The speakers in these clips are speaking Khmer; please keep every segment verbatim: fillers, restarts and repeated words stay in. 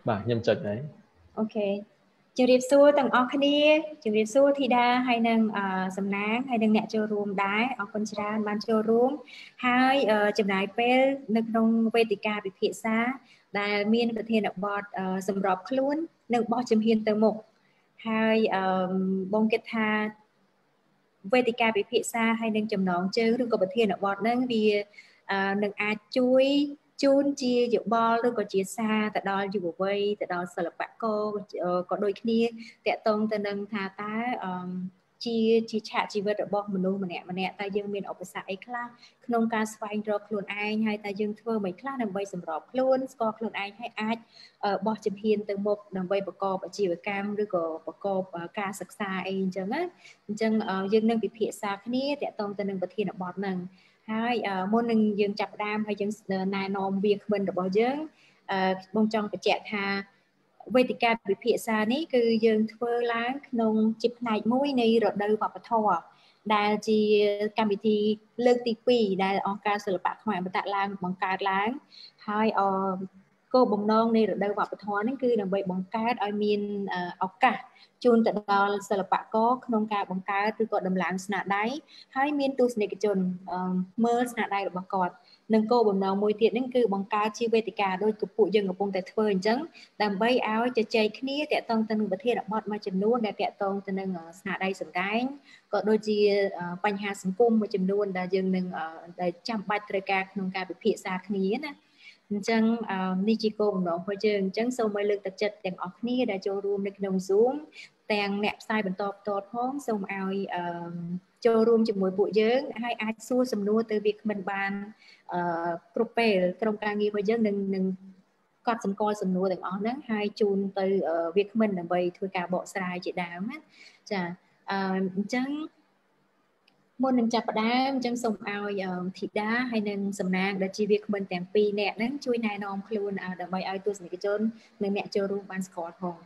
បាទខ្ញុំចុចហើយអូខេជម្រាបសួរទាំងអស់គ្នាជម្រាបសួរធីតាហើយនឹងសំណាងហើយនឹងអ្នកចូលរួមដែរអរគុណច្រើនបានចូលរួមហើយចំណាយពេលនៅក្នុងវេទិកាពិភាក្សាដែលមានប្រធានបទសម្របខ្លួននិងបោះជំហានទៅមុខហើយបងគិតថាវេទិកាពិភាក្សាហើយនឹងចំណងជើងឬក៏ប្រធានបទហ្នឹងវានឹងអាចជួយជូនជាយោបល់ឬក៏ជាសារទៅដល់យុវវ័យទៅដល់សិល្បករក៏ដូចគ្នាតកតងទៅនឹងថាតើជាជាឆាកជីវិតរបស់មនុស្សម្នាក់ម្នាក់តើយើងមានឧបសគ្គអីខ្លះក្នុងការស្វែងរកខ្លួនឯងហើយតើយើងធ្វើមិនខ្លះដើម្បីសម្របខ្លួនស្គាល់ខ្លួនឯងហើយអាចបោះជំហានទៅមុខដើម្បីប្រកបអាជីវកម្មឬក៏ប្រកបការសិក្សាអីអញ្ចឹងណាអញ្ចឹងយើងនឹងពិភាក្សាគ្នាតកតងទៅនឹងប្រធានបទហ្នឹងហើយមុននឹងយើងចាប់ផ្ដើមហើយយើងណែនាំវាគ្មិនរបស់យើងបងចង់បញ្ជាក់ថាវេទិកាពិភាក្សានេះគឺយើងធ្វើឡើងក្នុងជាផ្នែកមួយនៃរដូវវប្បធម៌ដែលជាកម្មវិធីលើកទីពីរដែលអង្គការសិល្បៈខ្មែរអមតៈឡើងបង្កើតឡើងហើយអគោលបំណងនៃរដូវវប្បធម៌នេះគឺដើម្បីបង្កើតឲ្យមានឱកាសជូនទៅដល់សិល្បករក្នុងការបង្កើតឬក៏ដំឡើងស្នាដៃហើយមានទស្សនិកជនមើលស្នាដៃរបស់គាត់និងគោលបំណងមួយទៀតហ្នឹងគឺបង្កើតជាវេទិកាដោយកពួកយើងកំពុងតែធ្វើអញ្ចឹងដើម្បីឲ្យជជែកគ្នាតាក់ទងទៅនឹងប្រធានបទមួយចំនួនដែលតាក់ទងទៅនឹងស្នាដៃសម្ដែងក៏ដូចជាបញ្ហាសង្គមមួយចំនួនដែលយើងនឹងដែលចាំបាច់ត្រូវការក្នុងការពិភាក្សាគ្នាណាអញ្ចឹងនេះជាគោលបំណងរបស់យើងអញ្ចឹងសូមឲ្យលើកទឹកចិត្តទាំងអស់គ្នាដែលចូលរួមនៅក្នុង Zoom ទាំងអ្នកផ្សាយបន្តផ្ទាល់ផងសូមឲ្យចូលរួមជាមួយពួកយើងហើយអាចសួរសំណួរទៅវាគ្មិនបានគ្រប់ពេលក្រុមការងាររបស់យើងនឹងនឹងកត់សម្គាល់សំណួរទាំងអស់ហ្នឹងហើយជូនទៅវាគ្មិនដើម្បីធ្វើការបកស្រាយជាដើមណាចាអញ្ចឹងមុននឹងចាប់ផ្ដើមអញ្ចឹងសូមឲ្យធីតាហើយនឹងសំណាងដែលជាវាគ្មិនទាំងពីរអ្នកហ្នឹងជួយណែនាំខ្លួនដើម្បីឲ្យទស្សនិកជននិងអ្នកចូលរួមបានស្គាល់ផង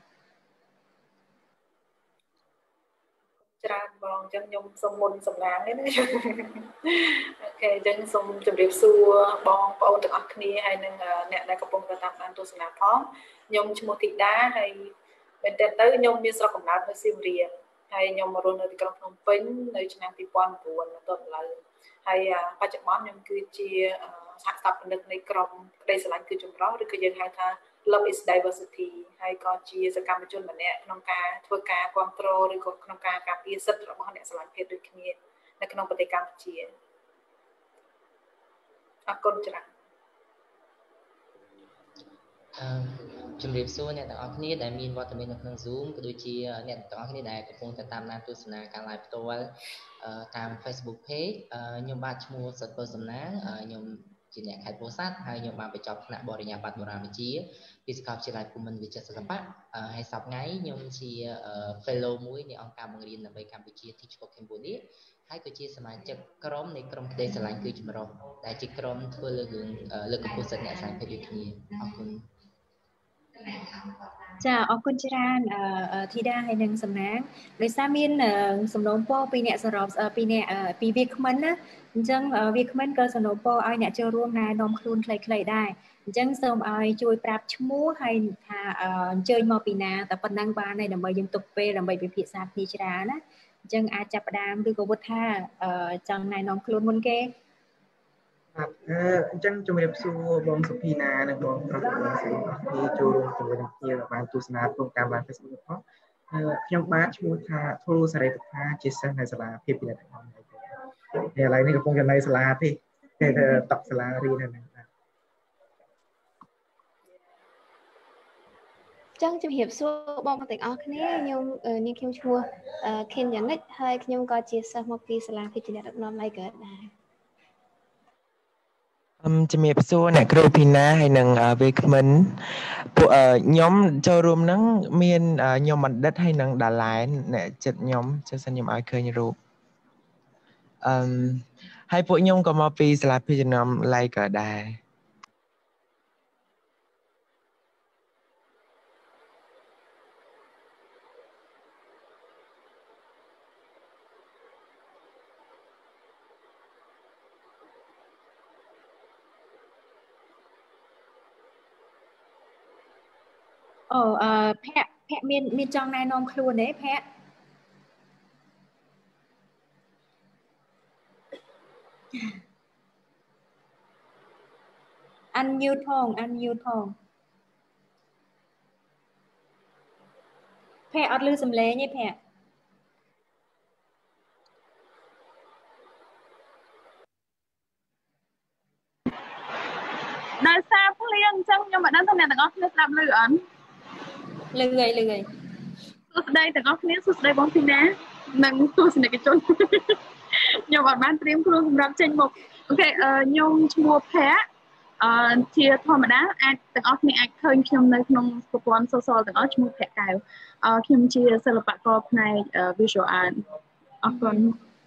ច្រើនបងអញ្ចឹងខ្ញុំសូមមុនសំណាងនេះណាអូខេអញ្ចឹងសូមជម្រាបសួរបងប្អូនទាំងអស់គ្នាហើយនិងអ្នកដែលកំពុងតាមដានទស្សនាផងខ្ញុំឈ្មោះធីតាហើយមែនតើទៅខ្ញុំមានស្រុកកំណើតនៅសៀមរាបហើយខ្ញុំមករស់នៅទីក្រុងភ្នំពេញនៅឆ្នាំពីរពាន់៩មកទល់ឥឡូវហើយបច្ចុប្បន្នខ្ញុំគឺជាសហស្ថាបនិកនៃក្រុមក្តីស្រឡាញ់គឺចម្រុះឬក៏យើងហៅថា Love is Diversity ហើយក៏ជាសកម្មជនម្នាក់ក្នុងការធ្វើការគ្រប់គ្រងឬក៏ក្នុងការការពារសិទ្ធិរបស់អ្នកស្រឡាញ់ភេទដូចគ្នានៅក្នុងប្រទេសកម្ពុជាអរគុណច្រើនអឺជំរាបសួរអ្នកទាំងអស់គ្នាដែលមានវត្តមាននៅក្នុង Zoom ក៏ដូចជាអ្នកទាំងអស់គ្នាដែលកំពុងតែតាមដានទស្សនាការ live ផ្ទាល់តាម Facebook Page ខ្ញុំបាទឈ្មោះសុតពើសំណាងខ្ញុំជាអ្នកខេត្តពោធិ៍សាត់ហើយខ្ញុំបានបញ្ចប់ថ្នាក់បរិញ្ញាបត្របុរាណវិទ្យាពីសាកលវិទ្យាល័យភូមិន្ទវិចិត្រសិល្បៈហើយសប្តាហ៍ថ្ងៃខ្ញុំជា Fellow មួយនៃអង្គការបង្រៀនដើម្បីកម្ពុជា Teach for Cambodia ហើយក៏ជាសមាជិកក្រុមនៃក្រុមក្តីស្រឡាញ់គឺចម្រុះដែលជាក្រុមធ្វើលើរឿងលើកកម្ពស់សិទ្ធិអ្នកស្រឡាញ់ភេទដូចគ្នាអរគុណចាអរគុណច្រើនធីតាហើយនឹងសំណាងដោយសារមានសំណូមពរពីអ្នកសរុបពីអ្នកពីវាគ្មិនណាអញ្ចឹងវាគ្មិនក៏សំណូមពរឲ្យអ្នកចូលរួមណែនាំខ្លួនខ្លីៗដែរអញ្ចឹងសូមឲ្យជួយប្រាប់ឈ្មោះហើយថាអញ្ជើញមកពីណាតែប៉ុណ្ណឹងបានហើយដើម្បីយើងទុកពេលដើម្បីពិភាក្សាគ្នាច្រើនណាអញ្ចឹងអាចចាប់ផ្ដើមឬក៏វុទ្ធថាចង់ណែនាំខ្លួនមុនគេបាទអញ្ចឹងជំរាបសួរបងសុភីណានិងបងប្រុសបងស្រីអស់គ្នាចូលរួមជាមួយនឹងគ្នាបានទស្សនាក្នុងតាមបាន Facebook ផងខ្ញុំបាទឈ្មោះថាធូលសារីតុថាជាសិស្សនៅសាលាភាពពិនិត្យកម្មហើយឥឡូវនេះកំពុងតែនៅសាលាទេតែតក់សាលារៀននៅហ្នឹងបាទចឹងជំរាបសួរបងប្អូនទាំងអស់គ្នាខ្ញុំនាងខ្ញុំឈ្មោះខេនយ៉ានិចហើយខ្ញុំក៏ជាសិស្សមកពីសាលាភាពពិនិត្យកម្មឡៃកើតដែរអឹមជំរាបសួរអ្នកគ្រូភីណាហើយនឹងវេគ្មិនពួកខ្ញុំចូលរួមហ្នឹងមានខ្ញុំបណ្ឌិតហើយនឹងដាឡែនអ្នកចិត្តខ្ញុំចុះសិនខ្ញុំឲ្យឃើញរូបអឹមហើយពួកខ្ញុំក៏មកពីសាលាភិជនំឡៃក៏ដែរអូអឺភ័ក្រភ័ក្រមានមានចង់ណែនាំខ្លួនទេភ័ក្រ unmute ផង unmute ផងភ័ក្រអត់ឮសំឡេងទេភ័ក្រដោយសារភ្លៀងអញ្ចឹងខ្ញុំមិនដឹងថាអ្នកទាំងអស់គ្នាស្ដាប់ឮអត់លឺហើយលឺហើយសួស្ដីទាំងអស់គ្នាសួស្ដីបងធីណានិងទស្សនិកជន ខ្ញុំអត់បានត្រៀមខ្លួនសម្រាប់ចេញមកអូខេខ្ញុំឈ្មោះភ័ក្រអឺជាធម្មតាអាចទាំងអស់គ្នាអាចឃើញខ្ញុំនៅក្នុងប្រព័ន្ធ social ទាំងអស់ឈ្មោះភ័ក្រកែវអឺខ្ញុំជាសិល្បករផ្នែក visual art អរគុណ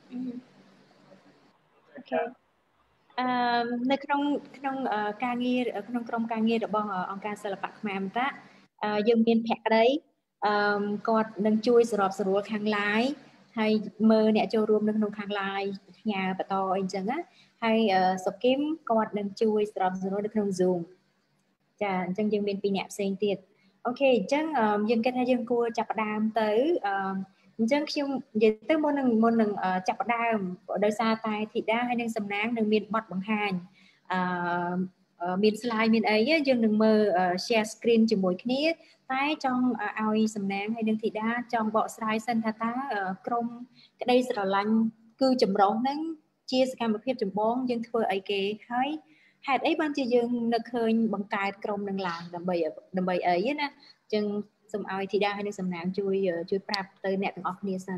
អូខេអឺនៅក្នុងក្នុងការងារក្នុងក្រុមការងាររបស់អង្គការសិល្បៈខ្មែរអមតៈយើងមានភក្តីអឺគាត់នឹងជួយសម្របសម្រួលខាង live ហើយមើលអ្នកចូលរួមនៅក្នុងខាង live ផ្ញើបន្តអីចឹងណាហើយសុគីមគាត់នឹងជួយសម្របសម្រួលនៅក្នុង Zoom ចាអញ្ចឹងយើងមានពីរអ្នកផ្សេងទៀតអូខេអញ្ចឹងយើងគិតថាយើងគួរចាប់ផ្ដើមទៅអឺអញ្ចឹងខ្ញុំនិយាយទៅមុននឹងមុននឹងចាប់ផ្ដើមដោយសារតែធីតាហើយនឹងសំណាងនឹងមានបទបង្ហាញអឺមាន slide មានអីយើងនឹងមើល share screen ជាមួយគ្នាតែចង់ឲ្យសំណាងហើយនឹងធីតាចង់បកស្រាយសិនថាតើក្រុមក្តីស្រឡាញ់គឺចម្រុះហ្នឹងជាសកម្មភាពចម្បងយើងធ្វើអីគេហើយហេតុអីបានជាយើងនឹកឃើញបង្កើតក្រុមនឹងឡើងដើម្បីដើម្បីអីណាអញ្ចឹងសូមឲ្យធីតាហើយនឹងសំណាងជួយជួយប្រាប់ទៅអ្នកទាំងអស់គ្នាសិន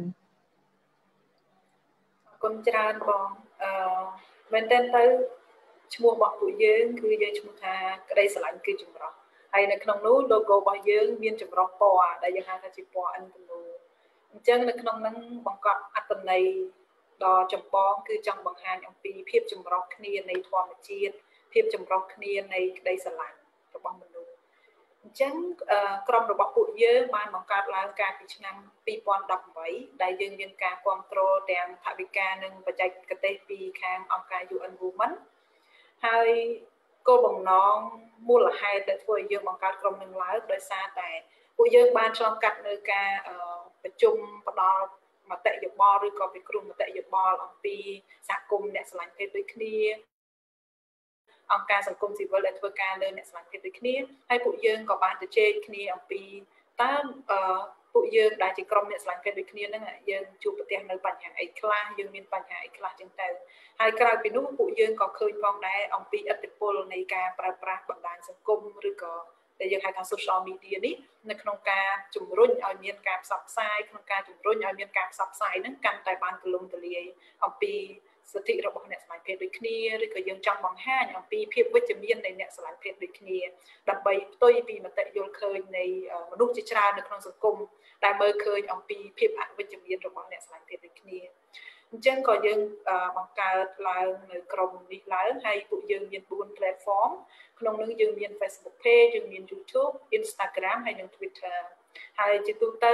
អរគុណច្រើនបងអឺមែនតើទៅឈ្មោះរបស់ពួកយើងគឺយើងឈ្មោះថាក្តីស្រឡាញ់គឺចម្រុះហើយនៅក្នុងនោះ logo របស់យើងមានចម្រុះពណ៌ដែលយើងហៅថាជាពណ៌ Integral អញ្ចឹងនៅក្នុងហ្នឹងបង្កប់អត្ថន័យដ៏ចម្បងគឺចង់បង្ហាញអំពីភាពចម្រុះគ្នានៃធម្មជាតិភាពចម្រុះគ្នានៃក្តីស្រឡាញ់របស់មនុស្សអញ្ចឹងក្រុមរបស់ពួកយើងបានបង្កើតឡើងកាលពីឆ្នាំពីរពាន់ដប់ប្រាំដែលយើងមានការគ្រប់គ្រងទាំងថវិកានិងបច្ចេកទេសពីខាងអង្គការ ยู เอ็น Women ហើយគោលបំណងមូលហេតុដែលធ្វើឲ្យយើងបង្កើតក្រុមនឹងឡើងដោយសារតែពួកយើងបានឆ្លងកាត់នៅការប្រជុំផ្ដល់មតិយោបល់ឬក៏ពិគ្រោះមតិយោបល់អំពីសហគមន៍អ្នកស្រឡាញ់ភេទដូចគ្នាអង្គការសង្គមស៊ីវិលដែលធ្វើការលើអ្នកស្រឡាញ់ភេទដូចគ្នាហើយពួកយើងក៏បានទៅជែកគ្នាអំពីតើពួកយើងដែលជាក្រុមអ្នកស្រឡាញ់ភេទដូចគ្នាហ្នឹងយើងជួបប្រទះនៅបញ្ហាអីខ្លះយើងមានបញ្ហាអីខ្លះចឹងទៅហើយក្រៅពីនោះពួកយើងក៏ឃើញផងដែរអំពីឥទ្ធិពលនៃការប្រើប្រាស់បណ្ដាញសង្គមឬក៏ដែលយើងហៅថា social media នេះនៅក្នុងការជំរុញឲ្យមានការផ្សព្វផ្សាយក្នុងការជំរុញឲ្យមានការផ្សព្វផ្សាយហ្នឹងកាន់តែបានទូលំទូលាយអំពីសិទ្ធិរបស់អ្នកស្រឡាញ់ភេទដូចគ្នាឬក៏យើងចង់បង្ហាញអំពីភាពវិជ្ជមាននៃអ្នកស្រឡាញ់ភេទដូចគ្នាដើម្បីផ្ទុយពីមតិយល់ឃើញនៃមនុស្សជាច្រើននៅក្នុងសង្គមដែលមើលឃើញអំពីភាពអវិជ្ជមានរបស់អ្នកស្រឡាញ់ភេទដូចគ្នាអញ្ចឹងក៏យើងបង្កើតឡើងនៅក្រុមនេះឡើងហើយពួកយើងមានបួន platform ក្នុងនោះយើងមាន Facebook page យើងមាន YouTube Instagram ហើយនិង Twitter ហើយជាទូទៅ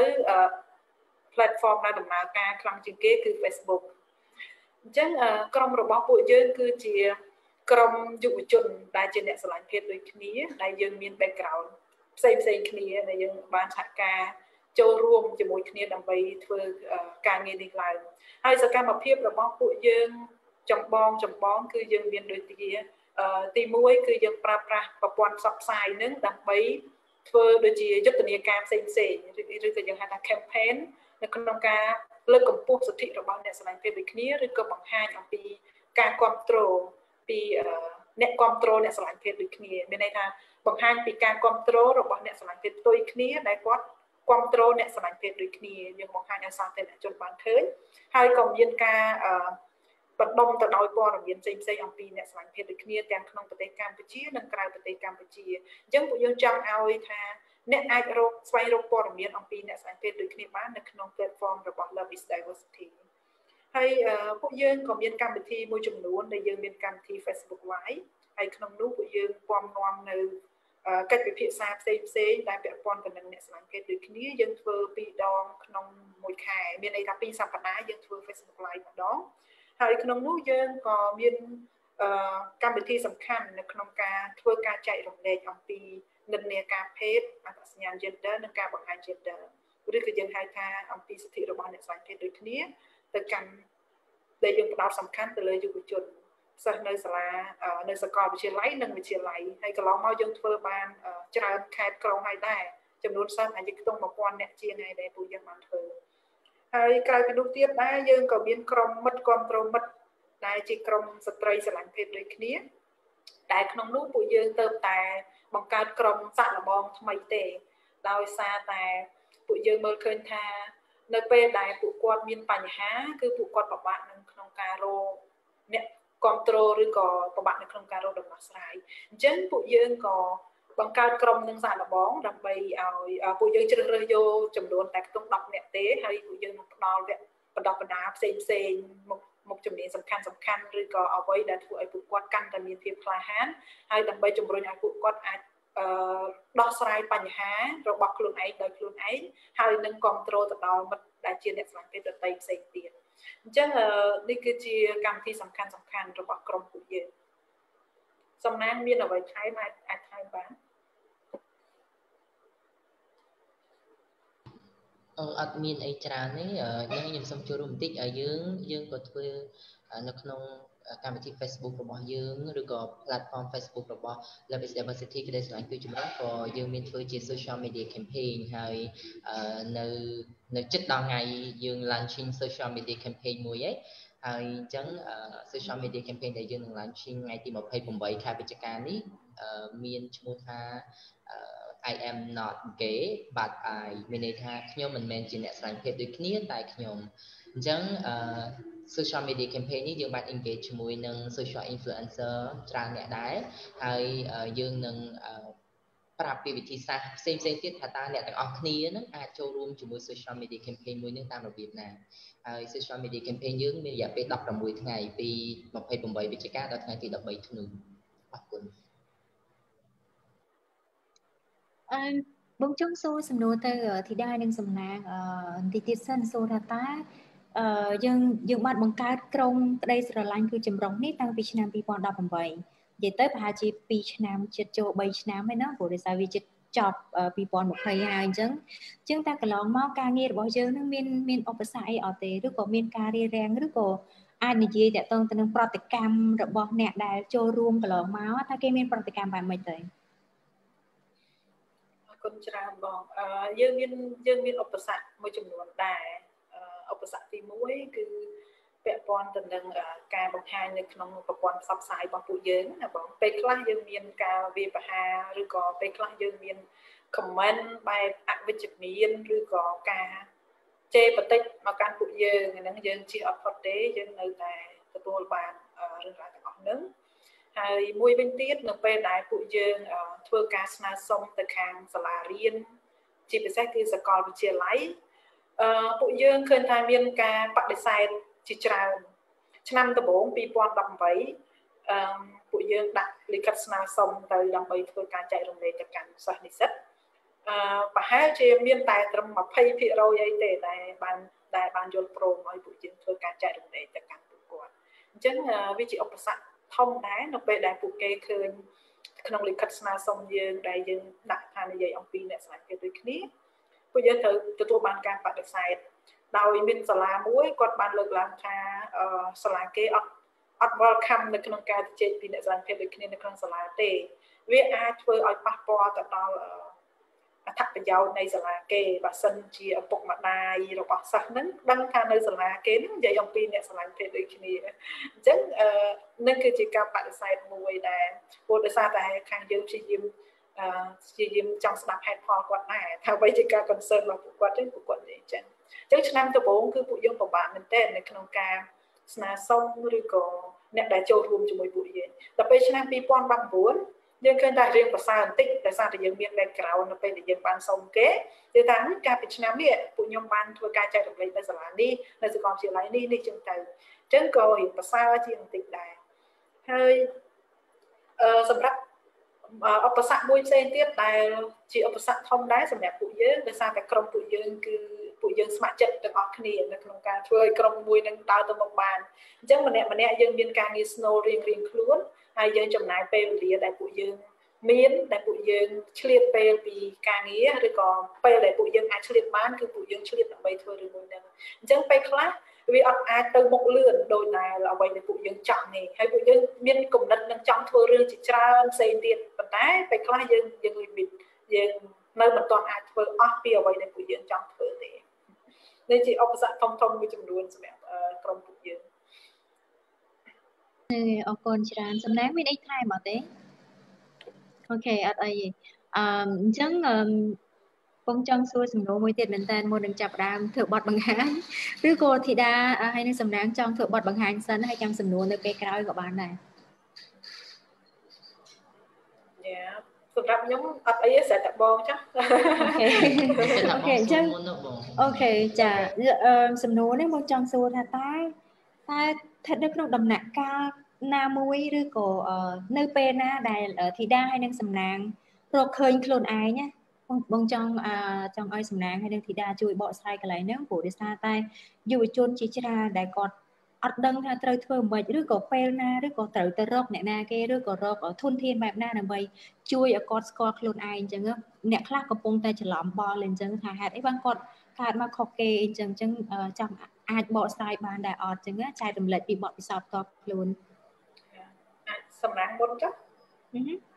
platform ដែលដំណើរការខ្លាំងជាងគេគឺ Facebookអញ្ចឹងក្រុមរបស់ពួកយើងគឺជាក្រុមយុវជនដែលជាអ្នកស្រឡាញ់ភេទដូចគ្នាដែលយើងមាន background ផ្សេងផ្សេងគ្នាដែលយើងបានសហការចូលរួមជាមួយគ្នាដើម្បីធ្វើការងារនេះឡើងហើយសកម្មភាពរបស់ពួកយើងចម្បងចម្បងគឺយើងមានដូចជាទីមួយគឺយើងប្រើប្រាស់ប្រព័ន្ធផ្សព្វផ្សាយនឹងដើម្បីធ្វើដូចជាយុទ្ធនាការផ្សេងផ្សេងឬក៏យើងហៅថា campaign នៅក្នុងការលើកកម្ពស់សិទ្ធិរបស់អ្នកស្រឡាញ់ភេទដូចគ្នាឬក៏បង្ហាញអំពីការគ្រប់គ្រងពីអ្នកគ្រប់គ្រងអ្នកស្រឡាញ់ភេទដូចគ្នាមានន័យថាបង្ហាញពីការគ្រប់គ្រងរបស់អ្នកស្រឡាញ់ភេទផ្ទុយគ្នាដែលគាត់គ្រប់គ្រងអ្នកស្រឡាញ់ភេទដូចគ្នាយើងបង្ហាញឲ្យសាធារណជនបានឃើញហើយក៏មានការបណ្ដុំទៅដោយព័ត៌មានផ្សេងផ្សេងអំពីអ្នកស្រឡាញ់ភេទដូចគ្នាទាំងក្នុងប្រទេសកម្ពុជានិងក្រៅប្រទេសកម្ពុជាអញ្ចឹងពួកយើងចង់ឲ្យថាអ្នកអាចរកស្វែងរកព័ត៌មានអំពីអ្នកស្រឡាញ់ភេទដូចគ្នាបាននៅក្នុង platform របស់ Love is Diversity ហើយពួកយើងក៏មានកម្មវិធីមួយចំនួនដែលយើងមានកម្មវិធី Facebook Live ហើយក្នុងនោះពួកយើងពំនាំនៅកិច្ចពិភាក្សាផ្សេងផ្សេងដែលពាក់ព័ន្ធទៅនឹងអ្នកស្រឡាញ់ភេទដូចគ្នាយើងធ្វើពីរដងក្នុងមួយខែមានន័យថាពីរសប្តាហ៍យើងធ្វើ Facebook Live ម្ដងហើយក្នុងនោះយើងក៏មានកម្មវិធីសំខាន់នៅក្នុងការធ្វើការចែករំលែកអំពីនិន្នាការភេទអត្តសញ្ញាណ gender និងការបង្ហាញ gender ឬក៏យើងហៅថាអំពីសិទ្ធិរបស់អ្នកស្រីភេទដូចគ្នាទៅកាន់ដែលយើងផ្ដោតសំខាន់ទៅលើយុវជនសិស្សនៅសាលានៅសាកលវិទ្យាល័យនិងវិទ្យាល័យហើយកន្លងមកយើងធ្វើបានច្រើនខេត្តក្រុងហើយដែរចំនួនសិស្សអាចខ្ទង់one thousandអ្នកជាងហើយដែលពួកយើងបានធ្វើហើយក្រៅពីនោះទៀតដែរយើងក៏មានក្រុមមិត្តគ្រប់គ្រងមិត្តដែលជាក្រុមស្ត្រីស្រឡាញ់ភេទដូចគ្នាតែក្នុងនោះពួកយើងទៅតែបង្កើតក្រុមសាក់លបងថ្មីទេដោយសារតែពួកយើងមើលឃើញថានៅពេលដែលពួកគាត់មានបញ្ហាគឺពួកគាត់ពិបាកនឹងក្នុងការរកអ្នកគ្រប់គ្រងឬក៏ពិបាកនៅក្នុងការរកដំណោះស្រាយអញ្ចឹងពួកយើងក៏បង្កើតក្រុមនឹងសាក់លបងដើម្បីឲ្យពួកយើងជ្រើសរើសយកចំនួនតែខ្ទង់tenនាក់ទេហើយពួកយើងនឹងផ្ដល់វគ្គបណ្ដុះបណ្ដាលផ្សេងផ្សេងមកមុខជំនាញសំខាន់សំខាន់ឬក៏អ្វីដែលធ្វើឲ្យពួកគាត់កាន់តែមានភាពក្លាហានហើយដើម្បីជំរុញឲ្យពួកគាត់អាចអឺដោះស្រាយបញ្ហារបស់ខ្លួនឯងដោយខ្លួនឯងហើយនឹងគ្រប់គ្រងទៅដល់មិត្តដែលជាអ្នកស្លាញ់ភេទដទៃផ្សេងទៀតអញ្ចឹងនេះគឺជាកម្មវិធីសំខាន់សំខាន់របស់ក្រុមពួកយើងសំណាងមានអ្វីថែមអាចអាចថែមបានអឺអត់មានអីច្រើនទេខ្ញុំខ្ញុំសូមចូលរួមបន្តិចយើងយើងក៏ធ្វើនៅក្នុងកម្មវិធី Facebook របស់យើងឬក៏ platform Facebook របស់ Love is Diversity ក្តីស្រឡាញ់គឺចម្រុះក៏យើងមានធ្វើជា social media campaign ហើយនៅនៅជិតដល់ថ្ងៃយើង launching social media campaign មួយឯងហើយអញ្ចឹង social media campaign ដែលយើងនឹង launching ថ្ងៃទីtwenty-eightខែវិច្ឆិកានេះមានឈ្មោះថា I am not gay but I មានន័យថាខ្ញុំមិនមែនជាអ្នកស្រឡាញ់ភេទដូចគ្នាតែខ្ញុំអញ្ចឹង social media campaign នេះយើងបាន engage ជាមួយនឹង social influencer ច្រើនអ្នកដែរហើយយើងនឹងប្រាប់ពីវិធីសាស្ត្រផ្សេងផ្សេងទៀតថាតើអ្នកទាំងអស់គ្នានឹងអាចចូលរួមជាមួយ social media campaign មួយនឹងតាមរបៀបណាហើយ social media campaign យើងមានរយៈពេលsixteenថ្ងៃពីtwenty-eightវិច្ឆិកាដល់ថ្ងៃទីthirteenធ្នូអរគុណអឺបងចង់សួរសំណួរទៅធីតានិងសំណាងអឺបន្តិចទៀតសិនសួរថាតើអឺយើងយើងបានបង្កើតក្រុមក្តីស្រឡាញ់គឺចម្រុះនេះតាំងពីឆ្នាំtwenty eighteenនិយាយទៅប្រហែលជាtwoឆ្នាំជិតចូលthreeឆ្នាំហើយណាព្រោះដោយសារវាជិតចប់twenty twentyហើយអញ្ចឹងអញ្ចឹងតើកន្លងមកការងាររបស់យើងនឹងមានមានឧបសគ្គអីអត់ទេឬក៏មានការរារាំងឬក៏អាចនិយាយតាក់ទងទៅនឹងប្រតិកម្មរបស់អ្នកដែលចូលរួមកន្លងមកតើគេមានប្រតិកម្មបែបម៉េចទៅគុណច្រើនបងអឺយើងមានយើងមានឧបសគ្គមួយចំនួនដែរឧបសគ្គទីoneគឺពាក់ព័ន្ធទៅនឹងការបង្ហាញនៅក្នុងប្រព័ន្ធផ្សព្វផ្សាយរបស់ពួកយើងណាបងពេលខ្លះយើងមានការវាយប្រហារឬក៏ពេលខ្លះយើងមាន comment បែបអវិជ្ជមានឬក៏ការជេរបន្តិចមកកាន់ពួកយើងអាហ្នឹងយើងជិះអត់ផុតទេយើងនៅតែទទួលបានរឿងរ៉ាវទាំងអស់ហ្នឹងហើយមួយវិញទៀតនៅពេលដែលពួកយើងធ្វើការស្នើសុំទៅខាងសាលារៀនជាពិសេសគឺសាកលវិទ្យាល័យអឺពួកយើងឃើញថាមានការបដិសេធជាច្រើនឆ្នាំដំបូងtwenty eighteenអឺពួកយើងដាក់លិខិតស្នើសុំទៅដើម្បីធ្វើការចែករំលែកទៅកាន់សិស្សនិស្សិតអឺប្រហែលជាមានតែត្រឹមtwenty percentអីទេដែលបានដែលបានយល់ព្រមឲ្យពួកយើងធ្វើការចែករំលែកទៅកាន់ពួកគាត់អញ្ចឹងវាជាឧបសគ្គធំដែរនៅពេលដែលពួកគេឃើញក្នុងលិខិតស្នើសុំយើងដែលយើងដាក់ថានិយាយអំពីអ្នកស្លាញ់ភេទដូចគ្នាពួកយើងត្រូវទទួលបានការបដិសេធដោយមានសាលាមួយគាត់បានលើកឡើងថាសាលាគេអត់អត់ welcome នៅក្នុងការជជែកពីអ្នកស្លាញ់ភេទដូចគ្នានៅក្នុងសាលាទេវាអាចធ្វើឲ្យប៉ះពាល់ទៅដល់អត្ថប្រយោជន៍នៃសាលាគេបើសិនជាឪពុកម្ដាយរបស់សិស្សហ្នឹងដឹងថានៅសាលាគេហ្នឹងនិយាយអំពីអ្នកស្រឡាញ់ភេទដូចគ្នាអញ្ចឹងនឹងគឺជាការបដិសេធមួយដែលព្រោះដោយសារតែខាងយើងព្យាយាមព្យាយាមចង់ស្ដាប់ហេតុផលគាត់ដែរថាអ្វីជាការ concern របស់ពួកគាត់ទេពួកគាត់និយាយអញ្ចឹងអញ្ចឹងឆ្នាំដំបូងគឺពួកយើងពិបាកមែនទែននៅក្នុងការស្នើសុំឬក៏អ្នកដែលចូលរួមជាមួយពួកយើងដល់ពេលឆ្នាំtwenty nineteenយើងឃើញថារៀងប្រសើរបន្តិចដោយសារតែយើងមាន background នៅពេលដែលយើងបានសុំគេគឺថាកាលពីឆ្នាំនេះពួកខ្ញុំបានធ្វើការចែករំលែកនៅសាលានេះនៅសាកលវិទ្យាល័យនេះនេះចឹងទៅអញ្ចឹងក៏រៀងប្រសើរជាងបន្តិចដែរហើយអឺសម្រាប់ឧបសគ្គមួយផ្សេងទៀតដែលជាឧបសគ្គធំដែរសម្រាប់ពួកយើងដោយសារតែក្រុមពួកយើងគឺពួកយើងស្ម័គ្រចិត្តទាំងអស់គ្នានៅក្នុងការធ្វើឲ្យក្រុមមួយនឹងដើរទៅមុខបានអញ្ចឹងម្នាក់ម្នាក់យើងមានការងារ snow រៀងរៀងខ្លួនហើយយើងចំណាយពេលវេលាដែលពួកយើងមានដែលពួកយើងឆ្លៀតពេលពីការងារឬក៏ពេលដែលពួកយើងអាចឆ្លៀតបានគឺពួកយើងឆ្លៀតដើម្បីធ្វើរឿងមួយហ្នឹងអញ្ចឹងពេលខ្លះវាអត់អាចទៅមុខលឿនដោយដែលអ្វីដែលពួកយើងចង់នេះហើយពួកយើងមានគំនិតនឹងចង់ធ្វើរឿងជាច្រើនផ្សេងទៀតប៉ុន្តែពេលខ្លះយើងយើង limit យើងនៅមិនទាន់អាចធ្វើអស់ពីអ្វីដែលពួកយើងចង់ធ្វើទេនេះជាឧបសគ្គធំធំមួយចំនួនសម្រាប់ក្រុមពួកយើងអរគុណច្រើនសំណាងមានអីថែមអត់ទេអូខេអត់អីទេអឺអញ្ចឹងពងចង់សួរសំណួរមួយទៀតមែនតើមុននឹងចាប់ផ្ដើមធ្វើបទបង្ហាញឬក៏ធីតាហើយនឹងសំណាងចង់ធ្វើបទបង្ហាញសិនហើយចាំសំណួរនៅពេលក្រោយក៏បានដែរយ៉ាសម្រាប់ខ្ញុំអត់អីទេស្រាប់តែបងចាអូខេអញ្ចឹងអូខេចាសំណួរនេះមកចង់សួរថាតើតើស្ថិតនៅក្នុងដំណាក់កាលណាមួយឬក៏នៅពេលណាដែលធីតាហើយនឹងសំណាងរកឃើញខ្លួនឯងណាបងចង់ចង់ឲ្យសំណាងហើយនឹងធីតាជួយបកស្រាយកន្លែងហ្នឹងព្រោះដោយសារតែយុវជនជាច្រើនដែលគាត់អត់ដឹងថាត្រូវធ្វើម៉េចឬក៏ពេលណាឬក៏ត្រូវទៅរកអ្នកណាគេឬក៏រកធនធានបែបណាដើម្បីជួយឲ្យគាត់ស្គាល់ខ្លួនឯងអញ្ចឹងអ្នកខ្លះកំពុងតែច្រឡំបល់អញ្ចឹងថាហេតុអីបានគាត់កើតមកខុសគេអញ្ចឹងអញ្ចឹងចង់អាចបកស្រាយបានដែរអត់អញ្ចឹងចែករំលែកពីបទពិសោធន៍ផ្ទាល់ខ្លួនអាចសំណាងមុនចុះអូ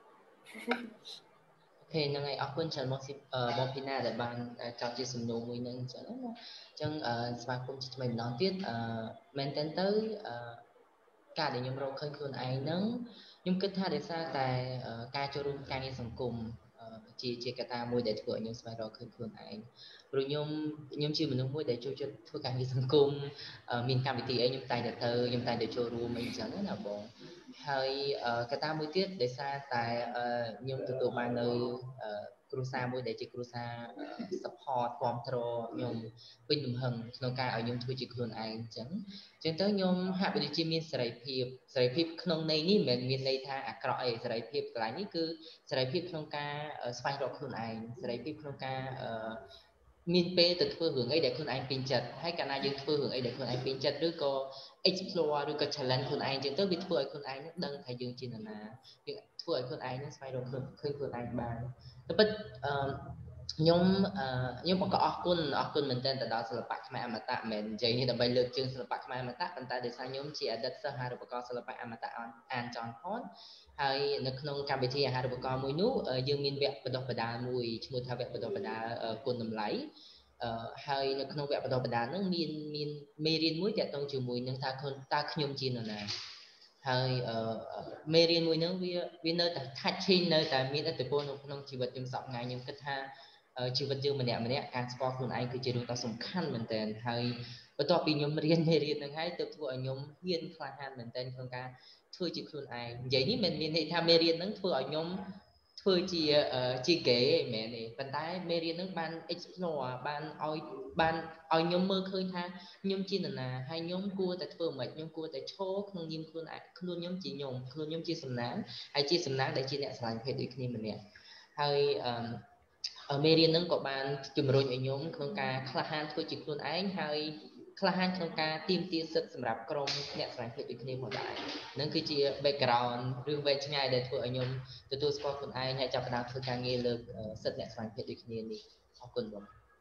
ខេហ្នឹងហើយអរគុណច្រើនមកបងពីណាដែលបានចោទជាសំណួរមួយហ្នឹងអញ្ចឹងណាអញ្ចឹងស្វាគមន៍ជាថ្មីម្ដងទៀតអឺមែនតើទៅការដែលខ្ញុំរកឃើញខ្លួនឯងហ្នឹងខ្ញុំគិតថាដោយសារតែការចូលរួមការងារសង្គមជាជាកត្តាមួយដែលធ្វើឲ្យខ្ញុំស្វែងរកឃើញខ្លួនឯងព្រោះខ្ញុំខ្ញុំជាមនុស្សមួយដែលចូលចិត្តធ្វើការងារសង្គមមានកម្មវិធីអីខ្ញុំតែងតែទៅខ្ញុំតែងតែចូលរួមអីអញ្ចឹងណាបងហើយកត្តាមួយទៀតដោយសារតែខ្ញុំទទួលបាននៅគ្រួសារមួយដែលជាគ្រួសារ support គ្រប់គ្រងខ្ញុំពេញលំហឹងក្នុងការឲ្យខ្ញុំធ្វើជាខ្លួនឯងអញ្ចឹងអញ្ចឹងទៅខ្ញុំហាក់បីដូចជាមានសេរីភាពសេរីភាពក្នុងន័យនេះមិនមែនមានន័យថាអាក្រក់អីសេរីភាពកន្លែងនេះគឺសេរីភាពក្នុងការស្វែងរកខ្លួនឯងសេរីភាពក្នុងការមានពេលទៅធ្វើរឿងអីដែលខ្លួនឯងពេញចិត្តហើយកាលណាយើងធ្វើរឿងអីដែលខ្លួនឯងពេញចិត្តឬក៏ explore ឬក៏ challenge ខ្លួនឯងអញ្ចឹងទៅវាធ្វើឲ្យខ្លួនឯងដឹងថាយើងជានរណាយើងធ្វើឲ្យខ្លួនឯងស្វែងរកខ្លួនឃើញខ្លួនឯងបានតែពិតអឺខ្ញុំខ្ញុំក៏អរគុណអរគុណមែនទែនទៅដល់សិល្បៈខ្មែរអមតៈមិននិយាយនេះដើម្បីលើកជើងសិល្បៈខ្មែរអមតៈប៉ុន្តែដោយសារខ្ញុំជាអតីតសិស្សអាហារូបករណ៍សិល្បៈអមតៈអានចនផនហើយនៅក្នុងកម្មវិធីអាហារូបករណ៍មួយនោះយើងមានវគ្គបណ្ដុះបណ្ដាលមួយឈ្មោះថាវគ្គបណ្ដុះបណ្ដាលគុណតម្លៃអឺហើយនៅក្នុងវគ្គបណ្ដុះបណ្ដាលហ្នឹងមានមានមេរៀនមួយតាក់ទងជាមួយនឹងថាតើខ្ញុំជានរណាហើយអឺមេរៀនមួយហ្នឹងវាវានៅតែ touching នៅតែមានឥទ្ធិពលនៅក្នុងជីវិតខ្ញុំសប្តាហ៍ថ្ងៃខ្ញុំគិតថាជីវិតយើងម្នាក់ម្នាក់ការស្គាល់ខ្លួនឯងគឺជារឿងដ៏សំខាន់មែនទែនហើយបន្ទាប់ពីខ្ញុំរៀនមេរៀនហ្នឹងហើយទើបធ្វើឲ្យខ្ញុំហ៊ានក្លាហានមែនទែនក្នុងការធ្វើជាខ្លួនឯងនិយាយនេះមិនមានន័យថាមេរៀនហ្នឹងធ្វើឲ្យខ្ញុំធ្វើជាជា gay ឯមែនទេប៉ុន្តែមេរៀនហ្នឹងបាន explore បានឲ្យបានឲ្យខ្ញុំមើលឃើញថាខ្ញុំជានរណាហើយខ្ញុំគួរតែធ្វើម៉េចខ្ញុំគួរតែឈរក្នុងនាមខ្លួនឯងខ្លួនខ្ញុំជាខ្ញុំខ្លួនខ្ញុំជាសំណាងហើយជាសំណាងដែលជាអ្នកស្រឡាញ់ភេទដូចគ្នាម្នាក់ហើយអឺមេរៀនហ្នឹងក៏បានជំរុញឲ្យខ្ញុំក្នុងការក្លាហានធ្វើជាខ្លួនឯងហើយក្លាហានក្នុងការទាមទារសិទ្ធិសម្រាប់ក្រុមអ្នកស្រឡាញ់ភេទដូចគ្នាផងដែរហ្នឹងគឺជា background រឿងវែងឆ្ងាយដែលធ្វើឲ្យខ្ញុំទទួលស្គាល់ខ្លួនឯងហើយចាប់ផ្ដើមធ្វើការងារលើកសិទ្ធិអ្នកស្រឡាញ់ភេទដូចគ្នានេះអរគុណបង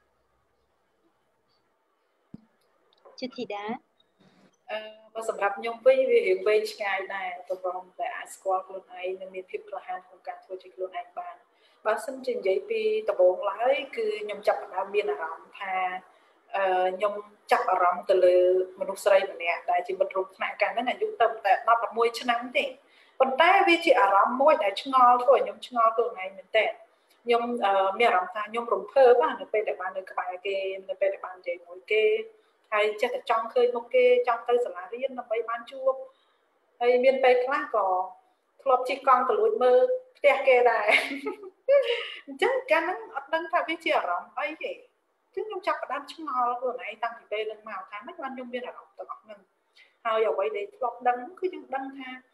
ជាធីតាអឺបើសម្រាប់ខ្ញុំវិញវារឿងវែងឆ្ងាយដែរទៅបងតែអាចស្គាល់ខ្លួនឯងនិងមានភាពក្លាហានក្នុងការធ្វើជាខ្លួនឯងបានបើសិនជានិយាយពីដំបូងឡើយគឺខ្ញុំចាប់ផ្ដើមមានអារម្មណ៍ថាអឺខ្ញុំចាប់អារម្មណ៍ទៅលើមនុស្សស្រីម្នាក់ដែលជាមិត្តរួមថ្នាក់កាលហ្នឹងអាយុទៅតែដប់ប្រាំមួយឆ្នាំទេប៉ុន្តែវាជាអារម្មណ៍មួយដែលឆ្ងល់ធ្វើឲ្យខ្ញុំឆ្ងល់ខ្លួនឯងមែនតើខ្ញុំមានអារម្មណ៍ថាខ្ញុំរំភើបនៅពេលដែលបាននៅក្បែរគេនៅពេលដែលបាននិយាយមួយគេហើយចេះតែចង់ឃើញមុខគេចង់ទៅសាលារៀនដើម្បីបានជួបហើយមានពេលខ្លះក៏ធ្លាប់ជិះកង់ទៅលួចមើលផ្ទះគេដែរអញ្ចឹងកាលហ្នឹងអត់ដឹងថាវាជាអារម្មណ៍អីទេគឺខ្ញុំចាប់ផ្ដើមឆ្ងល់ខ្លួនឯងតាំងពីពេលហ្នឹងមកថាមិនបានខ្ញុំមានអារម្មណ៍ទាំងអស់ហ្នឹងហើយអ្វីដែលធ្លាប់ដឹងគឺខ្ញុំដឹងថា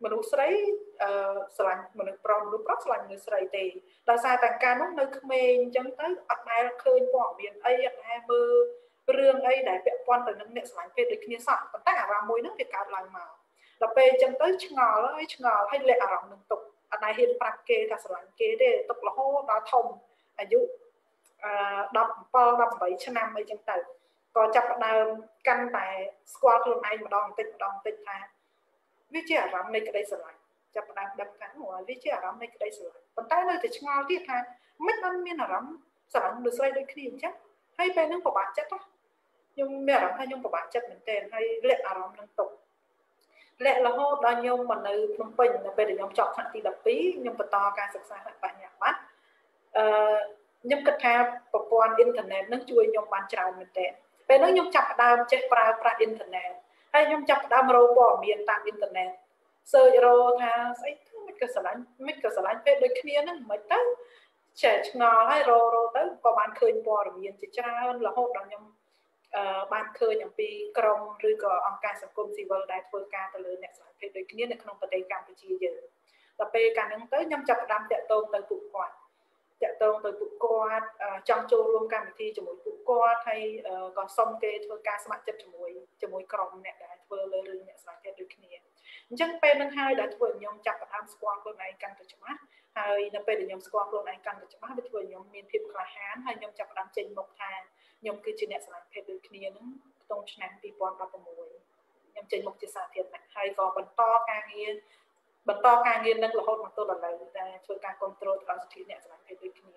មនុស្សស្រីអឺស្រឡាញ់មនុស្សប្រុសមនុស្សប្រុសស្រឡាញ់មនុស្សស្រីទេដោយសារតែការនោះនៅក្មេងអញ្ចឹងទៅអត់ដែលឃើញព័ត៌មានអីអត់ដែលមើលរឿងអីដែលពាក់ព័ន្ធទៅនឹងអ្នកស្រឡាញ់ភេទដូចគ្នាសោះប៉ុន្តែអារម្មណ៍មួយហ្នឹងវាកើតឡើងមកដល់ពេលអញ្ចឹងទៅឆ្ងល់ហើយឆ្ងល់ហើយលាក់អារម្មណ៍នឹងទុកអត់ដែលហ៊ានប្រាប់គេថាស្រឡាញ់គេទេទុករហូតដល់ធំអាយុអឺដប់7 18ឆ្នាំអីចឹងទៅក៏ចាប់ផ្ដើមកាន់តែស្គាល់ខ្លួនឯងម្ដងបន្តិចម្ដងបន្តិចថាវាជាអារម្មណ៍នៃក្តីស្រឡាញ់ចាប់ផ្ដើមដឹងថាវាជាអារម្មណ៍នៃក្តីស្រឡាញ់ប៉ុន្តែនៅតែឆ្ងល់ទៀតថាមិនបានមានអារម្មណ៍ស្រឡាញ់មនុស្សស្រីដូចគ្នាអញ្ចឹងហើយពេលហ្នឹងពិបាកចិត្តណាខ្ញុំមានអារម្មណ៍ថាខ្ញុំពិបាកចិត្តមែនទែនហើយលាក់អារម្មណ៍នឹងទុកលាក់រហូតដល់ខ្ញុំមកនៅភ្នំពេញនៅពេលដែលខ្ញុំចប់ថ្នាក់ទីដប់ពីរខ្ញុំបន្តការសិក្សាបញ្ញាបត្រអឺខ្ញុំគិតថាប្រព័ន្ធអ៊ីនធឺណិតនឹងជួយខ្ញុំបានច្រើនមែនទែនពេលហ្នឹងខ្ញុំចាប់ផ្ដើមចេះប្រើប្រាស់អ៊ីនធឺណិតហើយខ្ញុំចាប់ផ្ដើមរកព័ត៌មានតាមអ៊ីនធឺណិត search រកថាស្អីទៅមិនក៏ស្រឡាញ់មិនក៏ស្រឡាញ់ពេលដូចគ្នាហ្នឹងមិនទៅចេះឆ្ងល់ហើយរករកទៅក៏បានឃើញព័ត៌មានជាច្រើនរហូតដល់ខ្ញុំអឺបានឃើញអំពីក្រុមឬក៏អង្គការសង្គមស៊ីវិលដែលធ្វើការទៅលើអ្នកស្រឡាញ់ភេទដូចគ្នានៅក្នុងប្រទេសកម្ពុជាយើងដល់ពេលកាលហ្នឹងទៅខ្ញុំចាប់ផ្ដើមតាក់ទងទៅពួកគាត់តាក់ទងទៅពួកគាត់ចង់ចូលរួមកម្មវិធីជាមួយពួកគាត់ហើយក៏សុំគេធ្វើការស្ម័គ្រចិត្តជាមួយជាមួយក្រុមអ្នកដែលធ្វើលើរឿងអ្នកស្រឡាញ់ភេទដូចគ្នាអញ្ចឹងពេលហ្នឹងហើយដែលធ្វើឲ្យខ្ញុំចាប់ផ្ដើមស្គាល់ខ្លួនឯងកាន់តែច្បាស់ហើយនៅពេលដែលខ្ញុំស្គាល់ខ្លួនឯងកាន់តែច្បាស់វាធ្វើឲ្យខ្ញុំមានភាពក្លាហានហើយខ្ញុំចាប់ផ្ដើមចេញមុខថាខ្ញុំគឺជាអ្នកស្រឡាញ់ភេទដូចគ្នាហ្នឹងក្នុងឆ្នាំពីរពាន់ដប់ប្រាំមួយខ្ញុំចេញមុខជាសាធារណៈហើយក៏បន្តការងារបន្តការងារនឹងរហូតមកទល់ដល់ឥឡូវដែលធ្វើការគ្រប់គ្រងទៅដល់សិទ្ធិអ្នកស្រឡាញ់ភេទដូចគ្នា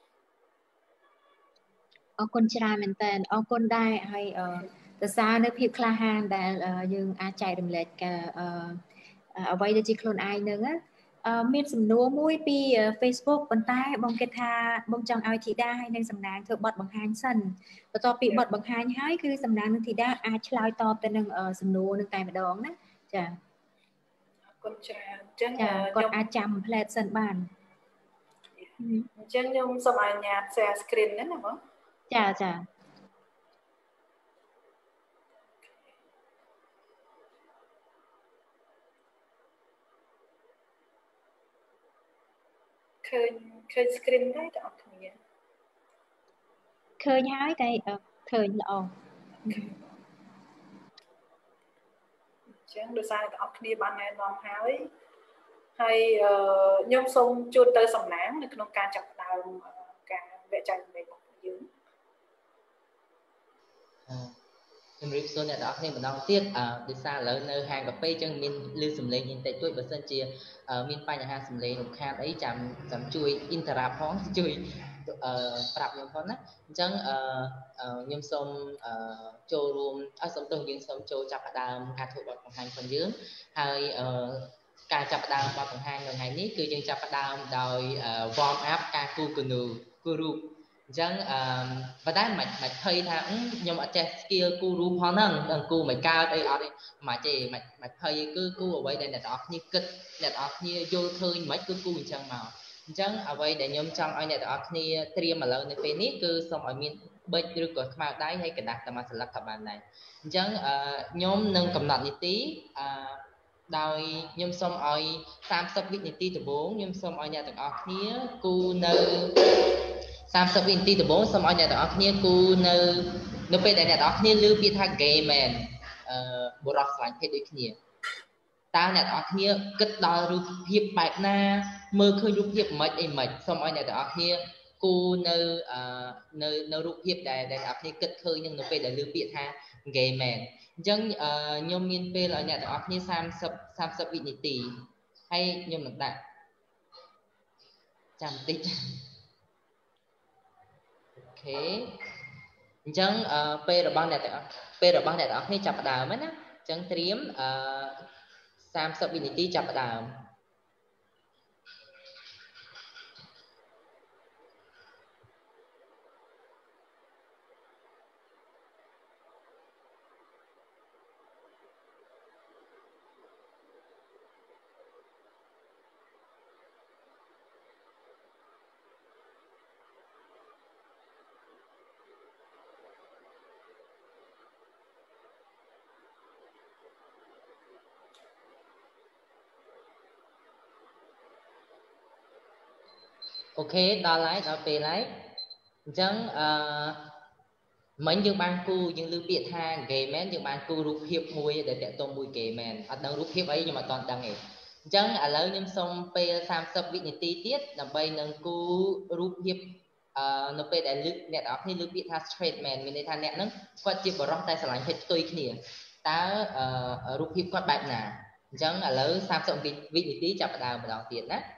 អរគុណច្រើនមែនតើអរគុណដែរហើយអឺសរសើរនៅភាពក្លាហានដែលយើងអាចចែករំលែកអឺអ្វីដែលជាខ្លួនឯងនឹងណាមានសំណួរមួយពី Facebook ប៉ុន្តែបងគិតថាបងចង់ឲ្យធីតាហើយនឹងសំណាងធ្វើបទបង្ហាញសិនបន្ទាប់ពីបទបង្ហាញហើយគឺសំណាងនឹងធីតាអាចឆ្លើយតបទៅនឹងសំណួរនឹងតែម្ដងណាចាអរគុណច្រើនអញ្ចឹងគាត់អាចចាំផ្លែតសិនបានអញ្ចឹងខ្ញុំសូមអនុញ្ញាត share screen ហ្នឹងណាបងចាចាឃើញឃើញ screen ដែរបងប្អូនឃើញហើយតែឃើញល្អអញ្ចឹងដោយសារបងប្អូនបានណែនាំហើយហើយខ្ញុំសូមជួនទៅសំណាងនៅក្នុងការចាប់ផ្ដើមការវគ្គចែករំលែករបស់យើងជំរាបសួរអ្នកទាំងអស់គ្នាម្ដងទៀតអឺដោយសារឥឡូវនៅហាងកាហ្វេអញ្ចឹងមានលឺសំឡេងបន្តិចតួចបើសិនជាមានបញ្ហាសំឡេងរំខានអីចាំចាំជួយ interrupt ផងជួយអឺប្រាប់ខ្ញុំផងណាអញ្ចឹងអឺខ្ញុំសូមអឺចូលរួមអសូមទោសយើងសូមចូលចាប់ផ្ដើមការធ្វើបទបង្ហាញរបស់យើងហើយអឺការចាប់ផ្ដើមបទបង្ហាញនៅថ្ងៃនេះគឺយើងចាប់ផ្ដើមដោយ warm up ការគូគនូគូរូបអញ្ចឹងអឺប៉ុន្តែមិនមិនភ័យថាខ្ញុំអត់ចេះ skill គូរូបផងហ្នឹងដល់គូមិនកើតអីអត់ទេមិនទេមិនមិនភ័យគឺគូអ្វីដែលអ្នកទាំងអស់គ្នាគិតអ្នកទាំងអស់គ្នាយល់ឃើញមិនគឺគូអញ្ចឹងមកអញ្ចឹងអ្វីដែលខ្ញុំចង់ឲ្យអ្នកទាំងអស់គ្នាត្រៀមឥឡូវនៅពេលនេះគឺសូមឲ្យមានប៊ិចឬក៏ខ្មៅដៃហើយកណ្ដាស់តែមួយសន្លឹកក៏បានដែរអញ្ចឹងអឺខ្ញុំនឹងកំណត់នីតិអឺដោយខ្ញុំសូមឲ្យសាមសិបវិនាទីដំបូងខ្ញុំសូមឲ្យអ្នកទាំងអស់គ្នាគូនៅសាមសិបវិនាទីដំបូងសូមឲ្យអ្នកទាំងអស់គ្នាគូនៅនៅពេលដែលអ្នកទាំងអស់គ្នាឮពាក្យថា gay man អឺបុរសស្រឡាញ់ភេទដូចគ្នាតើអ្នកទាំងអស់គ្នាគិតដល់រូបភាពបែបណាមើលឃើញរូបភាពមិនអីមិនសូមឲ្យអ្នកទាំងអស់គ្នាគូនៅអឺនៅនៅរូបភាពដែលអ្នកទាំងអស់គ្នាគិតឃើញនឹងនៅពេលដែលឮពាក្យថា gay man អញ្ចឹងខ្ញុំមានពេលឲ្យអ្នកទាំងអស់គ្នាសាមសិបសាមសិបវិនាទីហើយខ្ញុំនឹងដាក់ចាំបន្តិចអូខេអញ្ចឹងពេលរបស់អ្នកទាំងអស់ពេលរបស់អ្នកទាំងអស់គ្នាចាប់ផ្ដើមណាអញ្ចឹងត្រៀមអឺសាមសិបវិនាទីចាប់ផ្ដើម ok đó lại đó về lại chẳng mình dương ban cu dương lưu biệt tha gay man dương ban cu rút hiệp mùi để tẹt tôm mùi gay man ở đâu rút hiệp ấy nhưng mà toàn đăng ấy chẳng ở lâu nhưng xong pe sam sập vị nhị ti tiết là bay nâng cu rút hiệp nó pe để lưu nẹt ở khi lưu biệt tha straight man mình đây tha nẹt nâng quạt chip vào rong tay sải hết tôi kia ta rút hiệp quạt bạch nè chẳng ở lâu sam sập vị vị nhị ti chập đào mà đào tiền á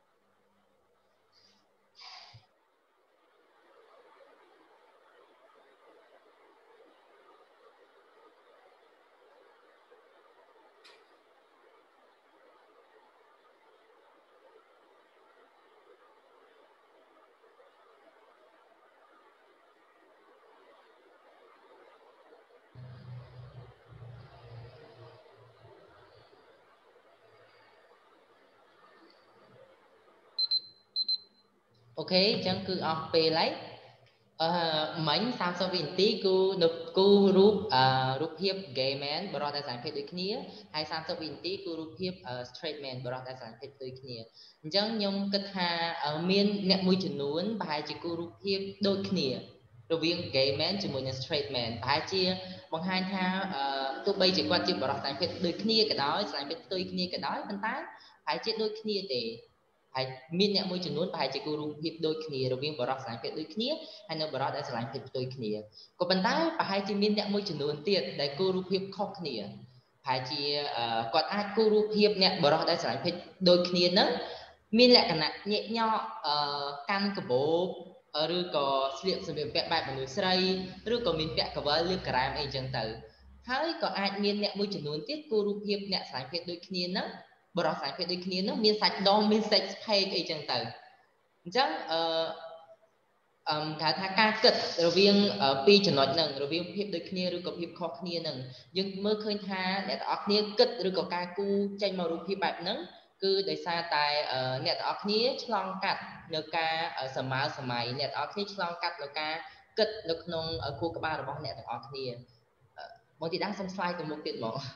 ok chẳng cứ ở pe lấy mấy sam so viên tí cu nộp cu rúp rúp hiệp gay man bảo đại sản phết đối kia hay sam so viên tí cu rúp hiệp straight man bảo đại sản phết đối kia chẳng nhung kết hà miền nẹt mùi chừng nuốn bài chỉ cu rúp hiệp đôi kia đối viên gay man chỉ mùi straight man bài chia bằng hai tha tụi bây chỉ quan chỉ bảo đại sản phết đối kia cái đó sản phết đối kia cái đó phân tán bài chia đôi kia để hay miền nẹt mùi chừng nuốn bài chỉ cu rúp hiệp đôi kia đối viên bảo đại sản phết đối kia hay nó bảo đại sản phết đối kia có vấn đề bài chỉ miền nẹt mùi chừng nuốn tiệt để cu rúp hiệp khó kia bài chỉ còn ai cu rúp hiệp nẹt bảo đại sản phết đôi kia nữa miền lệ cả nè nhẹ nhọ căn cái bộ rồi có sliệp sự việc vẽ bài của người xây rồi có miền vẽ cả với liệp cả em ấy chẳng tử hay có ai miền nẹt mùi chừng nuốn tiệt cu rúp hiệp nẹt sản phết đôi kia nữa bảo đại sản phết đôi kia nữa miền sạch đom miền sạch hay cái chẳng tử chẳng cả thà ca kịch rồi viên pi chừng nói nằng rồi viên hiệp đôi kia rồi có hiệp khó kia nằng nhưng mơ khơi tha để tạo kia kịch rồi có ca cu tranh màu rúp hiệp bài nắng cứ để xa tại nẹt ở kia chlong cắt nơ ca ở sầm máu sầm mày nẹt ở kia chlong cắt nơ ca kịch nơ nông ở khu các ba rồi bóng nẹt ở kia bọn thì đang xem slide từ một tiết bọn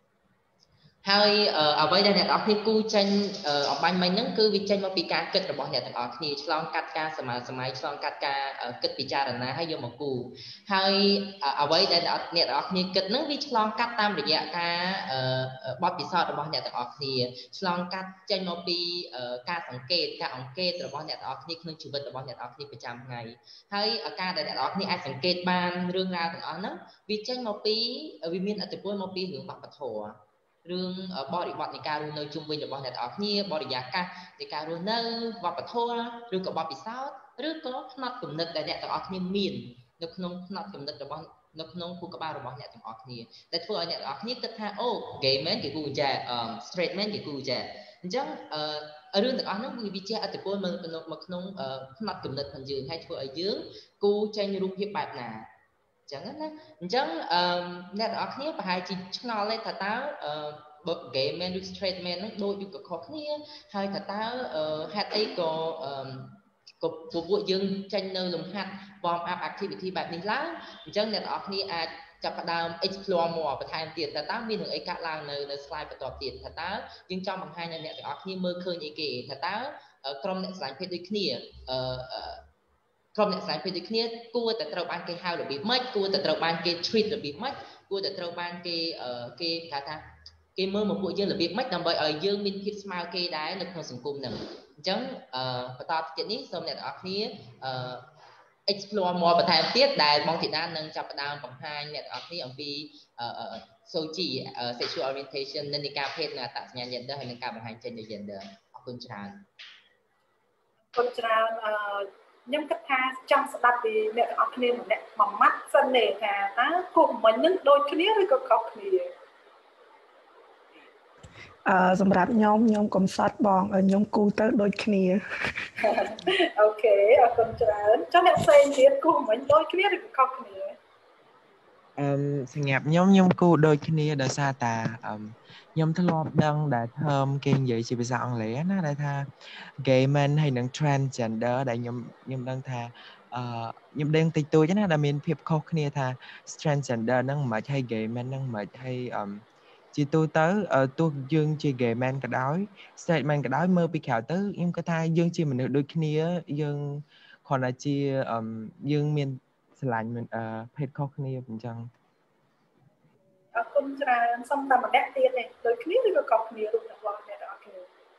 hay ở bây giờ nẹt ở kia cu tranh ở bánh mày nắng cứ vì tranh mà bị ca kịch rồi bóng nẹt ở kia chlong cắt ca sầm máu sầm mày chlong cắt ca kịch bị cha rồi na hay vô một cu hay ở bây giờ nẹt ở kia kịch nắng vì chlong cắt tam được dạ ca bóp bị sọt rồi bóng nẹt ở kia chlong cắt tranh mà bị caสังเกตcaអង្គេតរបស់អ្នកទាំងអស់គ្នាក្នុងជីវិតរបស់អ្នកទាំងអស់គ្នាប្រចាំថ្ងៃហើយការដែលអ្នកទាំងអស់គ្នាអាចសង្កេតបានរឿងរ៉ាវទាំងអស់ហ្នឹងវាចេញមកពីវាមានឥទ្ធិពលមកពីរឿងវប្បធម៌រឿងបរិបទនៃការរស់នៅជុំវិញរបស់អ្នកទាំងអស់គ្នាបរិយាកាសនៃការរស់នៅវប្បធម៌ឬក៏បទពិសោធន៍ឬក៏ផ្នត់គំនិតដែលអ្នកទាំងអស់គ្នាមាននៅក្នុងផ្នត់គំនិតរបស់នៅក្នុងខួរក្បាលរបស់អ្នកទាំងអស់គ្នាដែលធ្វើឲ្យអ្នកទាំងអស់គ្នាគិតថាអូ gay man គេគូចា straight man គេគូចាអញ្ចឹងអឺរឿងទាំងអស់ហ្នឹងវាជាអត្តពលមកមកក្នុងផ្នត់គំនិតរបស់យើងហើយធ្វើឲ្យយើងគូចេញរូបភាពបែបណាអញ្ចឹងណាអញ្ចឹងអឺអ្នកទាំងអស់គ្នាប្រហែលជាឆ្ងល់ទេថាតើអឺ gay man ឬ straight man ហ្នឹងដូចឬក៏ខុសគ្នាហើយថាតើហេតុអីក៏អឺក៏ពួកយើងចេញនៅលំហាត់ warm up activity បែបនេះឡើងអញ្ចឹងអ្នកទាំងអស់គ្នាអាចចាប់ផ្ដើម explore more បន្ថែមទៀតតើតើមានរឿងអីកាត់ឡើងនៅនៅ slide បន្តទៀតថាតើយើងចង់បង្ហាញឲ្យអ្នកទាំងអស់គ្នាមើលឃើញអីគេថាតើក្រុមអ្នកស្រឡាញ់ភេទដូចគ្នាអឺក្រុមអ្នកស្រឡាញ់ភេទដូចគ្នាគួរតែត្រូវបានគេហៅរបៀបម៉េចគួរតែត្រូវបានគេ treat របៀបម៉េចគួរតែត្រូវបានគេគេគេថាគេមើលមកពួកយើងរបៀបម៉េចដើម្បីឲ្យយើងមានភាពស្មើគេដែរនៅក្នុងសង្គមហ្នឹងអញ្ចឹងបន្តទៀតនេះសូមអ្នកទាំងអស់គ្នាអឺexplore more បន្ថែមទៀតដែលបងធីតានឹងចាប់ផ្ដើមបង្ហាញអ្នកទាំងអស់គ្នាអំពី soji sexual orientation និន្នាការភេទនិងអត្តសញ្ញាណ gender ហើយនឹងការបង្ហាញចេញនៃ gender អរគុណច្រើនអរគុណច្រើនអឺខ្ញុំគិតថាចង់ស្ដាប់ពីអ្នកទាំងអស់គ្នាម្នាក់មួយម៉ាត់សិនទេថាតើគូមិញនឹងដូចគ្នាឬក៏ខុសគ្នាអឺសម្រាប់ខ្ញុំខ្ញុំកំសត់បងឲ្យខ្ញុំគូទៅដូចគ្នាអូខេអរគុណច្រើនចុះអ្នកផ្សេងទៀតគូមិញដូចគ្នាឬក៏ខុសគ្នាអឺសម្រាប់ខ្ញុំខ្ញុំគូដូចគ្នាដោយសារតាអឺខ្ញុំធ្លាប់ដឹងដែល term គេនិយាយជាភាសាអង់គ្លេសណាដែលថា gay man ហើយនិង transgender ដែលខ្ញុំខ្ញុំដឹងថាអឺខ្ញុំដឹងតិចតួចណាដែលមានភាពខុសគ្នាថា transgender ហ្នឹងមិនខ្មិចហើយ gay man ហ្នឹងមិនខ្មិចហើយអឺជាទូទៅទោះយើងជា gay man ក៏ដោយ straight man ក៏ដោយមើលពីក្រៅទៅខ្ញុំគិតថាយើងជាមនុស្សដូចគ្នាយើងគ្រាន់តែជាយើងមានស្រឡាញ់ភេទខុសគ្នាអញ្ចឹងអរគុណច្រើនសូមតែម្នាក់ទៀតទេដូចគ្នាឬក៏ខុសគ្នារូបរបស់អ្នកទាំងអស់គ្នា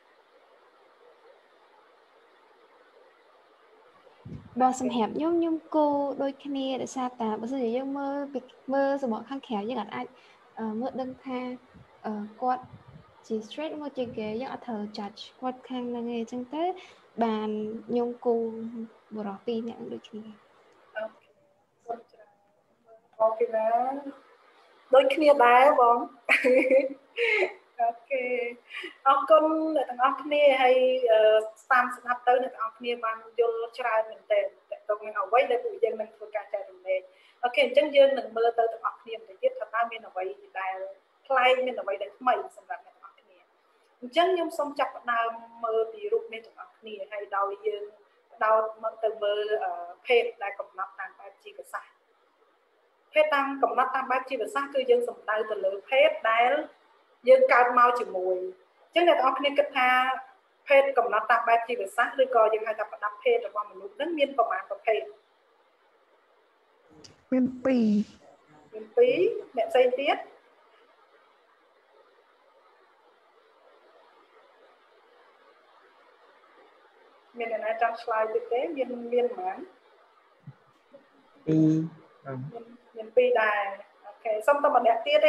បើសម្រាប់ខ្ញុំខ្ញុំគោដូចគ្នាដោយសារតែបើសិនជាយើងមើលពីមើលសម្បកខាងក្រៅយើងអាចមើលដឹងថាគាត់ជា straight មកជា gay យើងអត់ត្រូវ judge គាត់ខាងហ្នឹងឯងអញ្ចឹងទៅបានខ្ញុំគូបរិះពីរអ្នកដូចគ្នាអូខេណាដូចគ្នាដែរបងអូខេអរគុណអ្នកទាំងអស់គ្នាហើយតាមស្ដាប់ទៅអ្នកទាំងអស់គ្នាបានយល់ច្រើនមែនទែនតើតើនឹងអ្វីដែលពួកយើងនឹងធ្វើការចែករំលែកអូខេអញ្ចឹងយើងនឹងមើលទៅទាំងអស់គ្នាបន្តិចទៀតថាតើមានអ្វីដែលប្លែកមានអ្វីដែលថ្មីសម្រាប់អ្នកទាំងអស់គ្នាអញ្ចឹងខ្ញុំសូមចាប់ផ្ដើមមើលពីរូបនេះទាំងអស់គ្នាហើយដោយយើងដោតមកទៅមើលភេទដែលកំណត់តាមបែបជីវសាស្ត្រភេទតាមកំណត់តាមបែបជីវសាស្ត្រគឺយើងសំដៅទៅលើភេទដែលយើងកើតមកជាមួយអញ្ចឹងអ្នកទាំងអស់គ្នាគិតថាភេទកំណត់តាមបែបជីវសាស្ត្រឬក៏យើងហៅថាប្រដាប់ភេទរបស់មនុស្សនឹងមានប្រមាណប្រភេទមានពីរមានពីរអ្នកផ្សេងទៀតមានអ្នកណាចង់ឆ្លើយទៀតទេមានមានប៉ុន្មានពីរមានពីរដែរអូខេសុំតែម្នាក់ទៀតទេ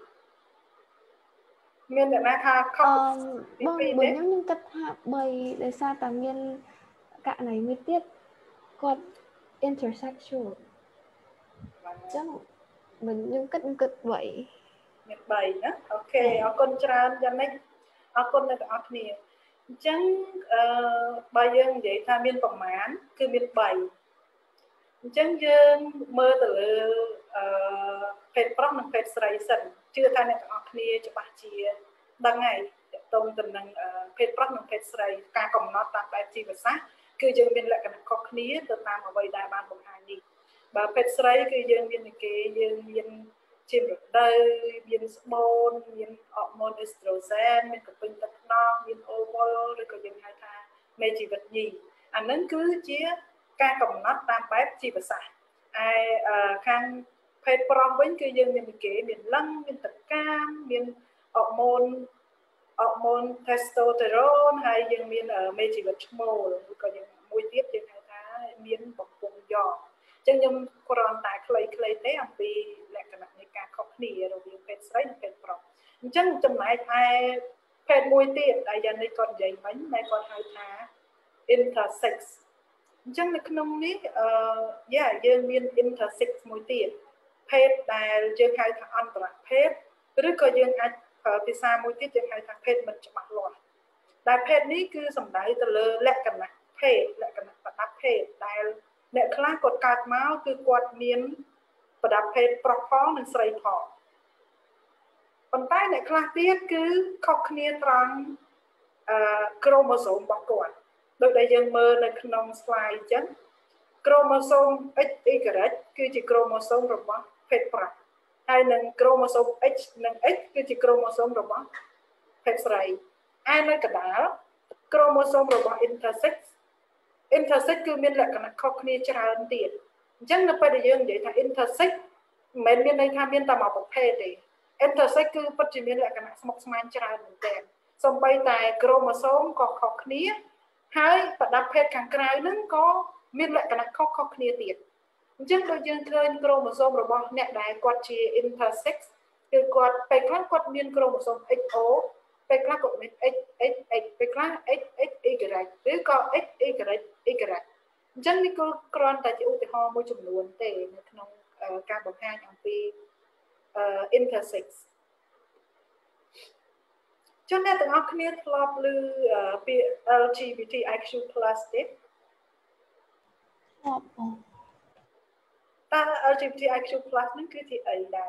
មានអ្នកណាថាខុសបងបើខ្ញុំខ្ញុំគិតថាបីដោយសារតែមានករណីមួយទៀតគាត់ intersexual អញ្ចឹងមិនខ្ញុំគិតខ្ញុំគិតបីមានបីណាអូខេអរគុណច្រើនយ៉ាងនេះអរគុណអ្នកទាំងអស់គ្នាអញ្ចឹងអឺបើយើងនិយាយថាមានប្រមាណគឺមានបីអញ្ចឹងយើងមើលទៅលើអឺភេទប្រុសនិងភេទស្រីសិនជឿថាអ្នកទាំងអស់គ្នាច្បាស់ជាដឹងហើយតកតងទៅនឹងភេទប្រុសនិងភេទស្រីការកំណត់តាមបែបជីវសាស្ត្រគឺយើងមានលក្ខណៈខុសគ្នាទៅតាមអ្វីដែលបានបង្ហាញនេះបើភេទស្រីគឺយើងមានគេយើងមានជារដូវមានស្បូនមានអរម៉ូនអេស្ត្រូហ្សែនមានកពេញទឹកខ្នងមានអូវុលឬក៏យើងហៅថាមេជីវិតញីអានឹងគឺជាការកំណត់តាមបែបជីវសាស្ត្រឯខាងភេទប្រុសវិញគឺយើងមានគេមានលឹងមានតកាមមានអរម៉ូនអរម៉ូន testosterone ហើយយើងមានមេជីវិតឈ្មោលឬក៏យើងមួយទៀតយើងហៅថាមានបំពង់យ៉ងអញ្ចឹងខ្ញុំគ្រាន់តែខ្លីៗទេអំពីលក្ខណៈនៃការខុសគ្នារវាងភេទស្រីនិងភេទប្រុសអញ្ចឹងចំណែកឯភេទមួយទៀតដែលយ៉ាងនេះគាត់និយាយមិញដែលគាត់ហៅថា intersex អញ្ចឹងនៅក្នុងនេះអឺយ៉ាយើងមាន intersex មួយទៀតភេទដែលយើងហៅថាអន្តរភេទឬក៏យើងអាចប្រើភាសាមួយទៀតយើងហៅថាភេទមិនច្បាស់លាស់ដែលភេទនេះគឺសំដៅទៅលើលក្ខណៈភេទលក្ខណៈប្រដាប់ភេទដែលអ្នកខ្លះគាត់កើតមកគឺគាត់មានប្រដាប់ភេទប្រុសផងនិងស្រីផងប៉ុន្តែអ្នកខ្លះទៀតគឺខុសគ្នាត្រង់អឺក្រូម៉ូសូមរបស់គាត់ដូចដែលយើងមើលនៅក្នុង slide អញ្ចឹងក្រូម៉ូសូម X Y គឺជាក្រូម៉ូសូមរបស់ភេទប្រុសហើយនឹងក្រូម៉ូសូម X និង X គឺជាក្រូម៉ូសូមរបស់ភេទស្រីឯនៅកណ្ដាលក្រូម៉ូសូមរបស់ intersex intersex គឺមានលក្ខណៈខុសគ្នាច្រើនទៀតអញ្ចឹងនៅពេលដែលយើងនិយាយថា intersex មិនមែនមានន័យថាមានតែមួយប្រភេទទេ intersex គឺពិតជាមានលក្ខណៈស្មុគស្មាញច្រើនមែនទែនសូម្បីតែក្រូម៉ូសូមក៏ខុសគ្នាហើយប្រដាប់ភេទខាងក្រៅហ្នឹងក៏មានលក្ខណៈខុសៗគ្នាទៀតអញ្ចឹងដូចយើងឃើញក្រូម៉ូសូមរបស់អ្នកដែលគាត់ជា intersex គឺគាត់ពេលខ្លះគាត់មានក្រូម៉ូសូម เอ็กซ์ โอ ពេលខ្លះគាត់មាន X X X ពេលខ្លះ X X Y ឬក៏ X Y Y អញ្ចឹងនេះគឺគ្រាន់តែជាឧទាហរណ៍មួយចំនួនទេនៅក្នុងការបង្ហាញអំពី intersex ចុះអ្នកទាំងអស់គ្នាធ្លាប់ឮពាក្យ แอล จี บี ที ไอ คิว plus ទេធ្លាប់បងតើ แอล จี บี ที ไอ คิว plus ហ្នឹងគឺជាអីដែរ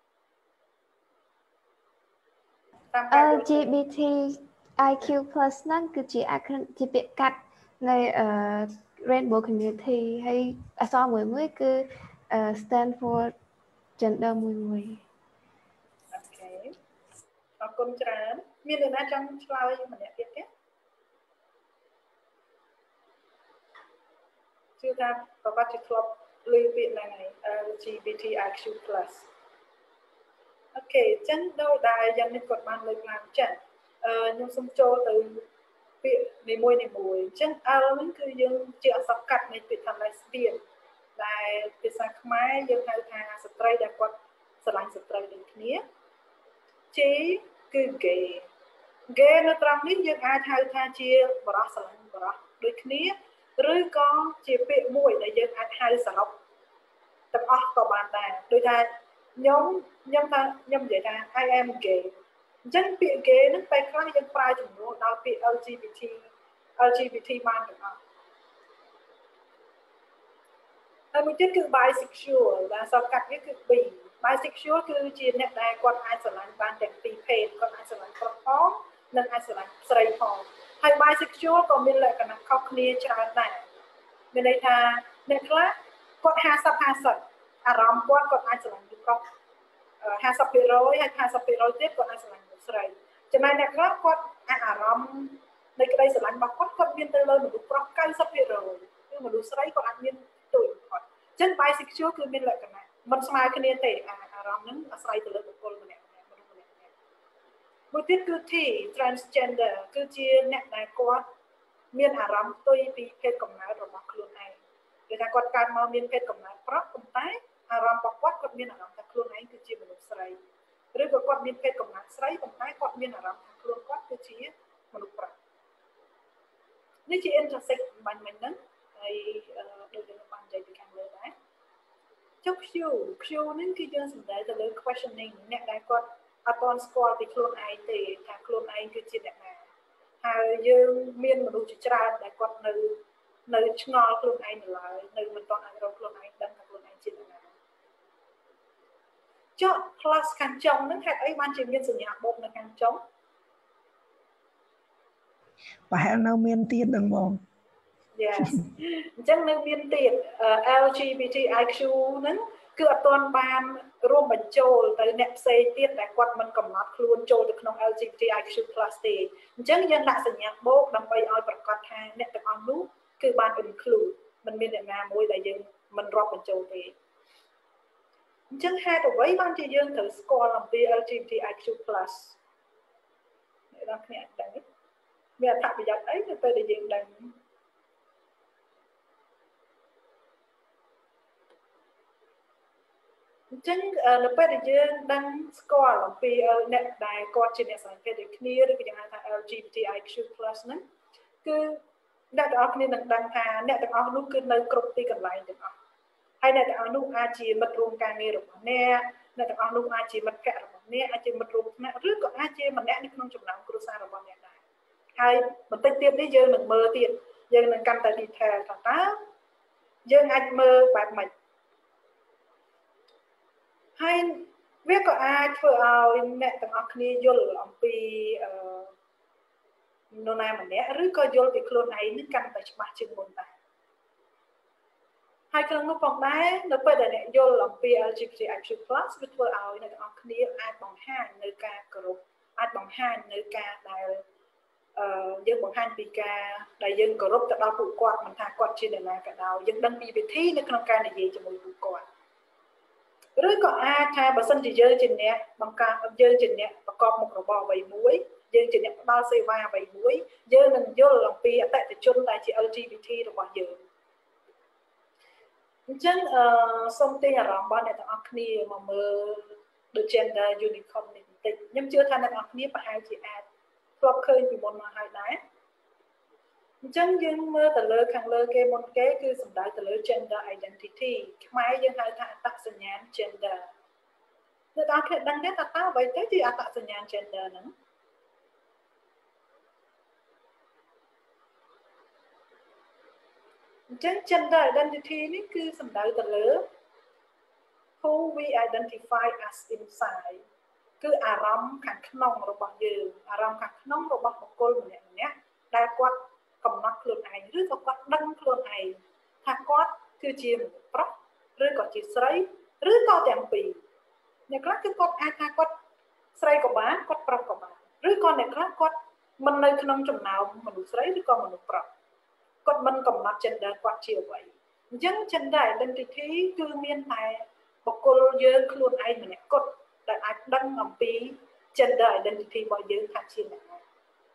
แอล จี บี ที ไอ คิว plus ហ្នឹងគឺជាជាពាក្យកាត់នៃ Rainbow Community ហើយអក្សរមួយមួយគឺ stand for gender មួយមួយអូខេអរគុណច្រើនមានអ្នកណាចង់ឆ្លើយម្នាក់ទៀតទេជឿថាប្រវត្តិជាធ្លាប់ឮពាក្យហ្នឹងហើយ L G B T I Q plus អូខេអញ្ចឹងដោយដែលយ៉ាងនេះគាត់បានលើកឡើងចឹងអឺខ្ញុំសូមចូលទៅពាក្យនីមួយនីមួយអញ្ចឹង L ហ្នឹងគឺយើងជាអក្សរកាត់នៃពាក្យថា lesbian ដែលភាសាខ្មែរយើងហៅថាស្ត្រីដែលគាត់ស្រឡាញ់ស្ត្រីដូចគ្នា G គឺ gay gay នៅត្រង់នេះយើងអាចហៅថាជាបរិសុទ្ធស្រឡាញ់បរិសុទ្ធដូចគ្នាឬក៏ជាពាក្យមួយដែលយើងអាចហៅសរុបទាំងអស់ក៏បានដែរដូចថាខ្ញុំខ្ញុំថាខ្ញុំនិយាយថា I am gay អញ្ចឹងពាក្យ gay ហ្នឹងពេលខ្លះយើងប្រើជំនួសដល់ពាក្យ L G B T L G B T បានទាំងអស់ហើយមួយទៀតគឺ bisexual ដែលសកាត់វាគឺ B bisexual គឺជាអ្នកដែលគាត់អាចស្រឡាញ់បានទាំងពីរភេទគាត់អាចស្រឡាញ់ប្រុសផងនិងអាចស្រឡាញ់ស្រីផងហើយ bisexual ក៏មានលក្ខណៈខុសគ្នាច្រើនដែរមានន័យថាអ្នកខ្លះគាត់ห้าสิบ ห้าสิบអារម្មណ៍គាត់គាត់អាចស្រឡាញ់ប្រុស ห้าสิบភាគរយ ហើយ ห้าสิบភាគរយ ទៀតគាត់អាចស្រឡាញ់ស្រីចំណែកអ្នកខ្លះគាត់អាចអារម្មណ៍នៃក្តីស្រឡាញ់របស់គាត់គាត់មានទៅលើមនុស្សប្រុស 九十ភាគរយ គឺមនុស្សស្រីគាត់អាចមានទូចគាត់អញ្ចឹង bisexual គឺមានលក្ខណៈមិនស្មើគ្នាទេអារម្មណ៍ហ្នឹងអាស្រ័យទៅលើបុគ្គលម្នាក់ម្នាក់មនុស្សម្នាក់ម្នាក់មួយទៀតគឺ T transgender គឺជាអ្នកដែលគាត់មានអារម្មណ៍ផ្ទុយពីភេទកំណើតរបស់ខ្លួនឯងគឺថាគាត់កើតមកមានភេទកំណើតប្រុសប៉ុន្តែអារម្មណ៍របស់គាត់គាត់មានអារម្មណ៍ថាខ្លួនឯងគឺជាមនុស្សស្រីឬក៏គាត់មានភេទកំណើតស្រីប៉ុន្តែគាត់មានអារម្មណ៍ថាខ្លួនគាត់គឺជាមនុស្សប្រុសនេះជា intersex បាញ់មិញហ្នឹងហើយដូចយើងបាននិយាយពីខាងលើដែរចុះ Q Q ហ្នឹងគឺយើងសំដៅទៅលើ questioning អ្នកដែលគាត់អត់ទាន់ស្គាល់ពីខ្លួនឯងទេថាខ្លួនឯងគឺជាអ្នកណាហើយយើងមានមនុស្សជាច្រើនដែលគាត់នៅនៅឆ្ងល់ខ្លួនឯងនៅឡើយនៅមិនទាន់អាចរកខ្លួនឯងដឹងថាខ្លួនឯងជាអ្នកណាចុះ plus ខាងចុងហ្នឹងហេតុអីបានជាមានសញ្ញាបូកនៅខាងចុងប្រហែលនៅមានទៀតដឹងបង Yes អញ្ចឹងនៅមានទៀត L G B T I Q ហ្នឹងគឺអត់ទាន់បានរួមបញ្ចូលទៅអ្នកផ្សេងទៀតដែលគាត់មិនកំណត់ខ្លួនចូលទៅក្នុង L G B T I Q plus ទេអញ្ចឹងយើងដាក់សញ្ញាបូកដើម្បីឲ្យប្រកាសថាអ្នកទាំងអស់នោះគឺបាន include មិនមានអ្នកណាមួយដែលយើងមិនរាប់បញ្ចូលទេអញ្ចឹងហេតុអ្វីបានជាយើងត្រូវស្គាល់អំពី L G B T I Q plus អ្នកនរគ្នាដឹងទេមានអត្ថប្រយោជន៍អីទៅពេលដែលយើងដឹងអញ្ចឹងនៅពេលដែលយើងដឹងស្គាល់អំពីអ្នកដែលគាត់ជាអ្នកស្រឡាញ់ភេទដូចគ្នាឬក៏យើងហៅថា L G B T I Q plus ហ្នឹងគឺអ្នកទាំងអស់គ្នានឹងដឹងថាអ្នកទាំងអស់នោះគឺនៅគ្រប់ទីកន្លែងទាំងអស់ហើយអ្នកទាំងអស់នោះអាចជាមិត្តរួមការងាររបស់អ្នកអ្នកទាំងអស់នោះអាចជាមិត្តភក្តិរបស់អ្នកអាចជាមិត្តរួមថ្នាក់ឬក៏អាចជាម្នាក់នៅក្នុងចំណោមគ្រួសាររបស់អ្នកដែរហើយបន្តិចទៀតនេះយើងនឹងមើលទៀតយើងនឹងកាន់តែ detail ថាតើយើងអាចមើលបែបម៉េចហើយវាក៏អាចធ្វើឲ្យអ្នកទាំងអស់គ្នាយល់អំពីអឺនរណាម្នាក់ឬក៏យល់ពីខ្លួនឯងនឹងកាន់តែច្បាស់ជាងមុនដែរហើយក្នុងនោះផងដែរនៅពេលដែលអ្នកយល់អំពី L G B T I Q plus វាធ្វើឲ្យអ្នកទាំងអស់គ្នាអាចបង្ហាញនៅការគោរពអាចបង្ហាញនៅការដែលអឺយើងបង្ហាញពីការដែលយើងគោរពទៅដល់ពួកគាត់មិនថាគាត់ជាអ្នកណាក៏ដោយយើងដឹងពីវិធីនៅក្នុងការនិយាយជាមួយពួកគាត់ឬក៏អាចថាបើសិនជាយើងជាអ្នកបង្កើតយើងជាអ្នកប្រកបមុខរបរអ្វីមួយយើងជាអ្នកផ្ដល់សេវាអ្វីមួយយើងនឹងយល់អំពីអតិថិជនដែលជា L G B T របស់យើងអញ្ចឹងអឺសូមទាញអារម្មណ៍របស់អ្នកទាំងអស់គ្នាមកមើល The Gender Unicorn នេះបន្តិចខ្ញុំជឿថាអ្នកទាំងអស់គ្នាប្រហែលជាអាចធ្លាប់ឃើញពីមុនមកហើយដែរអញ្ចឹងយើងមើលទៅលើខាងលើគេមុនគេគឺសំដៅទៅលើ gender identity ខ្មែរយើងហៅថាអត្តសញ្ញាណ gender អ្នកទាំងអស់គ្នាដឹងទេថាតើអ្វីទៅជាអត្តសញ្ញាណ gender ហ្នឹងអញ្ចឹង gender identity នេះគឺសំដៅទៅលើ who we identify as inside គឺអារម្មណ៍ខាងក្នុងរបស់យើងអារម្មណ៍ខាងក្នុងរបស់បុគ្គលម្នាក់ម្នាក់ដែលគាត់កំណត់ខ្លួនឯងឬក៏គាត់ដឹងខ្លួនឯងថាគាត់គឺជាមនុស្សប្រុសឬក៏ជាស្រីឬក៏ទាំងពីរអ្នកខ្លះគឺគាត់អាចថាគាត់ស្រីក៏បានគាត់ប្រុសក៏បានឬក៏អ្នកខ្លះគាត់មិននៅក្នុងចំណោមមនុស្សស្រីឬក៏មនុស្សប្រុសគាត់មិនកំណត់ gender គាត់ជាអ្វីអញ្ចឹង gender identity គឺមានតែបុគ្គលយើងខ្លួនឯងម្នាក់គត់ដែលអាចដឹងអំពី gender identity របស់យើងថាជាអ្នកណា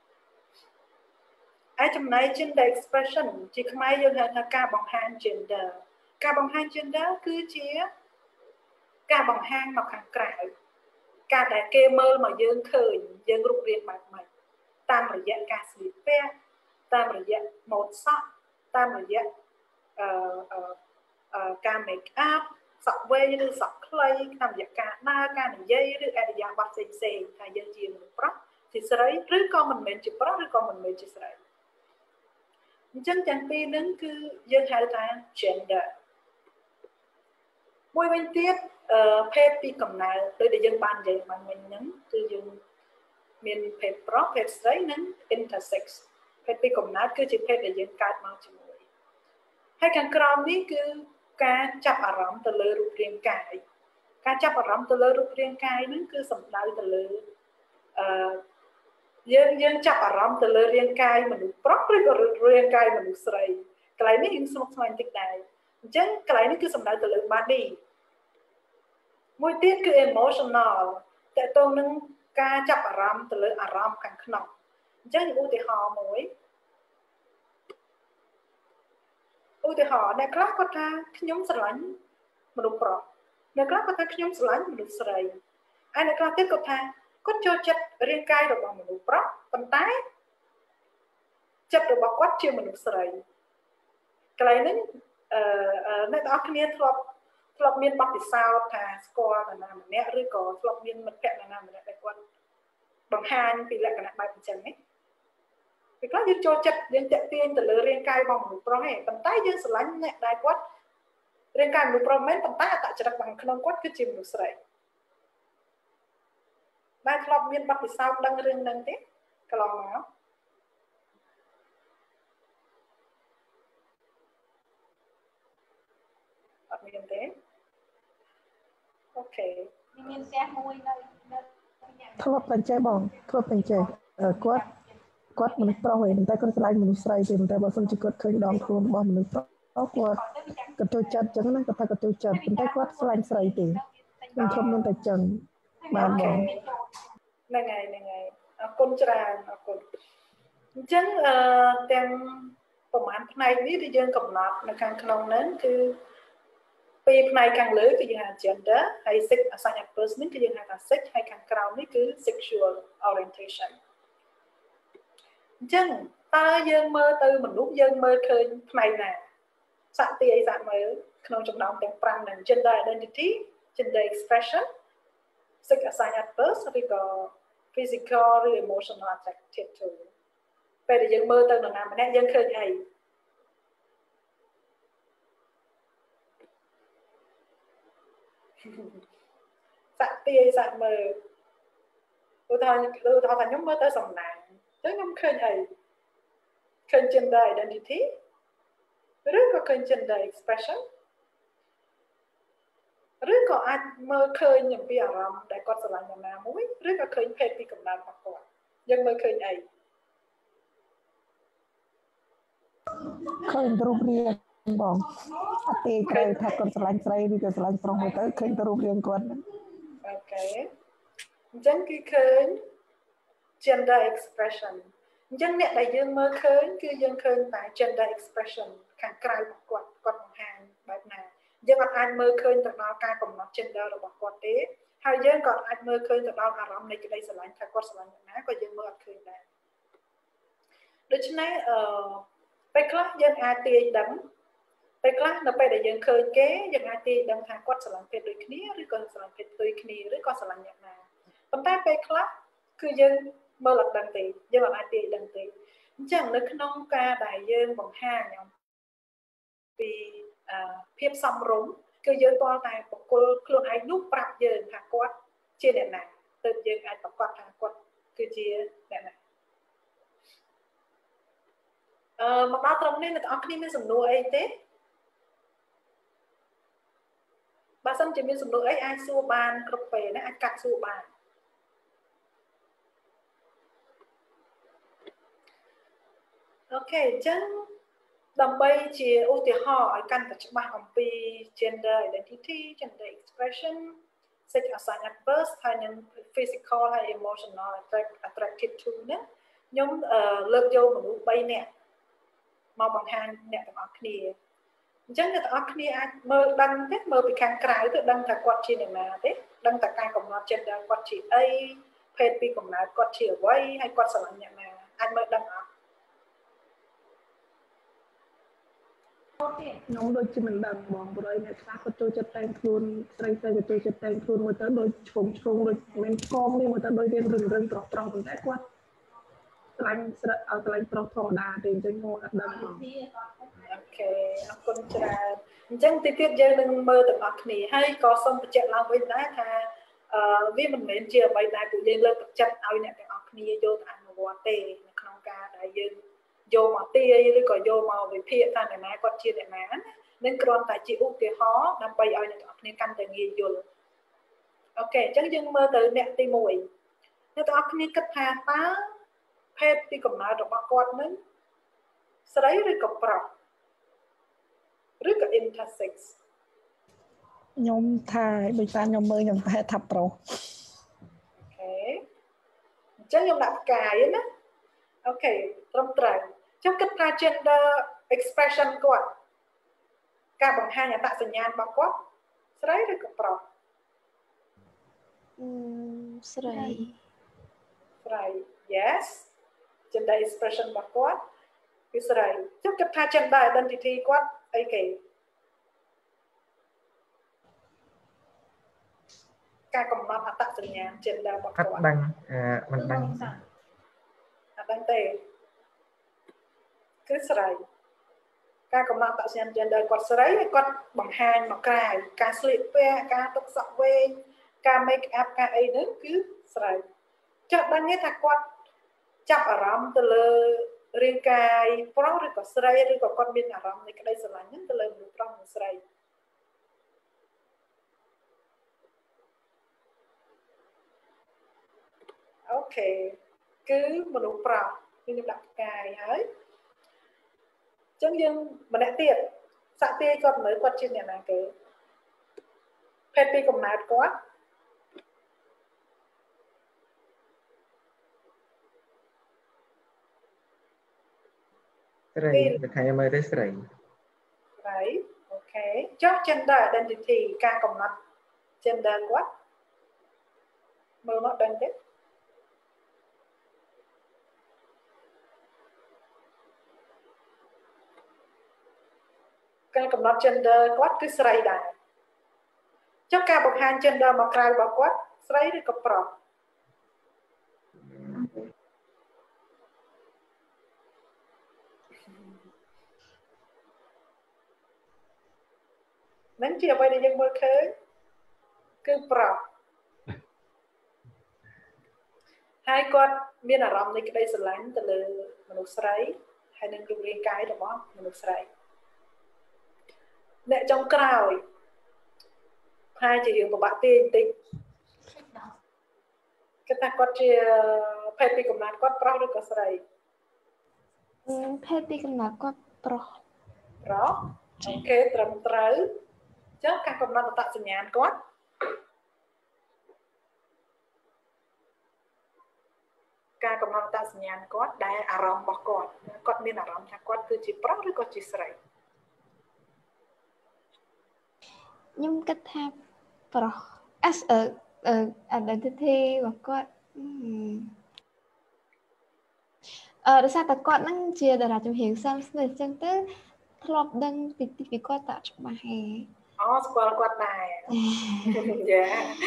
ហើយចំណែក gender expression ជាខ្មែរយើងហៅថាការបង្ហាញ gender ការបង្ហាញ gender គឺជាការបង្ហាញមកខាងក្រៅការដែលគេមើលមកយើងឃើញយើងរូបរាងបែបម៉េចតាមរយៈការស្លៀកពាក់តាមរយៈម៉ូដសក់តាមរយៈអឺអឺការ make up សក់វែងឬសក់ខ្លីតាមរយៈការដើរការនិយាយឬអរិយាប័ត្រផ្សេងៗថាយើងជាមនុស្សប្រុសជាស្រីឬក៏មិនមែនជាប្រុសឬក៏មិនមែនជាស្រីអញ្ចឹងទាំងពីរហ្នឹងគឺយើងហៅថា gender មួយវិញទៀតអឺភេទពីកំណើតដូចដែលយើងបាននិយាយបានមិញហ្នឹងគឺយើងមានភេទប្រុសភេទស្រីនិង intersex ភេទពីកំណើតគឺជាភេទដែលយើងកើតមកជាមួយហើយខាងក្រោមនេះគឺការចាប់អារម្មណ៍ទៅលើរូបរាងកាយការចាប់អារម្មណ៍ទៅលើរូបរាងកាយហ្នឹងគឺសំដៅទៅលើអឺយើងយើងចាប់អារម្មណ៍ទៅលើរាងកាយមនុស្សប្រុសឬក៏រាងកាយមនុស្សស្រីកន្លែងនេះយើងស្មុគស្មាញបន្តិចដែរអញ្ចឹងកន្លែងនេះគឺសំដៅទៅលើ body មួយទៀតគឺ emotional តើតើនឹងការចាប់អារម្មណ៍ទៅលើអារម្មណ៍ខាងក្នុងអញ្ចឹងឧទាហរណ៍មួយឧទាហរណ៍អ្នកខ្លះគាត់ថាខ្ញុំស្រឡាញ់មនុស្សប្រុសអ្នកខ្លះគាត់ថាខ្ញុំស្រឡាញ់មនុស្សស្រីហើយអ្នកខ្លះទៀតគាត់ថាគាត់ចូលចិត្តរាងកាយរបស់មនុស្សប្រុសប៉ុន្តែចិត្តរបស់គាត់ជាមនុស្សស្រីកន្លែងនេះអឺអ្នកទាំងអស់គ្នាធ្លាប់ធ្លាប់មានបទពិសោធន៍ថាស្គាល់នរណាម្នាក់ឬក៏ធ្លាប់មានមិត្តភក្តិនរណាម្នាក់ដែលគាត់បង្ហាញពីលក្ខណៈបែបអញ្ចឹងនេះពេលខ្លះយើងចូលចិត្តយើងតាក់ទាញទៅលើរាងកាយរបស់មនុស្សប្រុសឯងប៉ុន្តែយើងស្រឡាញ់អ្នកដែលគាត់រាងកាយមនុស្សប្រុសមែនប៉ុន្តែអត្តចរិតខាងក្នុងគាត់គឺជាមនុស្សស្រីដែលធ្លាប់មានបទពិសោធន៍ដឹងរឿងហ្នឹងទេកន្លងមកអត់មានទេអូខេមានផ្ទះមួយនៅនៅធ្លាប់តែចេះបងធ្លាប់តែចេះគាត់គាត់មនុស្សប្រុសឯងតែគាត់ឆ្លាញ់មនុស្សស្រីទេតែបើសិនជាគាត់ឃើញដងខ្លួនរបស់មនុស្សប្រុសគាត់គាត់ចូលចិត្តចឹងណាគាត់ថាគាត់ចូលចិត្តប៉ុន្តែគាត់ឆ្លាញ់ស្រីទេខ្ញុំធ្លាប់មានតែចឹងបានបងហ្នឹងហើយហ្នឹងហើយអរគុណច្រើនអរគុណអញ្ចឹងអឺទាំងប្រហែលផ្នែកនេះដែលយើងកំណត់នៅខាងក្នុងហ្នឹងគឺពីផ្នែកខាងលើគឺយើងហៅ gender ហើយ sex assigned at birth នេះគឺយើងហៅថា sex ហើយខាងក្រោមនេះគឺ sexual orientation អញ្ចឹងតើយើងមើលទៅមនុស្សយើងមើលឃើញផ្នែកណាសាក់ទីអីសាក់មើលក្នុងចំណោមទាំងប្រាំហ្នឹង gender identity gender expression sex assigned at birth ឬក៏ physical ឬ emotional attracted to ពេលដែលយើងមើលទៅនរណាម្នាក់យើងឃើញអីសាក់ទីអីសាក់មើលឧទាហរណ៍ឧទាហរណ៍ថាខ្ញុំមើលទៅសំណាងអញ្ចឹងខ្ញុំឃើញអីឃើញ gender identity ឬក៏ឃើញ gender expression ឬក៏អាចមើលឃើញអំពីអារម្មណ៍ដែលគាត់ស្រឡាញ់នរណាមួយឬក៏ឃើញភេទពីកំណើតរបស់គាត់យើងមើលឃើញអីឃើញរូបរាងបងអត់ទេត្រូវថាគាត់ស្រឡាញ់ស្រីឬក៏ស្រឡាញ់ប្រុសទៅឃើញទៅរូបរាងគាត់អូខេអញ្ចឹងគឺឃើញ gender expression អញ្ចឹងអ្នកដែលយើងមើលឃើញគឺយើងឃើញតែ gender expression ខាងក្រៅរបស់គាត់គាត់បង្ហាញបែបណាយើងអាចមើលឃើញទៅដល់ការកំណត់ gender របស់គាត់ទេហើយយើងក៏អាចមើលឃើញទៅដល់អារម្មណ៍នៃក្តីស្រឡាញ់ថាគាត់ស្រឡាញ់អ្នកណាក៏យើងមើលអត់ឃើញដែរដូច្នេះអឺពេលខ្លះយើងអាចទាញដឹងពេលខ្លះនៅពេលដែលយើងឃើញគេយើងអាចទាញដឹងថាគាត់ស្រឡាញ់ភេទដូចគ្នាឬក៏ស្រឡាញ់ភេទផ្ទុយគ្នាឬក៏ស្រឡាញ់អ្នកណាប៉ុន្តែពេលខ្លះគឺយើងមើលអត់ដឹងទេយើងអត់អាចទាញដឹងទេអញ្ចឹងនៅក្នុងការដែលយើងបង្ហាញអំពីភាពសមរម្យគឺយើងតើតែបុគ្គលខ្លួនឯងនោះប្រាប់យើងថាគាត់ជាអ្នកណាទើបយើងអាចប្រកាសថាគាត់គឺជាអ្នកណាអឺមកដល់ត្រឹមនេះអ្នកទាំងអស់គ្នាមានសំណួរអីទេបើសិនជាមានសំណួរអីអាចសួរបានគ្រប់ពេលណាអាចកាត់សួរបាន ok អញ្ចឹងដើម្បីជាឧទាហរណ៍ឲ្យកាន់តែច្បាស់អំពី gender identity gender expression sex assign adverse ហើយនឹង physical ហើយ emotional attracted to ណាខ្ញុំលើកយកមនុស្ស3នាក់មកបង្ហាញអ្នកទាំងអស់គ្នាអញ្ចឹងអ្នកទាំងអស់គ្នាអាចមើលដឹងទេមើលពីខាងក្រៅទៅដឹងថាគាត់ជាអ្នកណាទេដឹងតែការកំណត់ gender គាត់ជាអីភេទពីកំណើតគាត់ជាអ្វីហើយគាត់ស្រឡាញ់អ្នកណាអាចមើលដឹងអត់ខ្ញុំដូចជាមិនដឹងបងព្រោះអ្នកខ្លះគាត់ចូលចិត្តតែងខ្លួនស្រីស្រីគាត់ចូលចិត្តតែងខ្លួនមើលទៅដូចឆ្កុំឆ្កុំដូចមានកងនេះមើលទៅដូចរៀងរឹងរឹងត្រង់ត្រង់ប៉ុន្តែគាត់ខ្លាញ់ស្រឹកឲ្យខ្លាញ់ប្រុសធម្មតាទេអញ្ចឹងខ្ញុំអត់ដឹងអូខេអរគុណច្រើនអញ្ចឹងទីទៀតយើងនឹងមើលទាំងអស់គ្នាហើយក៏សូមបញ្ជាក់ឡើងវិញដែរថាអឺវាមិនមែនជាអ្វីដែលពួកយើងលើកទឹកចិត្តឲ្យអ្នកទាំងអស់គ្នាយកទៅអនុវត្តទេនៅក្នុងការដែលយើងយកមកទាយឬក៏យកមកវិភាគថាអ្នកណាគាត់ជាអ្នកណានឹងគ្រាន់តែជាឧទាហរណ៍ដើម្បីឲ្យអ្នកទាំងអស់គ្នាកាន់តែងាយយល់អូខេអញ្ចឹងយើងមើលទៅអ្នកទីមួយអ្នកទាំងអស់គ្នាគិតថាតើភេទពីកំណើតរបស់គាត់នឹងស្រីឬក៏ប្រុសឬក៏ intersex ខ្ញុំថាដូចតាខ្ញុំមើលខ្ញុំថាថាប្រុសអូខេអញ្ចឹងខ្ញុំដាក់ផ្កាយណាអូខេត្រឹមត្រូវខ្ញុំគិតថា gender expression គាត់ការបង្ហាញអត្តសញ្ញាណរបស់គាត់ស្រីឬក៏ប្រុសអឺស្រីស្រី yes gender expression របស់គាត់គឺស្រីខ្ញុំគិតថា gender identity គាត់អីគេការកំណត់អត្តសញ្ញាណ gender របស់គាត់អត់ដឹងអឺមិនដឹងអត់ដឹងទេគឺស្រីការកំណត់អត្តសញ្ញាណ gender គាត់ស្រីហើយគាត់បង្ហាញមកក្រៅការស្លៀកពាក់ការទុកសក់វែងការ make up ការអីហ្នឹងគឺស្រីចាស់ដឹងទេថាគាត់ចាប់អារម្មណ៍ទៅលើរាងកាយប្រុសឬក៏ស្រីឬក៏គាត់មានអារម្មណ៍នៃក្តីស្រឡាញ់ហ្នឹងទៅលើមនុស្សប្រុសនិងស្រីអូខេគឺមនុស្សប្រុសគឺខ្ញុំដាក់ផ្កាយហើយអញ្ចឹងយើងម្នាក់ទៀតសាក់ទាយគាត់មើលគាត់ជាអ្នកណាគេភេទពីកំណើតគាត់ស្រីតែខាងមើលទៅស្រីស្រីអូខេចុះ gender identity ការកំណត់ gender គាត់មើលមកដឹងទេការកំណត់ gender គាត់គឺស្រីដែរចុះការបង្ហាញ gender មកក្រៅរបស់គាត់ស្រីឬក៏ប្រុសនឹងជាអ្វីដែលយើងមើលឃើញគឺប្រុសហើយគាត់មានអារម្មណ៍នៃក្តីស្រឡាញ់ទៅលើមនុស្សស្រីហើយនឹងរូបរាងកាយរបស់មនុស្សស្រីអ្នកចុងក្រោយហើយជារឿងពិបាកទេបន្តិចគេថាគាត់ជាភេទពីកំណើតគាត់ប្រុសឬក៏ស្រីភេទពីកំណើតគាត់ប្រុសប្រុសអូខេត្រឹមត្រូវអញ្ចឹងការកំណត់អត្តសញ្ញាណគាត់ការកំណត់អត្តសញ្ញាណគាត់ដែលអារម្មណ៍របស់គាត់គាត់មានអារម្មណ៍ថាគាត់គឺជាប្រុសឬក៏ជាស្រីខ្ញុំគិតថាប្រុស as a identity របស់គាត់អឺដោយសារតែគាត់ហ្នឹងជាតារាចម្រៀងSam Smith អញ្ចឹងទៅធ្លាប់ដឹងពីពីគាត់តាច្បាស់ហេអូស្គាល់គាត់ដែរយ៉ា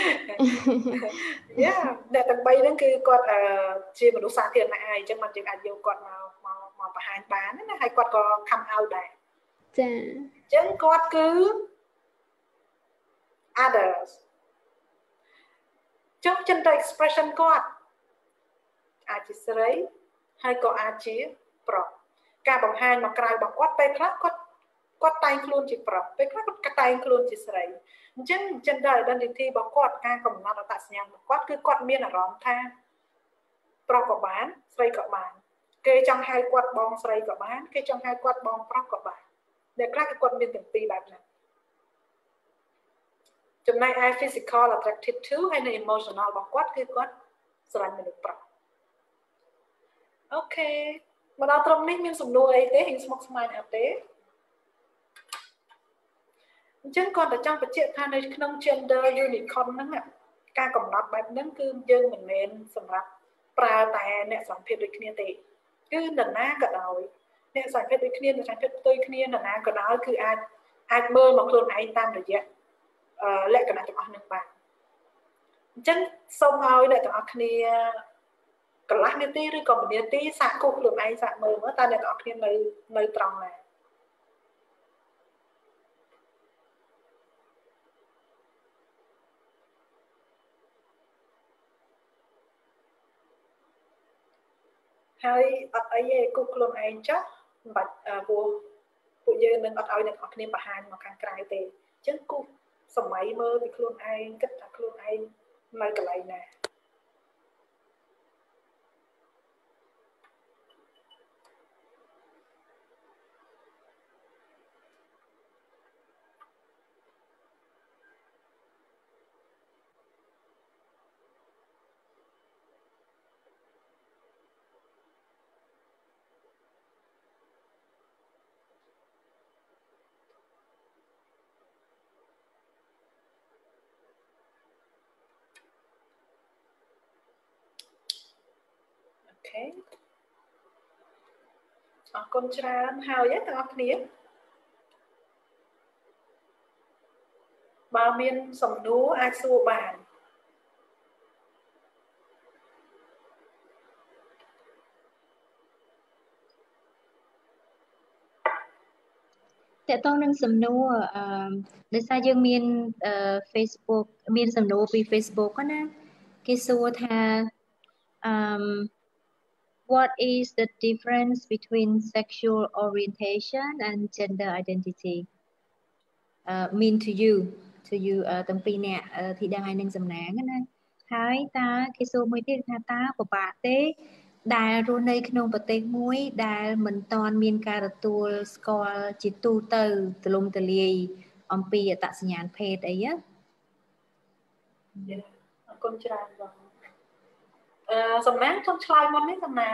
យ៉ាអ្នកទាំងបីហ្នឹងគឺគាត់ជាមនុស្សសាធារណៈហើយអញ្ចឹងមិនយើងអាចយកគាត់មកមកមកបង្ហាញបានណាហើយគាត់ក៏ come out ដែរចាអញ្ចឹងគាត់គឺ others ចុះ gender expression គាត់អាចជាស្រីហើយក៏អាចជាប្រុសការបង្ហាញមកក្រៅរបស់គាត់ពេលខ្លះគាត់គាត់តែងខ្លួនជាប្រុសពេលខ្លះគាត់តែងខ្លួនជាស្រីអញ្ចឹង gender identity របស់គាត់ការកំណត់អត្តសញ្ញាណរបស់គាត់គឺគាត់មានអារម្មណ៍ថាប្រុសក៏បានស្រីក៏បានគេចង់ហៅគាត់បងស្រីក៏បានគេចង់ហៅគាត់បងប្រុសក៏បានតែខ្លះគឺគាត់មានទាំងពីរបែបហ្នឹងចំណែកឯ physical attracted to ហើយនិង emotional របស់គាត់គឺគាត់ស្រឡាញ់មនុស្សប្រុសអូខេមកដល់ត្រង់នេះមានសំណួរអីទេហ៊ានស្មុគស្មាញអត់ទេអញ្ចឹងគាត់តែចង់បញ្ជាក់ថានៅក្នុង gender unicorn ហ្នឹងការកំណត់បែបហ្នឹងគឺយើងមិនមែនសម្រាប់ប្រើតែអ្នកសង្ភេទដូចគ្នាទេគឺនរណាក៏ដោយអ្នកសង្ភេទដូចគ្នាអ្នកសង្ភេទផ្ទុយគ្នានរណាក៏ដោយគឺអាចអាចមើលមកខ្លួនឯងតាមរយៈលក្ខណៈទាំងអស់ហ្នឹងបានអញ្ចឹងសូមឲ្យអ្នកទាំងអស់គ្នាកន្លះនាទីឬក៏មួយនាទីសាកគូសខ្លួនឯងសាកមើលមើលតើអ្នកទាំងអស់គ្នានៅនៅត្រង់ណាហើយអត់អីទេគូសខ្លួនឯងចុះមិនបាច់ព្រោះពួកយើងនឹងអត់ឲ្យអ្នកទាំងអស់គ្នាបង្ហាញមកខាងក្រៅទេអញ្ចឹងគូសសម័យមើលពីខ្លួនឯងគិតថាខ្លួនឯងនៅកន្លែងណាអរគុណច្រើនហើយទាំងអស់គ្នាបើមានសំណួរអាចសួរបានតើតើនឹងសំណួរអឺដោយសារយើងមាន Facebook មានសំណួរពី Facebook ណាគេសួរថាអឺWhat is the difference between sexual orientation and gender identity? Uh, mean to you, to you ទាំងពីរអ្នកធីតាហើយនឹងសំណាងណាហើយតើគេសួរមួយទៀតថាតើពិបាកទេដែលរស់នៅក្នុងប្រទេសមួយដែលមិនទាន់មានការទទួលស្គាល់ជាទូទៅទូលំទូលាយអំពីអត្តសញ្ញាណភេទអីណាអរគុណច្រើនបងអឺសំណាងចង់ឆ្លើយមុននេះសំណាង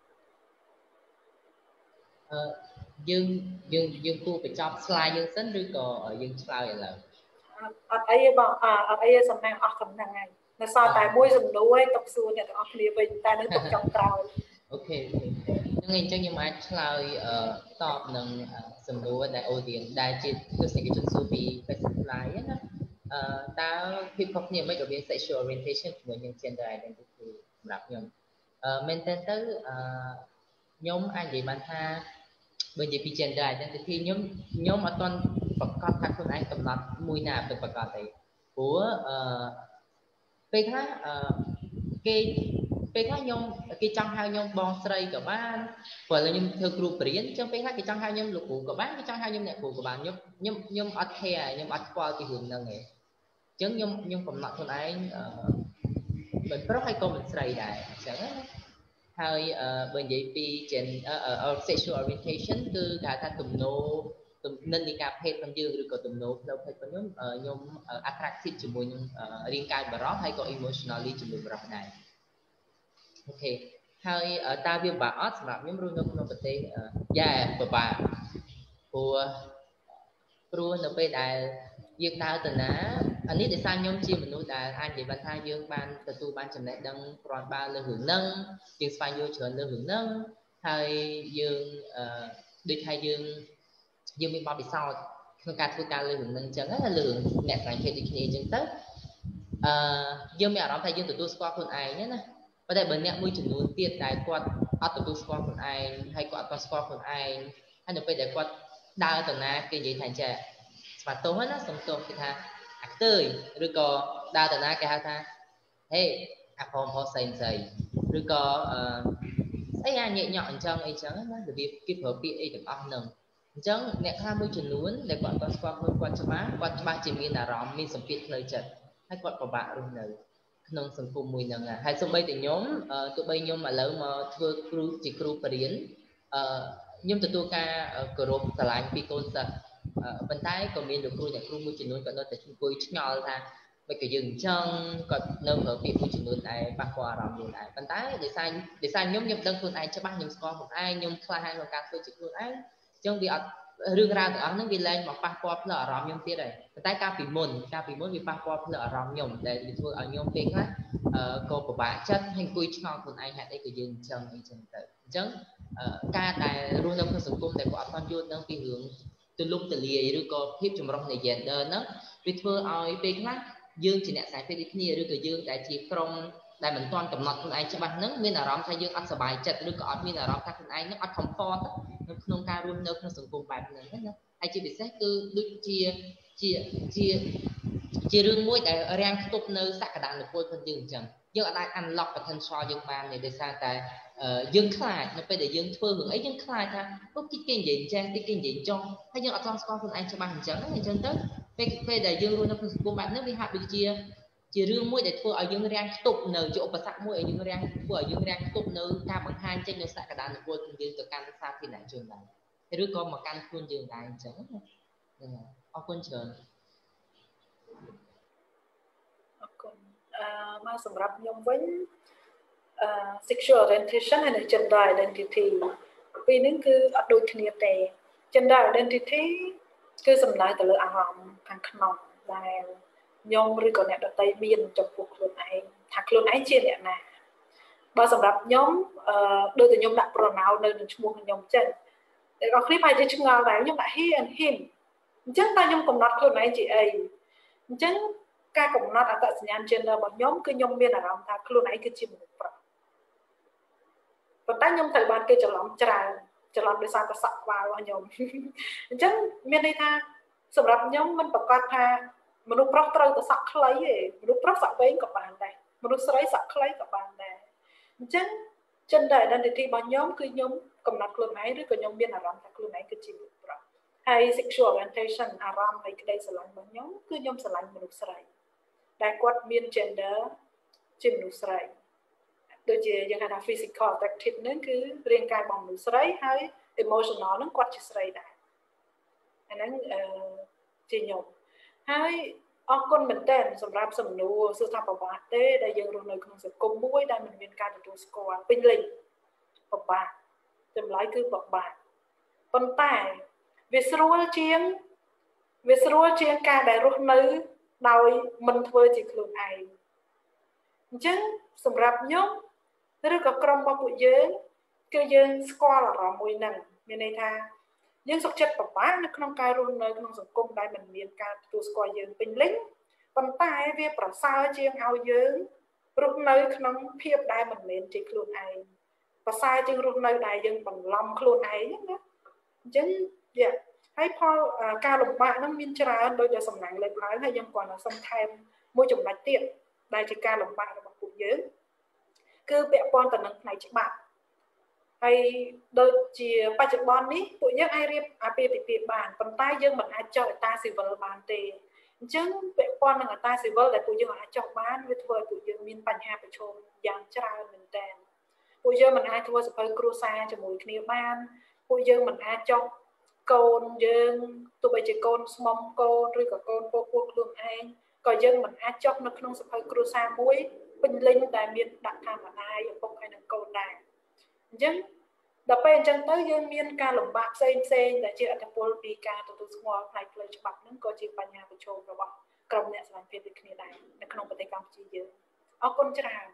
អឺយើងយើងយើងគួរបញ្ចប់ slide យើងសិនឬក៏យើងឆ្លើយឥឡូវអត់អីទេបងអត់អីទេសំណាងអស់កំណឹងហើយនៅសល់តែមួយសំណួរឯងទុកសួរអ្នកទាំងអស់គ្នាវិញតែនៅទុកចុងក្រោយអូខេហ្នឹងអញ្ចឹងខ្ញុំអាចឆ្លើយតបនឹងសំណួរដែល audience ដែលជាទស្សនិកជនសួរពី Facebook Live ណាអឺតើភាពខុសគ្នាមិនរវាង sexual orientation ជាមួយនឹង gender identity សម្រាប់ខ្ញុំអឺមែនតើទៅអឺខ្ញុំអាចនិយាយបានថាបើនិយាយពី gender identity ខ្ញុំខ្ញុំអត់ទាន់ប្រកាសថាខ្លួនឯងកំណត់មួយណាទៅប្រកាសទេព្រោះអឺពេលខ្លះអឺគេពេលខ្លះខ្ញុំគេចង់ហៅខ្ញុំបងស្រីក៏បានព្រោះឥឡូវខ្ញុំធ្វើគ្រូបរិញ្ញាបត្រអញ្ចឹងពេលខ្លះគេចង់ហៅខ្ញុំលោកគ្រូក៏បានគេចង់ហៅខ្ញុំអ្នកគ្រូក៏បានខ្ញុំខ្ញុំខ្ញុំអត់ care ខ្ញុំអត់ខ្វល់ពីរឿងហ្នឹងទេអញ្ចឹងខ្ញុំខ្ញុំកំណត់ខ្លួនឯងអឺមិនប្រុសហើយក៏មិនស្រីដែរអញ្ចឹងណាហើយបើនិយាយពី gender sexual orientation គឺគេហៅថាទំនោរទំនិញនៃការភេទរបស់យើងឬក៏ទំនោរផ្លូវភេទរបស់ខ្ញុំខ្ញុំ attractive ជាមួយនឹងរាងកាយបរិសុទ្ធហើយក៏ emotionally ជាមួយបរិសុទ្ធដែរអូខេហើយតើវាពិបាកអត់សម្រាប់ខ្ញុំរស់នៅក្នុងប្រទេសយ៉ាពិបាកព្រោះព្រោះនៅពេលដែលយើងដើរទៅណាអានេះដោយសារខ្ញុំជាមនុស្សដែលអាចនិយាយបានថាយើងបានទទួលបានចំណេះដឹងគ្រាន់បើលើរឿងហ្នឹងយើងស្វែងយល់ច្រើនលើរឿងហ្នឹងហើយយើងអឺដូចថាយើងយើងមានបទពិសោធន៍ក្នុងការធ្វើការលើរឿងហ្នឹងអញ្ចឹងណាលើអ្នកស្វែងភេទដូចគ្នាអញ្ចឹងទៅអឺយើងមានអារម្មណ៍ថាយើងទទួលស្គាល់ខ្លួនឯងណាប៉ុន្តែបើអ្នកមួយចំនួនទៀតដែលគាត់អត់ទទួលស្គាល់ខ្លួនឯងហើយគាត់អត់ទាន់ស្គាល់ខ្លួនឯងហើយនៅពេលដែលគាត់ដើរទៅណាគេនិយាយថាចេះស្វាទោសណាសំទោសគេថាអាខ្ទើយឬក៏ដើរទៅណាគេហៅថាហេអាផងផងផ្សេងផ្សេងឬក៏អឺស្អីអាញែកញក់អញ្ចឹងអីចឹងណារបៀបគេប្រើពាក្យអីទាំងអស់ហ្នឹងអញ្ចឹងអ្នកខ្លះមួយចំនួនដែលគាត់អត់ស្គាល់ខ្លួនគាត់ច្បាស់គាត់ច្បាស់ជាមានអារម្មណ៍មានសម្ពាធផ្លូវចិត្តហើយគាត់ពិបាករស់នៅក្នុងសង្គមមួយហ្នឹងហើយសូម្បីតែខ្ញុំទោះបីខ្ញុំឥឡូវមកធ្វើគ្រូជាគ្រូបរិញ្ញាអឺខ្ញុំទទួលការគោរពស្រឡាញ់ពីកូនសិស្សប៉ុន្តែក៏មានលោកគ្រូអ្នកគ្រូមួយចំនួនក៏នៅតែអង្គុយឆ្ងល់ថាមិនក៏យើងអញ្ចឹងគាត់នៅប្រើពាក្យមួយចំនួនដែរប៉ះពាល់អារម្មណ៍យើងដែរប៉ុន្តែដោយសារដោយសារខ្ញុំខ្ញុំដឹងខ្លួនឯងច្បាស់ខ្ញុំស្គាល់ខ្លួនឯងខ្ញុំក្លាហានក្នុងការធ្វើជាខ្លួនឯងអញ្ចឹងវាអត់រឿងរ៉ាវទាំងអស់ហ្នឹងវាលែងមកប៉ះពាល់ផ្លូវអារម្មណ៍ខ្ញុំទៀតហើយប៉ុន្តែកាលពីមុនកាលពីមុនវាប៉ះពាល់ផ្លូវអារម្មណ៍ខ្ញុំដែលវាធ្វើឲ្យខ្ញុំពេលខ្លះក៏ពិបាកចិត្តហើយអង្គុយឆ្ងល់ខ្លួនឯងហេតុអីក៏យើងអញ្ចឹងអីចឹងទៅអញ្ចឹងការដែលរស់នៅក្នុងសង្គមដែលគាត់អត់បានយល់ដឹងពីរឿងទូលំទូលាយឬក៏ភាពចម្រុះនៃ gender ហ្នឹងវាធ្វើឲ្យពេលខ្លះយើងជាអ្នកខ្សែភាពដូចគ្នាឬក៏យើងដែលជាក្រុមដែលមិនទាន់កំណត់ខ្លួនឯងច្បាស់ហ្នឹងមានអារម្មណ៍ថាយើងអត់សប្បាយចិត្តឬក៏អត់មានអារម្មណ៍ថាខ្លួនឯងហ្នឹងអត់ comfort នៅក្នុងការរស់នៅក្នុងសង្គមបែបហ្នឹងណាហើយជាពិសេសគឺដូចជាជាជាជារឿងមួយដែលរាំងខ្ទប់នៅសក្តានុពលរបស់យើងអញ្ចឹងយើងអាច unlock potential យើងបានដោយសារតែយើងខ្លាចនៅពេលដែលយើងធ្វើរឿងអីយើងខ្លាចថាពុកគេនិយាយចេះតិចគេនិយាយចង់ហើយយើងអត់ចង់ស្គាល់ខ្លួនឯងច្បាស់អញ្ចឹងអញ្ចឹងទៅពេលពេលដែលយើងរស់នៅក្នុងសង្គមបែបហ្នឹងវាហាក់ដូចជាជារឿងមួយដែលធ្វើឲ្យយើងរាំងខ្ទប់នៅជាឧបសគ្គមួយឲ្យយើងរាំងធ្វើឲ្យយើងរាំងខ្ទប់នៅការបង្ហាញចេញនៅសក្តានុពលរបស់យើងទៅកាន់សាធារណជនដែរឬក៏មកកាន់ខ្លួនយើងដែរអញ្ចឹងអរគុណច្រើនអរគុណអឺមកសម្រាប់ខ្ញុំវិញអឺ sexual orientation ហើយ gender identity ពីរនេះគឺអត់ដូចគ្នាទេ gender identity គឺសំដៅទៅលើអារម្មណ៍ខាងក្នុងដែលខ្ញុំឬក៏អ្នកដទៃមានចំពោះខ្លួនឯងថាខ្លួនឯងជាអ្នកណាបើសម្រាប់ខ្ញុំអឺដូចតែខ្ញុំដាក់ pronoun នៅនឹងឈ្មោះខ្ញុំអញ្ចឹងតែអ្នកគ្នាអាចឆ្ងល់ដែរខ្ញុំដាក់ he and him អញ្ចឹងតើខ្ញុំកំណត់ខ្លួនឯងជាអីអញ្ចឹងការកំណត់អត្តសញ្ញាណ gender របស់ខ្ញុំគឺខ្ញុំមានអារម្មណ៍ថាខ្លួនឯងគឺជាមនុស្សប្រុសប៉ុន្តែខ្ញុំត្រូវបានគេច្រឡំច្រើនច្រឡំដោយសារតែសក់ក្បាលរបស់ខ្ញុំអញ្ចឹងមានន័យថាសម្រាប់ខ្ញុំមិនប្រកាសថាមនុស្សប្រុសត្រូវតែសក់ខ្លីទេមនុស្សប្រុសសក់វែងក៏បានដែរមនុស្សស្រីសក់ខ្លីក៏បានដែរអញ្ចឹង gender identity របស់ខ្ញុំគឺខ្ញុំកំណត់ខ្លួនឯងឬក៏ខ្ញុំមានអារម្មណ៍ថាខ្លួនឯងគឺជាមនុស្សប្រុសហើយ sexual orientation អារម្មណ៍នៃក្តីស្រឡាញ់របស់ខ្ញុំគឺខ្ញុំស្រឡាញ់មនុស្សស្រីដែលគាត់មាន gender ជាមនុស្សស្រីដូចជាយើងហៅថា physical attractive ហ្នឹងគឺរាងកាយរបស់មនុស្សស្រីហើយ emotional ហ្នឹងគាត់ជាស្រីដែរអាហ្នឹងអឺជាខ្ញុំហើយអរគុណមែនតើសម្រាប់សំណួរសួរថាប្រវត្តិទេដែលយើងរស់នៅក្នុងសង្គមមួយដែលមិនមានការទទួលស្គាល់ពេញលេញពិបាកចម្លើយគឺពិបាកប៉ុន្តែវាស្រួលជាងវាស្រួលជាងការដែលរស់នៅដោយមិនធ្វើជាខ្លួនឯងអញ្ចឹងសម្រាប់ខ្ញុំឬក៏ក្រុមរបស់ពួកយើងគឺយើងស្គាល់អារម្មណ៍មួយហ្នឹងមានន័យថាយើងសុខចិត្តពិបាកនៅក្នុងការរស់នៅក្នុងសង្គមដែលមិនមានការទទួលស្គាល់យើងពេញលេញប៉ុន្តែវាប្រសើរជាងឲ្យយើងរស់នៅក្នុងភាពដែលមិនមែនជាខ្លួនឯងប្រសើរជាងរស់នៅដែលយើងបន្លំខ្លួនឯងណាអញ្ចឹងយ៉ាហើយផលការលំបាកហ្នឹងមានច្រើនដោយតែសំណាងលើកឡើងហើយខ្ញុំគាត់ថាសំថែមមួយចំណុចទៀតដែលជាការលំបាករបស់ពួកយើងគឺពាក់ព័ន្ធទៅនឹងផ្នែកច្បាប់ហើយដូចជាបច្ចុប្បន្ននេះពួកយើងអាចរៀបអាពាហ៍ពិពាហ៍បានប៉ុន្តែយើងមិនអាចចុះអត្រាស៊ីវិលបានទេអញ្ចឹងពាក់ព័ន្ធនឹងអត្រាស៊ីវិលដែលពួកយើងអាចចុះបានវាធ្វើឲ្យពួកយើងមានបញ្ហាប្រឈមយ៉ាងច្រើនមែនទែនពួកយើងមិនអាចធ្វើសភៅគ្រួសារជាមួយគ្នាបានពួកយើងមិនអាចចុះកូនយើងទោះបីជាកូនស្មុំកូនឬក៏កូនពោះពោះខ្លួនឯងក៏យើងមិនអាចចុះនៅក្នុងសភៅគ្រួសារមួយពេញលេញដែលមានដាក់ថាម្ដាយឪពុកហើយនិងកូនដែរអញ្ចឹងដល់ពេលអញ្ចឹងទៅយើងមានការលំបាកផ្សេងផ្សេងដែលជាអត្ថប្រយោជន៍ពីការទទួលស្គាល់ផ្នែកផ្លូវច្បាប់ហ្នឹងក៏ជាបញ្ហាប្រឈមរបស់ក្រុមអ្នកស្រឡាញ់ភាពដូចគ្នាដែរនៅក្នុងប្រទេសកម្ពុជាយើងអរគុណច្រើន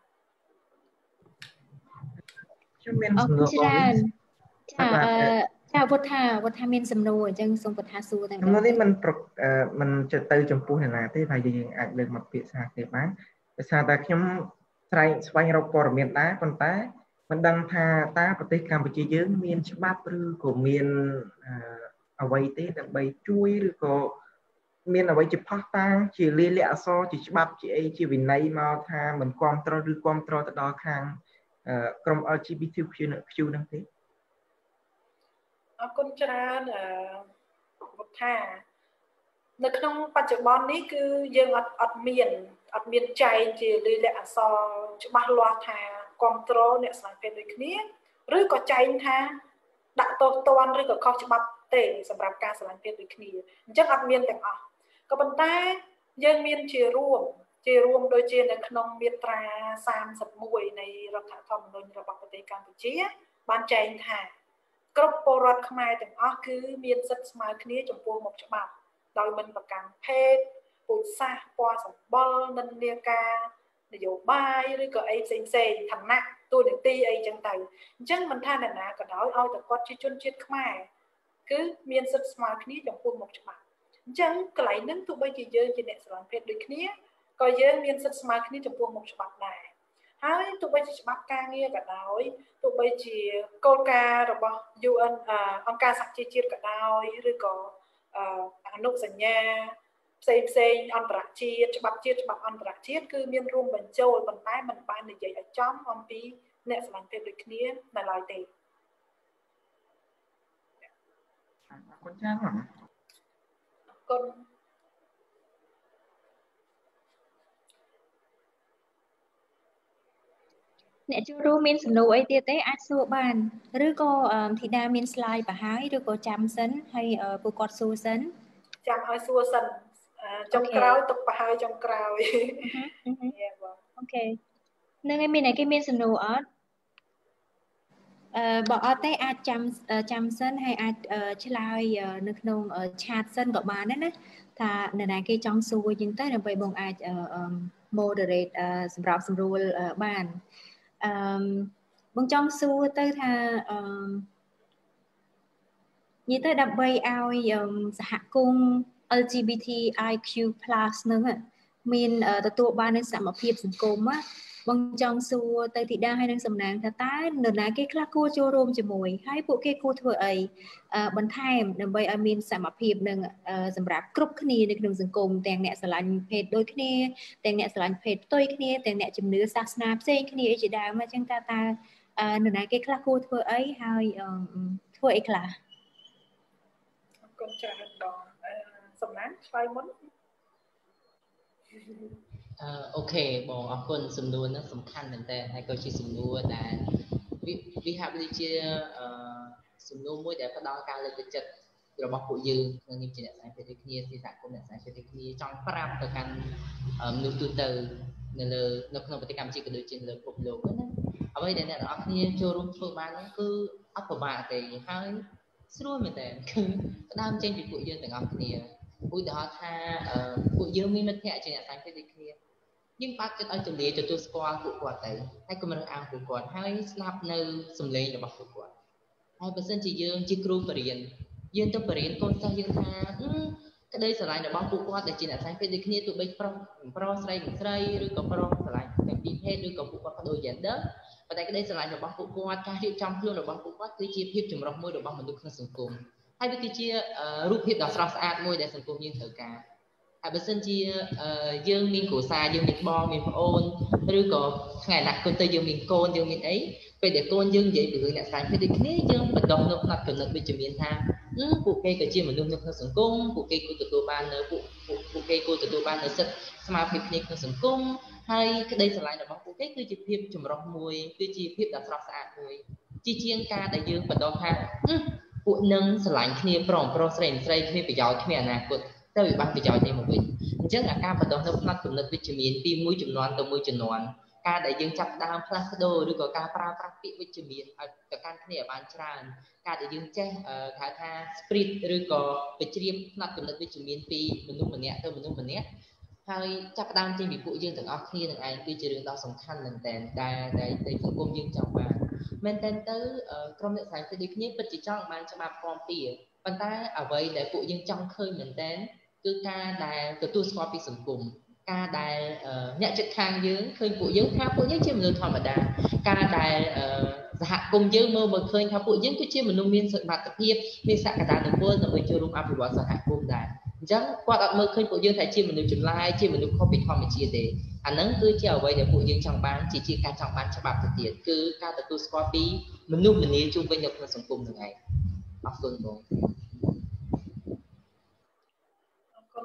ខ្ញុំមានសំណួរច្រើនចាអឺចាវុធាវុធាមានសំណួរអញ្ចឹងសូមវុធាសួរតែសំណួរនេះមិនមិនចិត្តទៅចំពោះអ្នកណាទេហើយយើងអាចលើកមកពាក្យសាគ្នាបានដោយសារតែខ្ញុំស្រែកស្វែងរកព័ត៌មានដែរប៉ុន្តែមិនដឹងថាតើប្រទេសកម្ពុជាយើងមានច្បាប់ឬក៏មានអ្វីទេដើម្បីជួយឬក៏មានអ្វីជាផុសតាងជាលាយលក្ខណ៍អក្សរជាច្បាប់ជាអីជាវិន័យមកថាមិនគ្រប់គ្រងឬគ្រប់គ្រងទៅដល់ខាងក្រុម แอล ជី บี ที คิว ហ្នឹងទេអរគុណច្រើនអឺថានៅក្នុងបច្ចុប្បន្ននេះគឺយើងអត់អត់មានអត់មានចែងជាលិលាអក្សរច្បាស់លាស់ថាគ្រប់គ្រងអ្នកស្រឡាញ់ភេទដូចគ្នាឬក៏ចែងថាដាក់ទោសទណ្ឌឬក៏ខុសច្បាប់ទេសម្រាប់ការស្រឡាញ់ភេទដូចគ្នាអញ្ចឹងអត់មានទាំងអស់ក៏ប៉ុន្តែយើងមានជារួមជារួមដូចជានៅក្នុងមាត្រាសាមសិបមួយនៃរដ្ឋធម្មនុញ្ញរបស់ប្រទេសកម្ពុជាបានចែងថាគ្រប់ពលរដ្ឋខ្មែរទាំងអស់គឺមានសិទ្ធិស្មើគ្នាចំពោះមុខច្បាប់ដោយមិនប្រកាន់ភេទពូជសាសន៍ពណ៌សម្បុរនិន្នាការនយោបាយឬក៏អីផ្សេងផ្សេងឋានៈទូនាទីអីចឹងទៅអញ្ចឹងមិនថាអ្នកណាក៏ដោយឲ្យតែគាត់ជាជនជាតិខ្មែរគឺមានសិទ្ធិស្មើគ្នាចំពោះមុខច្បាប់អញ្ចឹងកន្លែងហ្នឹងទោះបីជាយើងជាអ្នកស្រឡាញ់ភេទដូចគ្នាក៏យើងមានសិទ្ធិស្មើគ្នាចំពោះមុខច្បាប់ដែរហើយទោះបីជាច្បាប់ការងារក៏ដោយទោះបីជាគោលការណ៍របស់ U N អង្គការសហជីវជាតិក៏ដោយឬក៏អនុសញ្ញាផ្សេងផ្សេងអន្តរជាតិច្បាប់ជាតិច្បាប់អន្តរជាតិគឺមានរួមបញ្ចូលប៉ុន្តែมันបាននិយាយឲ្យចំអំពីអ្នកស្រឡាញ់ភេទដូចគ្នានៅឡើយទេអរគុណច្រើនអរគុណអ្នកចូលរួមមានសំណួរអីទៀតទេអាចសួរបានឬក៏ធីតាមាន slide បង្ហាញឬក៏ចាំសិនហើយពួកគាត់សួរសិនចាំឲ្យសួរសិនចុងក្រោយទុកបង្ហាញចុងក្រោយអូខេនឹងឯងមានឯគេមានសំណួរអត់អឺបើអត់ទេអាចចាំចាំសិនហើយអាចឆ្លើយនៅក្នុង chat សិនក៏បានដែរណាថានរណាគេចង់សួរយើងទៅដើម្បីបងអាច moderate សម្រាប់សម្រួលបានអឺបងចង់សួរទៅថាអឺនិយាយទៅដើម្បីឲ្យសហគមន៍ L G B T I Q plus នឹងមានទទួលបាននូវសមភាពសង្គមបងចង់សួរទៅធីតាហើយនឹងសំណាងថាតើនរណាគេខ្លះគួរចូលរួមជាមួយហើយពួកគេគួរធ្វើអីបន្ថែមដើម្បីឲ្យមានសមភាពនឹងសម្រាប់គ្រប់គ្នានៅក្នុងសង្គមទាំងអ្នកស្រឡាញ់ភេទដូចគ្នាទាំងអ្នកស្រឡាញ់ភេទផ្ទុយគ្នាទាំងអ្នកជំនឿសាសនាផ្សេងគ្នាជាដើមអញ្ចឹងតើតើនរណាគេខ្លះគួរធ្វើអីហើយធ្វើអីខ្លះអរគុណច្រើនបងសំណាងឆ្លើយមុនអឺអូខេបងអរគុណសំណួរហ្នឹងសំខាន់មែនតើហើយក៏ជាសំណួរដែលវាហាក់ដូចជាអឺសំណួរមួយដែលផ្ដល់ការលើកទឹកចិត្តរបស់ពួកយើងក្នុងនាមជាអ្នកស្រាវជ្រាវដូចគ្នាជាសហគមន៍អ្នកស្រាវជ្រាវដូចគ្នាចង់ប្រាប់ទៅកាន់មនុស្សទូទៅនៅលើនៅក្នុងប្រទេសកម្ពុជាក៏ដូចជាលើពិភពលោកណាអ្វីដែលអ្នកទាំងអស់គ្នាចូលរួមធ្វើបានហ្នឹងគឺអត់ពិបាកទេហើយស្រួលមែនតើគឺផ្ដើមចេញពីពួកយើងទាំងអស់គ្នាឧទាហរណ៍ថាពួកយើងមានមិត្តភ័ក្តិជាអ្នកស្រាវជ្រាវដូចគ្នាយើងបើកចិត្តឲ្យទូលាយទទួលស្គាល់ពួកគាត់ទៅហើយកុំរើសអើងពួកគាត់ហើយស្ដាប់នៅសំឡេងរបស់ពួកគាត់ហើយបើសិនជាយើងជាគ្រូបរិញ្ញាយើងទៅបរិញ្ញាកូនសិស្សយើងថាក្តីស្រឡាញ់របស់ពួកគាត់ដែលជាអ្នកស្រាវជ្រាវដូចគ្នាទោះបីប្រុសប្រុសស្រីមិនស្រីឬក៏ប្រុសស្រឡាញ់ទាំងពីរភេទឬក៏ពួកគាត់បដូរ gender ប៉ុន្តែក្តីស្រឡាញ់របស់ពួកគាត់ការរៀបចំខ្លួនរបស់ពួកគាត់គឺជាភាពចម្រុះមួយរបស់មនុស្សក្នុងសង្គមហើយវាគឺជារូបភាពដ៏ស្រស់ស្អាតមួយដែលសង្គមយើងត្រូវការហើយបើសិនជាយើងមានគ្រួសារយើងមានបងមានប្អូនឬក៏ថ្ងៃអនាគតទៅយើងមានកូនយើងមានអីពេលដែលកូនយើងនិយាយពីរឿងអ្នកស្រាវជ្រាវដូចគ្នាយើងបណ្ដុះនៅផ្នែកចំណុចវិជ្ជមានថាពួកគេក៏ជាមនុស្សនៅក្នុងសង្គមពួកគេគួរទទួលបាននៅពួកពួកគេគួរទទួលបាននៅសិទ្ធិស្មើភាពគ្នាក្នុងសង្គមហើយក្តីស្រឡាញ់របស់ពួកគេគឺជាភាពចម្រុះមួយគឺជាភាពដ៏ស្រស់ស្អាតមួយជាជាងការដែលយើងបណ្ដុះថាពួកនឹងស្រឡាញ់គ្នាប្រុសប្រុសស្រីស្រីគ្នាប្រយោជន៍គ្នាអនាគតទៅវាបានប្រយោជន៍នេះមកវិញអញ្ចឹងអាការបណ្ដុះនៅផ្នែកគំនិតវិជ្ជមានពីមួយជំនាន់ទៅមួយជំនាន់ការដែលយើងចាប់ដើមផ្លាស់ប្ដូរឬក៏ការប្រើប្រាស់ពាក្យវិជ្ជមានឲ្យទៅកាន់គ្នាឲ្យបានច្រើនការដែលយើងចេះហៅថា spirit ឬក៏បញ្ជ្រាបផ្នែកគំនិតវិជ្ជមានពីមនុស្សម្នាក់ទៅមនុស្សម្នាក់ហើយចាប់ដើមចេញពីពួកយើងទាំងអស់គ្នានឹងឯងគឺជារឿងដ៏សំខាន់មែនទែនដែលដែលសង្គមយើងចង់បានមែនទែនទៅក្រុមអ្នកស្រាវជ្រាវដូចគ្នាពិតជាចង់បានច្បាប់គាំពៀប៉ុន្តែអ្វីដែលពួកយើងចង់ឃើញមែនទែនគឺការដែលទទួលស្គាល់ពីសង្គមការដែលអ្នកជិតខាងយើងឃើញពួកយើងថាពួកយើងជាមនុស្សធម្មតាការដែលសហគមន៍យើងមើលមកឃើញថាពួកយើងគឺជាមនុស្សមានសមត្ថភាពមានសក្តានុពលដើម្បីចូលរួមអភិវឌ្ឍសហគមន៍ដែរអញ្ចឹងគាត់អត់មើលឃើញពួកយើងថាជាមនុស្សចម្លែកជាមនុស្សខុសពីធម្មជាតិទេអាហ្នឹងគឺជាអ្វីដែលពួកយើងចង់បានជាជាការចង់បានច្បាប់ទៅទៀតគឺការទទួលស្គាល់ពីមនុស្សម្នាជុំវិញនៅក្នុងសង្គមនឹងឯងអរគុណបងអរគុណ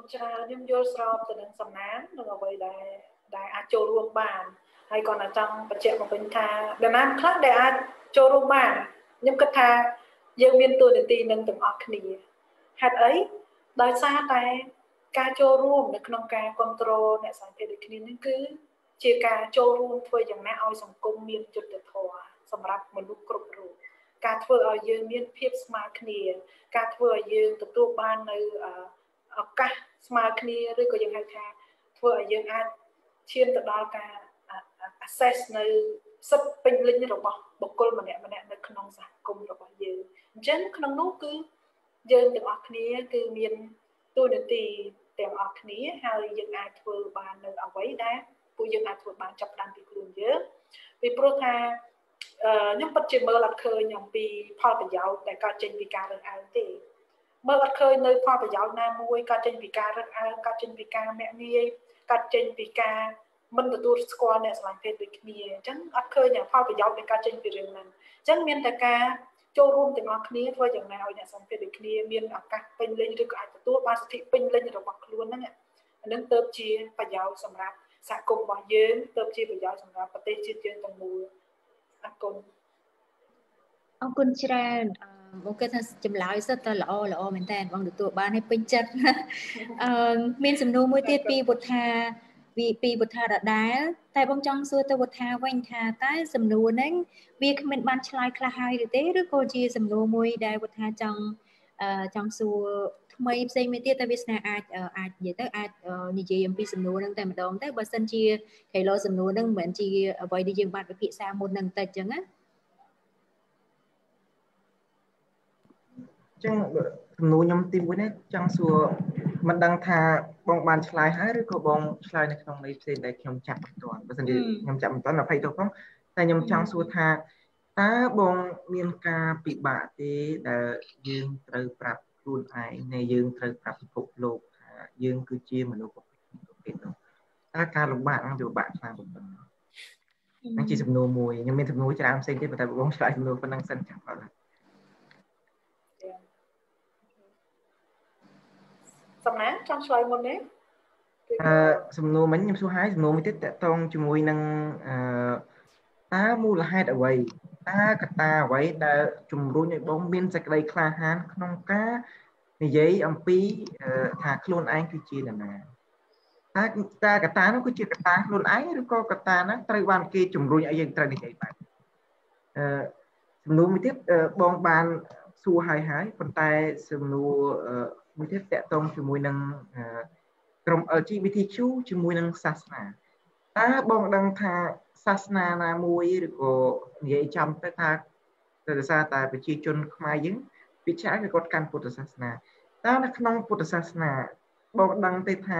ច្រើនខ្ញុំយល់ស្របទៅនឹងសំណាងនឹងអ្វីដែលដែលអាចចូលរួមបានហើយcònតែចង់បញ្ជាក់មកវិញថាដំណាំខ្លះដែលអាចចូលរួមបានខ្ញុំគិតថាយើងមានតួនាទីនឹងទាំងអស់គ្នាហេតុអីដោយសារតែការចូលរួមនៅក្នុងការគ្រប់គ្រងអ្នកសង្ឃភាពដូចគ្នានេះគឺជាការចូលរួមធ្វើយ៉ាងណាឲ្យសង្គមមានយុត្តិធម៌សម្រាប់មនុស្សគ្រប់រូបការធ្វើឲ្យយើងមានភាពស្មើគ្នាការធ្វើឲ្យយើងទទួលបាននៅឱកាសស្មើគ្នាឬក៏យើងហៅថាធ្វើឲ្យយើងអាចឈានទៅដល់ការ access នៅសិទ្ធិពេញលេញរបស់បុគ្គលម្នាក់ម្នាក់នៅក្នុងសហគមន៍របស់យើងអញ្ចឹងក្នុងនោះគឺយើងទាំងអស់គ្នាគឺមានតួនាទីទាំងអស់គ្នាហើយយើងអាចធ្វើបាននៅអ្វីដែលពួកយើងអាចធ្វើបានចាប់ផ្ដើមពីខ្លួនយើងពីព្រោះថាខ្ញុំពិតជាមើលអត់ឃើញអំពីផលប្រយោជន៍ដែលកើតចេញពីការរើសអើងទេមើលអត់ឃើញនៅផលប្រយោជន៍ណាមួយកើតចេញពីការរើសអើងកើតចេញពីការមាក់ងាយកើតចេញពីការមិនទទួលស្គាល់អ្នកស្រឡាញ់ភេទដូចគ្នាអញ្ចឹងអត់ឃើញផលប្រយោជន៍ដែលកើតចេញពីរឿងហ្នឹងអញ្ចឹងមានតែការចូលរួមទាំងអស់គ្នាធ្វើយ៉ាងណាឲ្យអ្នកស្រឡាញ់ភេទដូចគ្នាមានឱកាសពេញលេញឬក៏អាចទទួលបានសិទ្ធិពេញលេញរបស់ខ្លួនហ្នឹងអានឹងទៅជាប្រយោជន៍សម្រាប់សហគមន៍របស់យើងទៅជាប្រយោជន៍សម្រាប់ប្រទេសជាតិយើងទាំងមូលអរគុណអរគុណច្រើនមកគេថាចម្លើយសិតតែល្អល្អមែនតើបងទទួលបានឲ្យពេញចិត្តអឺមានសំណួរមួយទៀតពីវុធាពីពីវុធាដដែលតែបងចង់សួរទៅវុធាវិញថាតើសំណួរហ្នឹងវាគ្មានបានឆ្លើយខ្លះហើយឬទេឬក៏ជាសំណួរមួយដែលវុធាចង់អឺចង់សួរថ្មីផ្សេងមួយទៀតតែវាស្នាអាចអាចនិយាយទៅអាចនិយាយអំពីសំណួរហ្នឹងតែម្ដងទៅបើសិនជាគេលោសំណួរហ្នឹងមិនមែនជាអ្វីដែលយើងបានពិភាក្សាមុនហ្នឹងតិចអញ្ចឹងណាចឹងសំណួរខ្ញុំទីមួយនេះចង់សួរមិនដឹងថាបងបានឆ្លើយហើយឬក៏បងឆ្លើយនៅក្នុងន័យផ្សេងដែលខ្ញុំចាប់មិនទាន់បើមិនខ្ញុំចាប់មិនទាន់អភ័យទោសផងតែខ្ញុំចង់សួរថាតើបងមានការពិបាកទេដែលយើងត្រូវប្រាប់ខ្លួនឯងនៃយើងត្រូវប្រាប់ពិភពលោកថាយើងគឺជាមនុស្សប្រភេទនោះតើការលំបាកហ្នឹងវាពិបាកខ្លាំងប៉ុណ្ណាហ្នឹងជាសំណួរមួយខ្ញុំមានសំណួរច្រើនផ្សេងទៀតតែបងឆ្លើយសំណួរប៉ុណ្ណឹងសិនចាំអត់សំណាងចង់ឆ្លើយមុនទេអឺសំណួរមិញខ្ញុំសួរហើយសំណួរមួយទៀតតកតងជាមួយនឹងអឺតើមូលហេតុអ្វីតើកត្តាអ្វីដែលជំរុញឲ្យបងមានសេចក្តីក្លាហានក្នុងការនិយាយអំពីថាខ្លួនឯងគឺជានរណាតើតើកត្តានោះគឺជាកត្តាខ្លួនឯងឬក៏កត្តាហ្នឹងត្រូវបានគេជំរុញឲ្យយើងត្រូវនិយាយបែបអឺសំណួរមួយទៀតបងបានសួរហើយហើយប៉ុន្តែសំណួរមួយទៀតតកតងជាមួយនឹងក្រុម แอล ជី บี ที คิว ជាមួយនឹងសាសនាតើបងដឹងថាសាសនាណាមួយឬក៏និយាយចំទៅថាដោយសារតែប្រជាជនខ្មែរយើងពីច្រើនគេគាត់កាន់ពុទ្ធសាសនាតើនៅក្នុងពុទ្ធសាសនាបងដឹងទេថា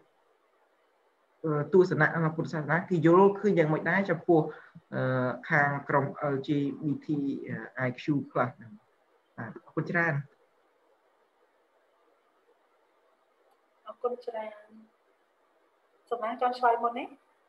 ទស្សនៈក្នុងពុទ្ធសាសនាគេយល់ឃើញយ៉ាងម៉េចដែរចំពោះខាងក្រុម แอล ជី บี ที ไอ คิว plus ហ្នឹងបាទអរគុណច្រើនអរគុណច្រើនសំណាងចង់ឆ្លើយមុនទេ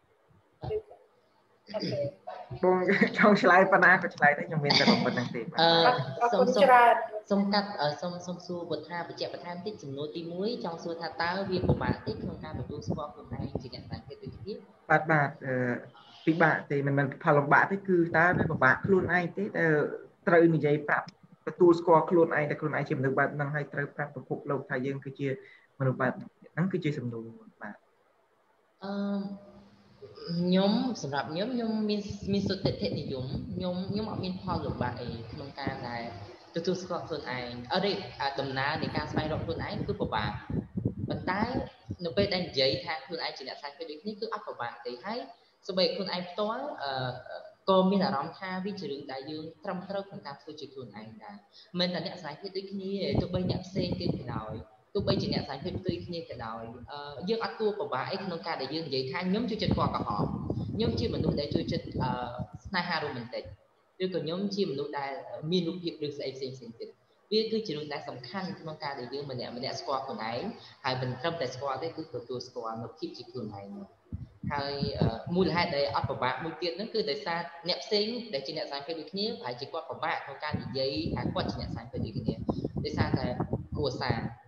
បងចង់ឆ្លើយប៉ុណ្ណាក៏ឆ្លើយដែរខ្ញុំមានតែប៉ុណ្្នឹងទេអឺសូមច្រើនសូមកាត់សូមសូមសួរបុថាបញ្ជាក់បន្ថែមតិចចំនួនទីមួយចង់សួរថាតើវាពិបាកទេក្នុងការទទួលស្គាល់ខ្លួនឯងជាអ្នកសាច់ភាពដូចគ្នាបាទបាទអឺពិបាកទេមិនមែនផលលំបាកទេគឺតើវាពិបាកខ្លួនឯងទេដែលត្រូវនិយាយប្រាប់ទទួលស្គាល់ខ្លួនឯងតែខ្លួនឯងជាមនុស្សបែបហ្នឹងហើយត្រូវប្រាប់ពិភពលោកថាយើងគឺជាមនុស្សបែបហ្នឹងគឺជាសំណួរបាទអឺខ្ញុំសម្រាប់ខ្ញុំខ្ញុំមានមានសុទ្ធិនិយមខ្ញុំខ្ញុំអត់មានផលលំបាកអីក្នុងការដែលទទួលស្គាល់ខ្លួនឯងអត់ទេដំណើរនៃការស្វែងរកខ្លួនឯងគឺពិបាកប៉ុន្តែនៅពេលដែលនិយាយថាខ្លួនឯងជាអ្នកសាច់ដូចនេះគឺអត់ពិបាកទេហើយសូម្បីខ្លួនឯងផ្ទាល់អឺក៏មានអារម្មណ៍ថាវាជារឿងដែលយើងត្រឹមត្រូវក្នុងការធ្វើជាខ្លួនឯងដែរមិនតែអ្នកសាច់ដូចគ្នាទោះបីអ្នកផ្សេងទៀតក៏ដោយទោះបីជាអ្នកសាច់ដូចគ្នាក៏ដោយយើងអត់គួរពិបាកអីក្នុងការដែលយើងនិយាយថាខ្ញុំជួយចិត្តពណ៌ក្រហមខ្ញុំជាមនុស្សដែលជួយចិត្តស្នេហារ៉ូមែនទិកឬក៏ខ្ញុំជាមនុស្សដែលមានរូបភាពឬស្អីផ្សេងផ្សេងទៀតវាគឺជារឿងដែលសំខាន់ក្នុងការដែលយើងម្នាក់ម្នាក់ស្គាល់ខ្លួនឯងហើយមិនត្រឹមតែស្គាល់ទេគឺទទួលស្គាល់នៅភាពជាខ្លួនឯងហើយមូលហេតុដែលអត់ពិបាកមួយទៀតហ្នឹងគឺដោយសារអ្នកផ្សេងដែលជាអ្នកសាច់ភេទដូចគ្នាប្រហែលជាគាត់ពិបាកក្នុងការនិយាយថាគាត់ជាអ្នកសាច់ភេទដូចគ្នាដោយសារតែគ្រួសារអត់ទ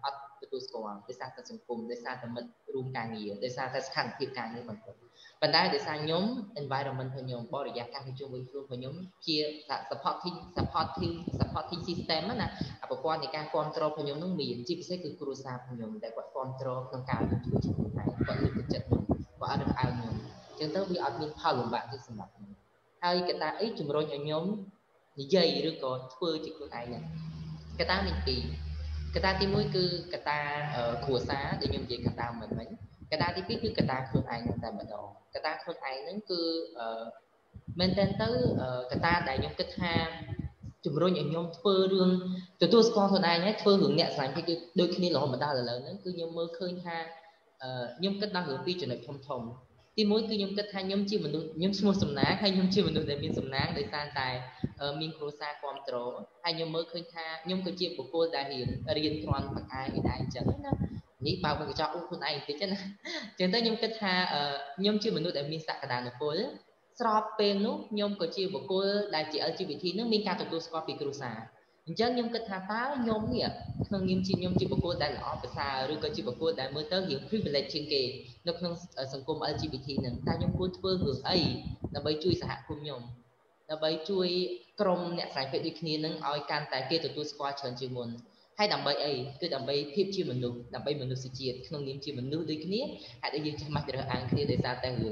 ទទួលស្គាល់ដោយសារតែសង្គមដោយសារតែមិត្តរួមការងារដោយសារតែស្ថានភាពការងារបន្ទាប់ប៉ុន្តែដោយសារខ្ញុំ environment របស់ខ្ញុំបរិយាកាសជុំវិញខ្លួនរបស់ខ្ញុំជា supporting supporting supporting system ណាប្រព័ន្ធនៃការគ្រប់គ្រងរបស់ខ្ញុំនឹងមានជាពិសេសគឺគ្រួសាររបស់ខ្ញុំដែលគាត់គ្រប់គ្រងក្នុងការធ្វើជាខ្លួនឯងគាត់លើកទឹកចិត្តខ្ញុំគាត់អត់រើសអើងខ្ញុំអញ្ចឹងទៅវាអត់មានផលលំបាកទេសម្រាប់ខ្ញុំហើយកត្តាអីជំរុញឲ្យខ្ញុំនិយាយឬក៏ធ្វើជាខ្លួនឯងហ្នឹងកត្តាមានពីរកត្តាទីមួយគឺកត្តាគ្រួសារដែលខ្ញុំនិយាយកត្តាមិនមិញកត្តាទីពីរគឺកត្តាខ្លួនឯងតែម្ដងកត្តាខ្លួនឯងហ្នឹងគឺមែនតើទៅកត្តាដែលខ្ញុំគិតថាជំរុញឲ្យខ្ញុំធ្វើរឿងទទួលស្គាល់ខ្លួនឯងហើយធ្វើរឿងអ្នកស្រឡាញ់គឺដូចគ្នារហូតមកដល់ឥឡូវហ្នឹងគឺខ្ញុំមើលឃើញថាខ្ញុំគិតដល់រឿងពីរចំណុចធំធំទីមួយគឺខ្ញុំគិតថាខ្ញុំជាមនុស្សខ្ញុំឈ្មោះសំណាងហើយខ្ញុំជាមនុស្សដែលមានសំណាងដោយសារតែមានគ្រួសារគ្រប់គ្រងហើយខ្ញុំមើលឃើញថាខ្ញុំក៏ជាបុគ្គលដែលរៀនរៀនគ្រាន់ប្រកាយឯដែរអញ្ចឹងណានេះបើមកកញ្ចក់អ៊ូខ្លួនឯងបន្តិចណាអញ្ចឹងទៅខ្ញុំគិតថាខ្ញុំជាមនុស្សដែលមានសក្តានុពលស្របពេលនោះខ្ញុំក៏ជាបុគ្គលដែលជា แอล ជី บี ที នឹងមានការទទួលស្គាល់ពីគ្រួសារអញ្ចឹងខ្ញុំគិតថាតើខ្ញុំនេះក្នុងនាមជាខ្ញុំជាបុគ្គលដែលល្អប្រសើរឬក៏ជាបុគ្គលដែលមើលទៅរៀង privilege ជាងគេនៅក្នុងសង្គម แอล ជី บี ที នឹងតើខ្ញុំគួរធ្វើរឿងអីដើម្បីជួយសហគមន៍ខ្ញុំដើម្បីជួយក្រុមអ្នកស្រ័យពេកដូចគ្នានឹងឲ្យកាន់តែគេទទួលស្គាល់ច្រើនជាងមុនហើយដើម្បីអីគឺដើម្បីភាពជាមនុស្សដើម្បីមនុស្សជាតិក្នុងនាមជាមនុស្សដូចគ្នាហើយដែលយើងចាំបាច់រើសអើងគ្នាដោយសារតែរឿង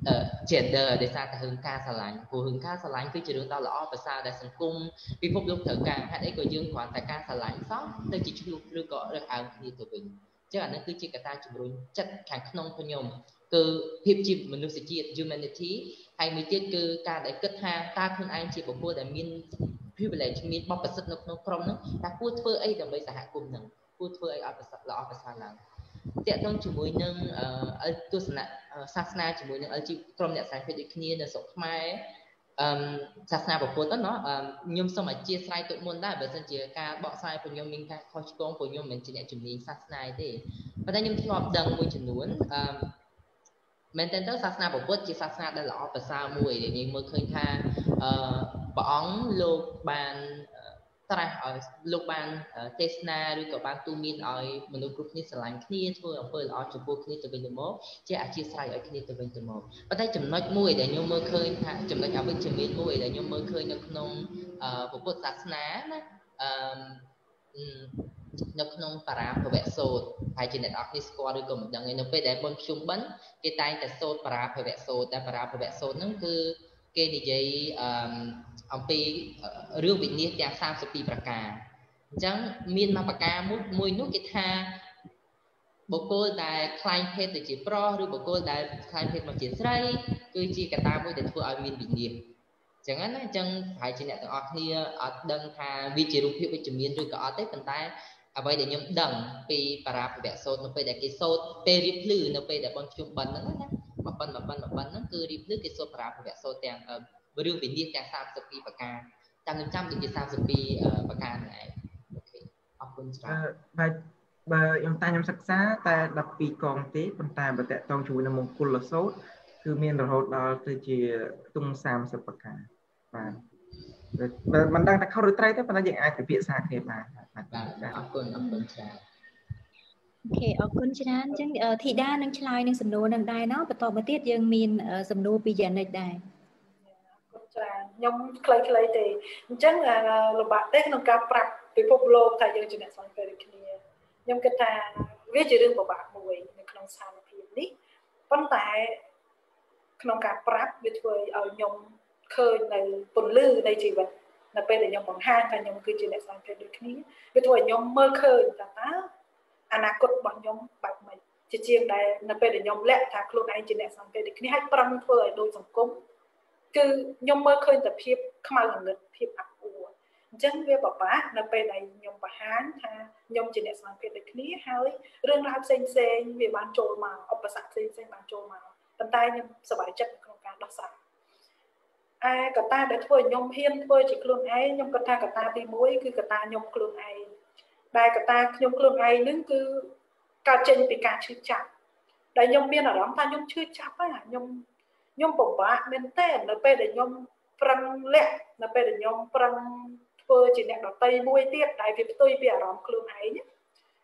gender ដោយសារតែរឿងការស្រឡាញ់ព្រោះរឿងការស្រឡាញ់គឺជារឿងដ៏ល្អប្រសើរដែលសង្គមពិភពលោកត្រូវការហេតុអីក៏យើងគ្រាន់តែការស្រឡាញ់សោះទៅជាឆ្លុះឬក៏រើសអើងគ្នាទៅវិញអញ្ចឹងអានេះគឺជាកត្តាជំរុញចិត្តខាងក្នុងខ្ញុំគឺភាពជាមនុស្សជាតិ humanity ហើយមួយទៀតគឺការដែលគិតថាតើខ្លួនឯងជាបុគ្គលដែលមាន privilege មានបបប្រសិទ្ធនៅក្នុងក្រុមហ្នឹងតើគួរធ្វើអីដើម្បីសហគមន៍ហ្នឹងគួរធ្វើអីឲ្យប្រសើរល្អប្រសើរឡើងតាក់ទងជាមួយនឹងទស្សនៈសាសនាជាមួយនឹង แอล ជី ក្រុមអ្នកស្រ័យពេកដូចគ្នានៅស្រុកខ្មែរអឺសាសនាពុទ្ធណាខ្ញុំសូមអធិស្ឋានទុកមុនដែរបើមិនជាការបកស្រាយរបស់ខ្ញុំមានការខុសឆ្គងព្រោះខ្ញុំមិនមែនជាអ្នកជំនាញសាសនាទេប៉ុន្តែខ្ញុំធ្លាប់ដឹងមួយចំនួនអឺមែនតើទៅសាសនាពុទ្ធជាសាសនាដែលល្អប្រសើរមួយដែលយើងមើលឃើញថាអឺព្រះអង្គលោកបានត្រាស់ឲ្យលោកបានទេសនាឬក៏បានទូន្មានឲ្យមនុស្សគ្រប់គ្នាស្រឡាញ់គ្នាធ្វើអំពើល្អចំពោះគ្នាទៅវិញទៅមកជាអធិស្ឋានឲ្យគ្នាទៅវិញទៅមកប៉ុន្តែចំណុចមួយដែលខ្ញុំមើលឃើញថាចំណុចអវិជ្ជមានមួយដែលខ្ញុំមើលឃើញនៅក្នុងពុទ្ធសាសនាណាអឺនៅក្នុងបរាភវសូត្រហើយជាអ្នកនរគ្នាស្គាល់ឬក៏មិនដឹងឯនៅពេលដែលបុណ្យភ្ជុំបិណ្ឌគេតែងតែសូត្របរាភវសូត្រតែបរាភវសូត្រហ្នឹងគឺគេនិយាយអឺអំពីរឿងវិញ្ញាណទាំងសាមសិបពីរប្រការអញ្ចឹងមានមួយប្រការមួយមួយនោះគេថាបុគ្គលដែលខ្លាញ់ភេទទៅជាប្រុសឬបុគ្គលដែលខ្លាញ់ភេទមកជាស្រីគឺជាកត្តាមួយដែលធ្វើឲ្យមានវិញ្ញាណអញ្ចឹងណាអញ្ចឹងប្រហែលជាអ្នកទាំងអស់គ្នាអត់ដឹងថាវាជារូបភាពវិជ្ជមានឬក៏អត់ទេប៉ុន្តែអ្វីដែលខ្ញុំដឹងពីបរាភវសូត្រនៅពេលដែលគេសូត្រពេលរៀបភ្លឺនៅពេលដែលបុណ្យភ្ជុំបិណ្ឌហ្នឹងណាមកបិណ្ឌមកបិណ្ឌមកបិណ្ឌហ្នឹងគឺរៀបភ្លឺគេសូត្របរាភវសូត្រទាំងរឿងវិញ្ញាណទាំងសាមសិបពីរប្រការចាំខ្ញុំចាំដូចជាសាមសិបពីរប្រការហ្នឹងឯងអូខេអរគុណច្រើនបើបើខ្ញុំតាខ្ញុំសិក្សាតែដប់ពីរកងទេប៉ុន្តែបើតកតងជាមួយនឹងមង្គលសូត្រគឺមានរហូតដល់ទៅជាខ្ទង់សាមសិបប្រការបាទមិនដឹងថាខុសឬត្រូវទេប៉ុន្តែយើងអាចពិភាក្សាគ្នាបានបាទអរគុណអរគុណច្រើនអូខេអរគុណច្រើនអញ្ចឹងធីតានឹងឆ្លើយនឹងសំណួរនឹងដែរណោះបន្តមកទៀតយើងមានសំណួរពីយ៉ានិចដែរច្រើនខ្ញុំខ្លីៗទេអញ្ចឹងលំបាកទេក្នុងការប្រាប់ពិភពលោកថាយើងជាអ្នកសង្កេតដូចគ្នាខ្ញុំគិតថាវាជារឿងពិបាកមួយនៅក្នុងស្ថានភាពនេះប៉ុន្តែក្នុងការប្រាប់វាធ្វើឲ្យខ្ញុំឃើញនៅពន្លឺនៃជីវិតនៅពេលដែលខ្ញុំបង្ហាញថាខ្ញុំគឺជាអ្នកសង្កេតដូចគ្នាវាធ្វើឲ្យខ្ញុំមើលឃើញថាតើអនាគតរបស់ខ្ញុំបែបម៉េចជាជាងដែលនៅពេលដែលខ្ញុំលាក់ថាខ្លួនឯងជាអ្នកសង្កេតដូចគ្នាហើយប្រឹងធ្វើឲ្យដូចសង្គមគឺខ្ញុំមើលឃើញតែភាពខ្មៅងងឹតភាពអាប់អួរអញ្ចឹងវាពិបាកនៅពេលដែលខ្ញុំបង្ហាញថាខ្ញុំជាអ្នកសង្កេតដូចគ្នាហើយរឿងរ៉ាវផ្សេងផ្សេងវាបានចូលមកឧបសគ្គផ្សេងផ្សេងបានចូលមកប៉ុន្តែខ្ញុំសប្បាយចិត្តក្នុងការដោះស្រាយឯកត្តាដែលធ្វើឲ្យខ្ញុំហ៊ានធ្វើជាខ្លួនឯងខ្ញុំគិតថាកត្តាទីមួយគឺកត្តាខ្ញុំខ្លួនឯងដែលកត្តាខ្ញុំខ្លួនឯងនឹងគឺកើតចេញពីការឈឺចាប់ដែលខ្ញុំមានអារម្មណ៍ថាខ្ញុំឈឺចាប់ហ្នឹងខ្ញុំខ្ញុំពិបាកមែនតើនៅពេលដែលខ្ញុំប្រឹងលាក់នៅពេលដែលខ្ញុំប្រឹងធ្វើជាអ្នកដតីមួយទៀតដែលវាផ្ទុយពីអារម្មណ៍ខ្លួនឯង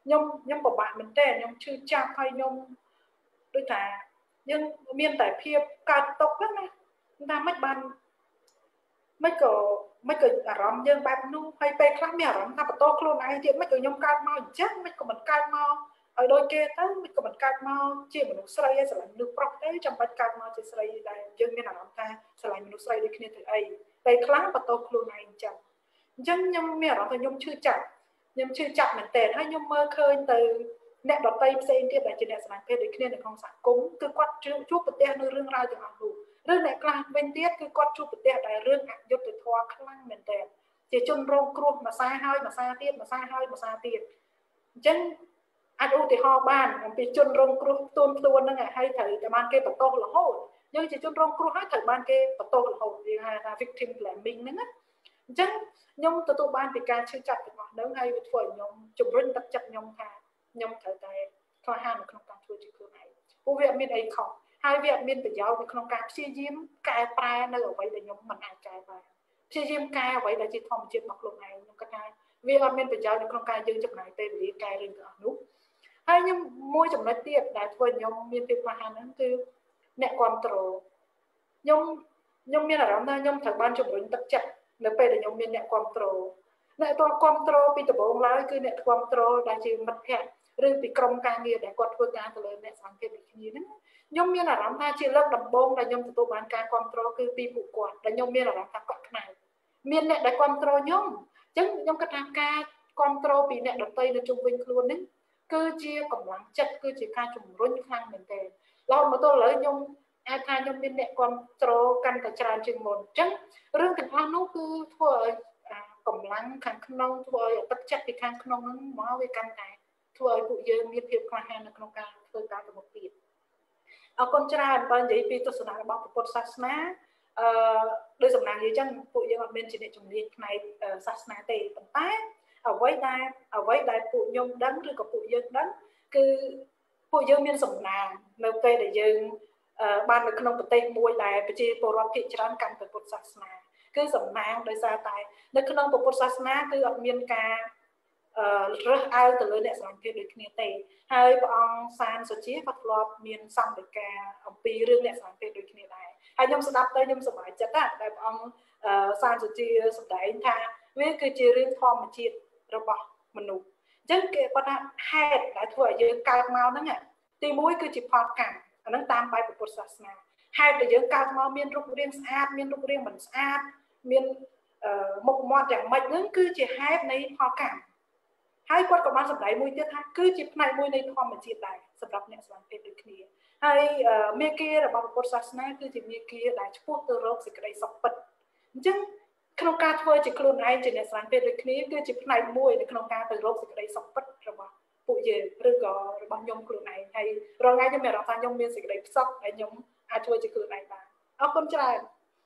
ខ្ញុំខ្ញុំពិបាកមែនតើខ្ញុំឈឺចាប់ហើយខ្ញុំដូចថាយើងមានតែភាពកើតទុកហ្នឹងណាថាមិនបានមិនក៏មិនក៏អារម្មណ៍យើងបែបនោះហើយពេលខ្លះមានអារម្មណ៍ថាបន្ទោសខ្លួនឯងទៀតមិនក៏ខ្ញុំកើតមកអញ្ចឹងមិនក៏មិនកើតមកឲ្យដូចគេទៅមិនក៏មិនកើតមកជាមនុស្សស្រីឯស្រឡាញ់មនុស្សប្រុសទេចាំបាច់កើតមកជាស្រីដែរយើងមានអារម្មណ៍ថាស្រឡាញ់មនុស្សស្រីដូចគ្នាទៅអីពេលខ្លះបន្ទោសខ្លួនឯងអញ្ចឹងអញ្ចឹងខ្ញុំមានអារម្មណ៍ថាខ្ញុំឈឺចាប់ខ្ញុំឈឺចាប់មែនតើហើយខ្ញុំមើលឃើញទៅអ្នកដតីផ្សេងទៀតដែលជាអ្នកស្រឡាញ់ភេទដូចគ្នានៅក្នុងសហគមន៍គឺគាត់ជួបប្រទះនៅរឿងរ៉ាវទាំងអស់នោះឬអ្នកខ្លះវិញទៀតគឺគាត់ជួបប្រទះតែរឿងអយុត្តិធម៌ខ្លាំងមែនតើជាជនរងគ្រោះមួយសាហើយមួយសាទៀតមួយសាហើយមួយសាទៀតអញ្ចឹងអាចឧទាហរណ៍បានអំពីជនរងគ្រោះផ្ទួនផ្ទួនហ្នឹងហើយត្រូវតែបានគេបន្ទោសរហូតយើងជាជនរងគ្រោះហើយត្រូវបានគេបន្ទោសរហូតយើងហៅថា victim blaming ហ្នឹងណាអញ្ចឹងខ្ញុំទទួលបានពីការឈឺចាប់ទាំងអស់ហ្នឹងហើយវាធ្វើឲ្យខ្ញុំជំរុញទឹកចិត្តខ្ញុំថាខ្ញុំត្រូវតែក្លាហាននៅក្នុងការធ្វើជាខ្លួនឯងព្រោះវាអត់មានអីខុសហើយវាអត់មានប្រយោជន៍នៅក្នុងការព្យាយាមកែប្រែនៅអ្វីដែលខ្ញុំមិនអាចកែបានព្យាយាមកែអ្វីដែលជាធម្មជាតិរបស់ខ្លួនឯងខ្ញុំគិតថាវាអត់មានប្រយោជន៍នៅក្នុងការយើងចំណាយពេលវេលាកែរឿងទាំងអស់នោះហើយខ្ញុំមួយចំណុចទៀតដែលធ្វើខ្ញុំមានភាពក្លាហានហ្នឹងគឺអ្នកគ្រប់គ្រងខ្ញុំខ្ញុំមានអារម្មណ៍ថាខ្ញុំត្រូវបានជំរុញទឹកចិត្តនៅពេលដែលខ្ញុំមានអ្នកគ្រប់គ្រងអ្នកគ្រប់គ្រងពីដំបូងឡើយគឺអ្នកគ្រប់គ្រងដែលជាមិត្តភក្តិឬពីក្រុមការងារដែលគាត់ធ្វើការទៅលើអ្នកសង្កេតដូចគ្នាហ្នឹងខ្ញុំមានអារម្មណ៍ថាជាលើកដំបូងដែលខ្ញុំទទួលបានការគ្រប់គ្រងគឺពីពួកគាត់ដែលខ្ញុំមានអារម្មណ៍ថាគាត់ខ្នើយមានអ្នកដែលគ្រប់គ្រងខ្ញុំអញ្ចឹងខ្ញុំគិតថាការគ្រប់គ្រងពីអ្នកដទៃនៅជុំវិញខ្លួននេះគឺជាកម្លាំងចិត្តគឺជាការជំរុញខ្លាំងមែនទែនរហូតមកទល់ឥឡូវខ្ញុំអាចថាខ្ញុំមានអ្នកគ្រប់គ្រងកាន់តែច្រើនជាងមុនអញ្ចឹងរឿងទាំងអស់នោះគឺធ្វើឲ្យកម្លាំងខាងក្នុងធ្វើឲ្យទឹកចិត្តពីខាងក្នុងហ្នឹងមកវាកាន់តែធ្វើឲ្យពួកយើងមានភាពក្លាហាននៅក្នុងការធ្វើការទៅមុខទៀតអរគុណច្រើនបើនិយាយពីទស្សនៈរបស់ពុទ្ធសាសនាអឺដោយសំណាងនិយាយចឹងពួកយើងអត់មានជាអ្នកជំនាញផ្នែកសាសនាទេប៉ុន្តែអ្វីដែលអ្វីដែលពួកខ្ញុំដឹងឬក៏ពួកយើងដឹងគឺពួកយើងមានសំណាងនៅពេលដែលយើងបាននៅក្នុងប្រទេសមួយដែលប្រជាពលរដ្ឋភាគច្រើនកាន់តែពុទ្ធសាសនាគឺសំណាងដោយសារតែនៅក្នុងពុទ្ធសាសនាគឺអត់មានការអឺរើសអើងទៅលើអ្នកស្រឡាញ់ភេទដូចគ្នាទេហើយព្រះអង្គសានសុជាក៏ធ្លាប់មានសង្កេតការអំពីរឿងអ្នកស្រឡាញ់ភេទដូចគ្នាដែរហើយខ្ញុំស្ដាប់ទៅខ្ញុំសប្បាយចិត្តណាស់ដែលព្រះអង្គសានសុជាសម្ដែងថាវាគឺជារឿងធម្មជាតិរបស់មនុស្សអញ្ចឹងគេគាត់ថាហេតុដែលធ្វើឲ្យយើងកើតមកហ្នឹងទីមួយគឺជាផលកម្មអាហ្នឹងតាមបែបពុទ្ធសាសនាហេតុដែលយើងកើតមកមានរូបរាងស្អាតមានរូបរាងមិនស្អាតមានមុខមាត់យ៉ាងម៉េចហ្នឹងគឺជាហេតុនៃផលកម្មហើយគាត់ក៏បានសម្ដែងមួយទៀតថាគឺជាផ្នែកមួយនៃធម្មជាតិដែរសម្រាប់អ្នកស្រឡាញ់ភេទដូចគ្នាហើយមេគារបស់ពុទ្ធសាសនាគឺជាមេគាដែលឆ្ពោះទៅរកសេចក្តីសុខពិតអញ្ចឹងក្នុងការធ្វើជាខ្លួនឯងជាអ្នកស្រឡាញ់ភេទដូចគ្នាគឺជាផ្នែកមួយនៅក្នុងការទៅរកសេចក្តីសុខពិតរបស់ពួកយើងឬក៏របស់ខ្ញុំខ្លួនឯងហើយរាល់ថ្ងៃខ្ញុំមានអារម្មណ៍ថាខ្ញុំមានសេចក្តីសុខដែលខ្ញុំអាចធ្វើជាខ្លួនឯងបានអរគុណច្រើន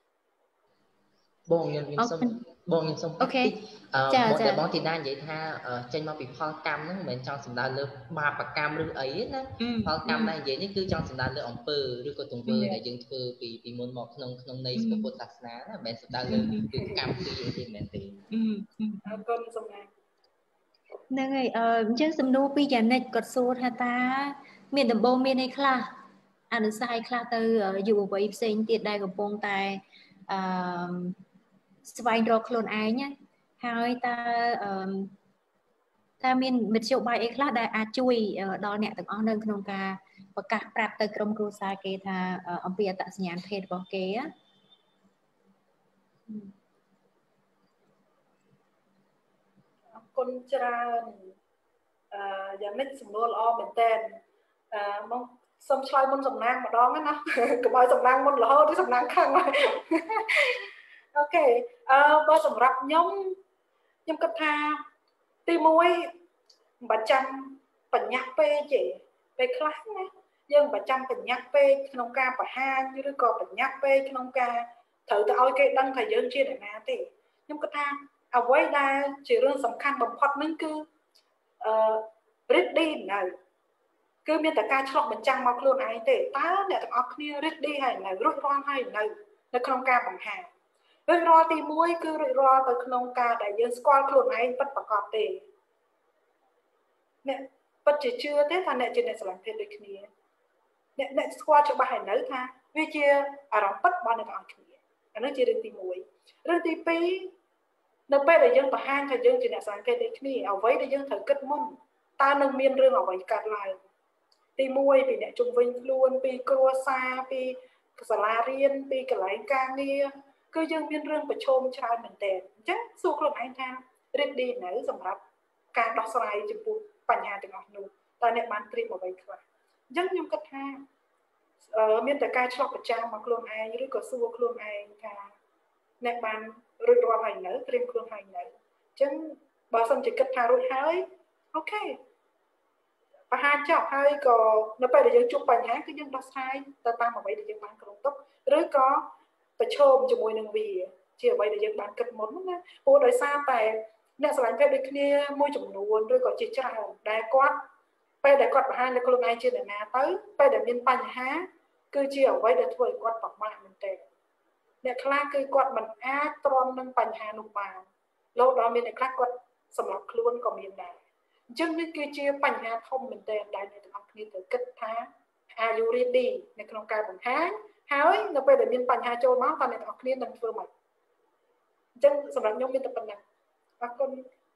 បងខ្ញុំខ្ញុំសូមបងខ្ញុំសូមអូខេអឺបងតែបងទីណានិយាយថាចេញមកពីផលកម្មហ្នឹងមិនមែនចង់សំដៅលើបាបកម្មឬអីទេណាផលកម្មដែលនិយាយនេះគឺចង់សំដៅលើអំពើឬក៏ទង្វើដែលយើងធ្វើពីពីមុនមកក្នុងក្នុងន័យពុទ្ធសាសនាណាមិនមែនសំដៅលើគឺកម្មគឺយើងទេមែនទេអរគុណសម្រាប់ហ្នឹងហើយអឺអញ្ចឹងសំណួរពីយ៉ានិចគាត់សួរថាតើមានដំបូងមានអីខ្លះអនុសាសន៍ខ្លះទៅយុវវ័យផ្សេងទៀតដែលកំពុងតែអឺស្វែងរកខ្លួនឯងហើយតើអឺតើមានមធ្យោបាយអីខ្លះដែលអាចជួយដល់អ្នកទាំងអស់នៅក្នុងការប្រកាសប្រាប់ទៅក្រុមគ្រួសារគេថាអំពីអត្តសញ្ញាណភេទរបស់គេអរគុណច្រើនអឺយ៉ាងនេះសំណួរល្អមែនតើអឺមកសូមឆ្លើយមុនសំណាងម្ដងណាកុំឲ្យសំណាងមុនរហូតទៅសំណាងខឹងហើយអូខេអឺបើសម្រាប់ខ្ញុំខ្ញុំគិតថាទីមួយមិនបាច់ចាំបញ្ញាក់ពេកទេពេលខ្លះណាយើងមិនបាច់ចាំបញ្ញាក់ពេកក្នុងការបង្ហាញឬក៏បញ្ញាក់ពេកក្នុងការត្រូវទៅឲ្យគេដឹងថាយើងជាអ្នកណាទេខ្ញុំគិតថាអ្វីដែលជារឿងសំខាន់បំផុតហ្នឹងគឺអឺ ready នៅគឺមានតែការឆ្លុះបញ្ចាំងមកខ្លួនឯងទេតើអ្នកទាំងអស់គ្នា ready ហើយនៅរួចរាល់ហើយនៅនៅក្នុងការបង្ហាញរួចរាល់ទីមួយគឺរួចរាល់ទៅក្នុងការដែលយើងស្គាល់ខ្លួនឯងពិតប្រាកដទេ nè bất chỉ chưa thế thà nè chỉ nè làm phê được kia nè nè qua cho bà hãy nấu tha vì chia à rong bất bao nhiêu ăn kia anh nói chỉ được tìm muối rồi tìm pi nó bây giờ dân bà hang thì dân chỉ nè làm phê được kia ở vậy để dân thử kết môn ta nâng miên rương ở vậy cả lại tìm muối vì nè trung vinh luôn pi croissant pi salarian pi cái lại ca nghe cứ dân miên rương phải chôm trai mình tiền chắc suốt luôn anh thaรีบดีไหนสำหรับการដោះស្រាយចំពោះបញ្ហាទាំងអស់នោះតើអ្នកបានត្រៀមអ្វីខ្លះអញ្ចឹងខ្ញុំគិតថាអឺមានតែការឆ្លុះប្រចាំមកខ្លួនឯងឬក៏សួរខ្លួនឯងថាអ្នកបានរួចរាល់ហើយនៅត្រៀមខ្លួនហើយនៅអញ្ចឹងបើសិនជាគិតថារួចហើយអូខេបរិហាចប់ហើយក៏នៅពេលដែលយើងជួបបញ្ហាគឺយើងដោះស្រាយទៅតាមអ្វីដែលយើងបានគ្រោងទុកឬក៏ប្រឈមជាមួយនឹងវាជាអ្វីដែលយើងបានគិតមុនណាព្រោះដោយសារតែអ្នកស្រឡាញ់ភេទដូចគ្នាមួយចំនួនឬក៏ជាច្រើនដែលគាត់ពេលដែលគាត់បង្ហាញលើខ្លួនឯងជាអ្នកណាទៅពេលដែលមានបញ្ហាគឺជាអ្វីដែលធ្វើឲ្យគាត់ប្រមាថមែនទែនអ្នកខ្លះគឺគាត់មិនអាចទ្រាំនឹងបញ្ហានោះបានលោកដល់មានអ្នកខ្លះគាត់សម្រាប់ខ្លួនក៏មានដែរអញ្ចឹងនេះគឺជាបញ្ហាធំមែនទែនដែលអ្នកទាំងអស់គ្នាត្រូវគិតថា are you ready នៅក្នុងការបង្ហាញហើយនៅពេលដែលមានបញ្ហាចូលមកតើអ្នកទាំងអស់គ្នានឹងធ្វើម៉េចអញ្ចឹងសម្រាប់ខ្ញុំមានតែប៉ុណ្ណឹងអរគុណ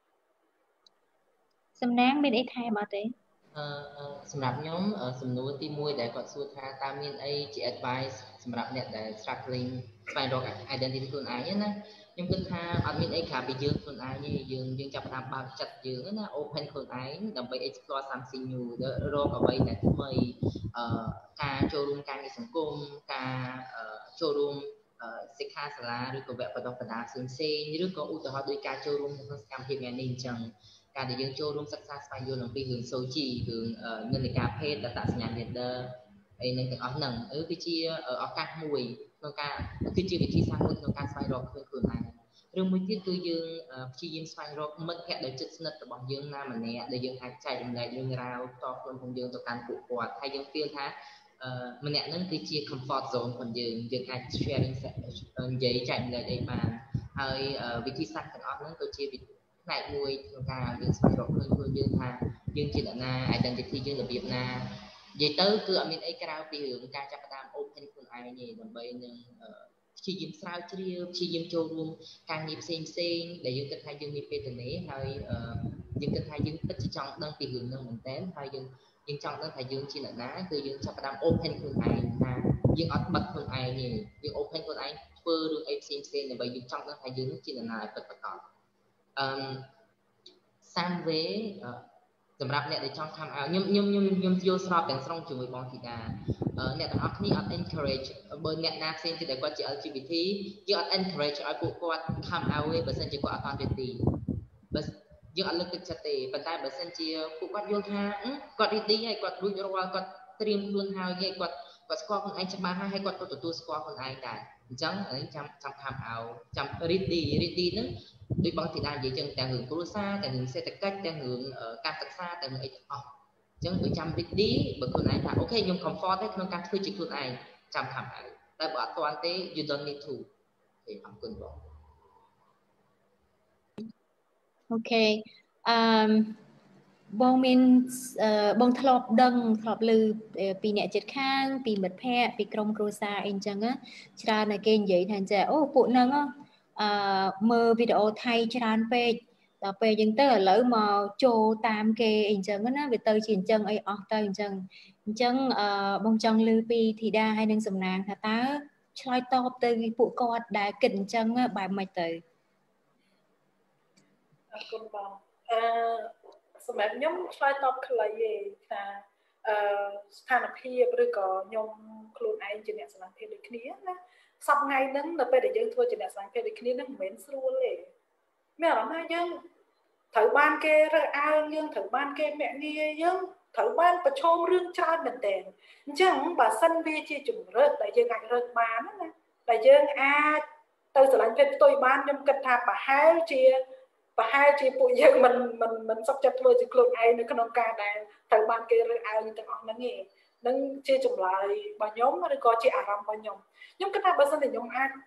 សំណាងមានអីថែមអត់ទេអឺសម្រាប់ខ្ញុំសំណួរទីមួយដែលគាត់សួរថាតើមានអីជា advice សម្រាប់អ្នកដែល struggling ស្វែងរក identity ខ្លួនឯងណាខ្ញុំគិតថាអត់មានអីក្រៅពីយើងខ្លួនឯងទេយើងយើងចាប់ផ្ដើមបើកចិត្តយើងណា open ខ្លួនឯងដើម្បី explore something new រកអ្វីដែលថ្មីអឺការចូលរួមការងារសង្គមការចូលរួមសិក្ខាសាលាឬក៏វគ្គបណ្ដុះបណ្ដាលផ្សេងៗឬក៏ឧទាហរណ៍ដូចការចូលរួមក្នុងសកម្មភាពថ្ងៃនេះអញ្ចឹងការដែលយើងចូលរួមសិក្សាស្វែងយល់អំពីរឿង Soji រឿងនិន្នាការភេទតសញ្ញាណ gender អីនឹងទាំងអស់ហ្នឹងគឺជាឱកាសមួយក្នុងការគឺជាវិធីសាស្ត្រមួយក្នុងការស្វែងរកខ្លួនខ្លួនឯងរឿងមួយទៀតគឺយើងព្យាយាមស្វែងរកមិត្តភក្តិដែលជិតស្និទ្ធរបស់យើងណាម្នាក់ដែលយើងអាចចែករំលែករឿងរ៉ាវផ្ទាល់ខ្លួនរបស់យើងទៅកាន់ពួកគាត់ហើយយើង feel ថាអឺម្នាក់ហ្នឹងគឺជា comfort zone របស់យើងយើងអាច sharing និយាយចែករំលែកអីបានហើយវិធីសាស្ត្រទាំងអស់ហ្នឹងក៏ជាផ្នែកមួយក្នុងការយើងស្វែងរកខ្លួនខ្លួនយើងថាយើងជាអ្នកណា identity យើងរបៀបណានិយាយទៅគឺអត់មានអីក្រៅពីរឿងការចាប់ផ្ដើម open ខ្លួនឯងទេដើម្បីនឹងព្យាយាមស្រាវជ្រាវព្យាយាមចូលរួមការងារផ្សេងផ្សេងដែលយើងគិតថាយើងមានពេលទៅនេះហើយយើងគិតថាយើងពិតជាចង់ដឹងពីរឿងហ្នឹងមែនតើហើយយើងយើងចង់ដឹងថាយើងជាអ្នកណាគឺយើងចាប់ផ្ដើម open ខ្លួនឯងថាយើងអត់បិទខ្លួនឯងទេយើង open ខ្លួនឯងធ្វើរឿងអីផ្សេងផ្សេងដើម្បីយើងចង់ដឹងថាយើងជាអ្នកណាពិតប្រាកដអឺ Samway សម្រាប់អ្នកដែលចង់ come out ខ្ញុំខ្ញុំខ្ញុំខ្ញុំយល់ស្របទាំងស្រុងជាមួយបងធីតាអ្នកទាំងអស់គ្នាអត់ encourage បើអ្នកណាផ្សេងទៀតដែលគាត់ជា แอล ជី บี ที យើងអត់ encourage ឲ្យពួកគាត់ come out ទេបើសិនជាគាត់អត់អត់ ready បើយើងអត់លើកទឹកចិត្តទេប៉ុន្តែបើសិនជាពួកគាត់យល់ថាគាត់ ready ហើយគាត់រួចរាល់គាត់ត្រៀមខ្លួនហើយគាត់គាត់ស្គាល់ខ្លួនឯងច្បាស់ហើយហើយគាត់ក៏ទទួលស្គាល់ខ្លួនឯងដែរអញ្ចឹងចាំចាំ come out ចាំ ready ready ហ្នឹងដូចបងធីតានិយាយចឹងទាំងរឿងគ្រួសារទាំងរឿងសេដ្ឋកិច្ចទាំងរឿងការសិក្សាទាំងរឿងអីទាំងអស់អញ្ចឹងគឺចាំ ready បើខ្លួនឯងថាអូខេខ្ញុំ comfort ទេក្នុងការធ្វើជាខ្លួនឯងចាំ come out តែបើអត់ទាន់ទេ you don't need to អរគុណបងអូខេអឺបងមានបងធ្លាប់ដឹងធ្លាប់ឮពីអ្នកជិតខាងពីមិត្តភ័ក្តិពីក្រុមគ្រួសារអីចឹងច្រើនតែគេនិយាយថាចាអូពួកហ្នឹងអឺមើលវីដេអូថៃច្រើនពេកដល់ពេលអញ្ចឹងទៅឥឡូវមកចូលតាមគេអីអញ្ចឹងណាវាទៅជាអញ្ចឹងអីអស់ទៅអញ្ចឹងអញ្ចឹងអឺបងចង់ឮពីធីតាហើយនឹងសំណាងថាតើឆ្លើយតបទៅពួកគាត់ដែលគិតអញ្ចឹងបែបម៉េចទៅអរគុណបងអឺសម្រាប់ខ្ញុំឆ្លើយតបខ្លីទេថាអឺស្ថានភាពឬក៏ខ្ញុំខ្លួនឯងជាអ្នកស្រឡាញ់ភេទដូចគ្នាណាសប្តាហ៍ហ្នឹងនៅពេលដែលយើងធ្វើជាអ្នកស្រឡាញ់ភេទដូចគ្នាហ្នឹងមិនមែនស្រួលទេមានអារម្មណ៍ថាយើងត្រូវបានគេរើសអើងយើងត្រូវបានគេមាក់ងាយយើងត្រូវបានប្រឈមរឿងច្រើនមែនទែនអញ្ចឹងបើសិនវាជាជំរឿនដែលយើងអាចរើសបានណាដែលយើងអាចទៅស្រឡាញ់ភេទផ្ទុយបានខ្ញុំគិតថាប្រហែលជាប្រហែលជាពួកយើងមិនមិនមិនសុខចិត្តធ្វើជាខ្លួនឯងនៅក្នុងការដែលត្រូវបានគេរើសអើងទាំងអស់ហ្នឹងទេនឹងជាចម្លើយរបស់ខ្ញុំឬក៏ជាអារម្មណ៍របស់ខ្ញុំខ្ញុំគិតថាបើសិនជាខ្ញុំអាច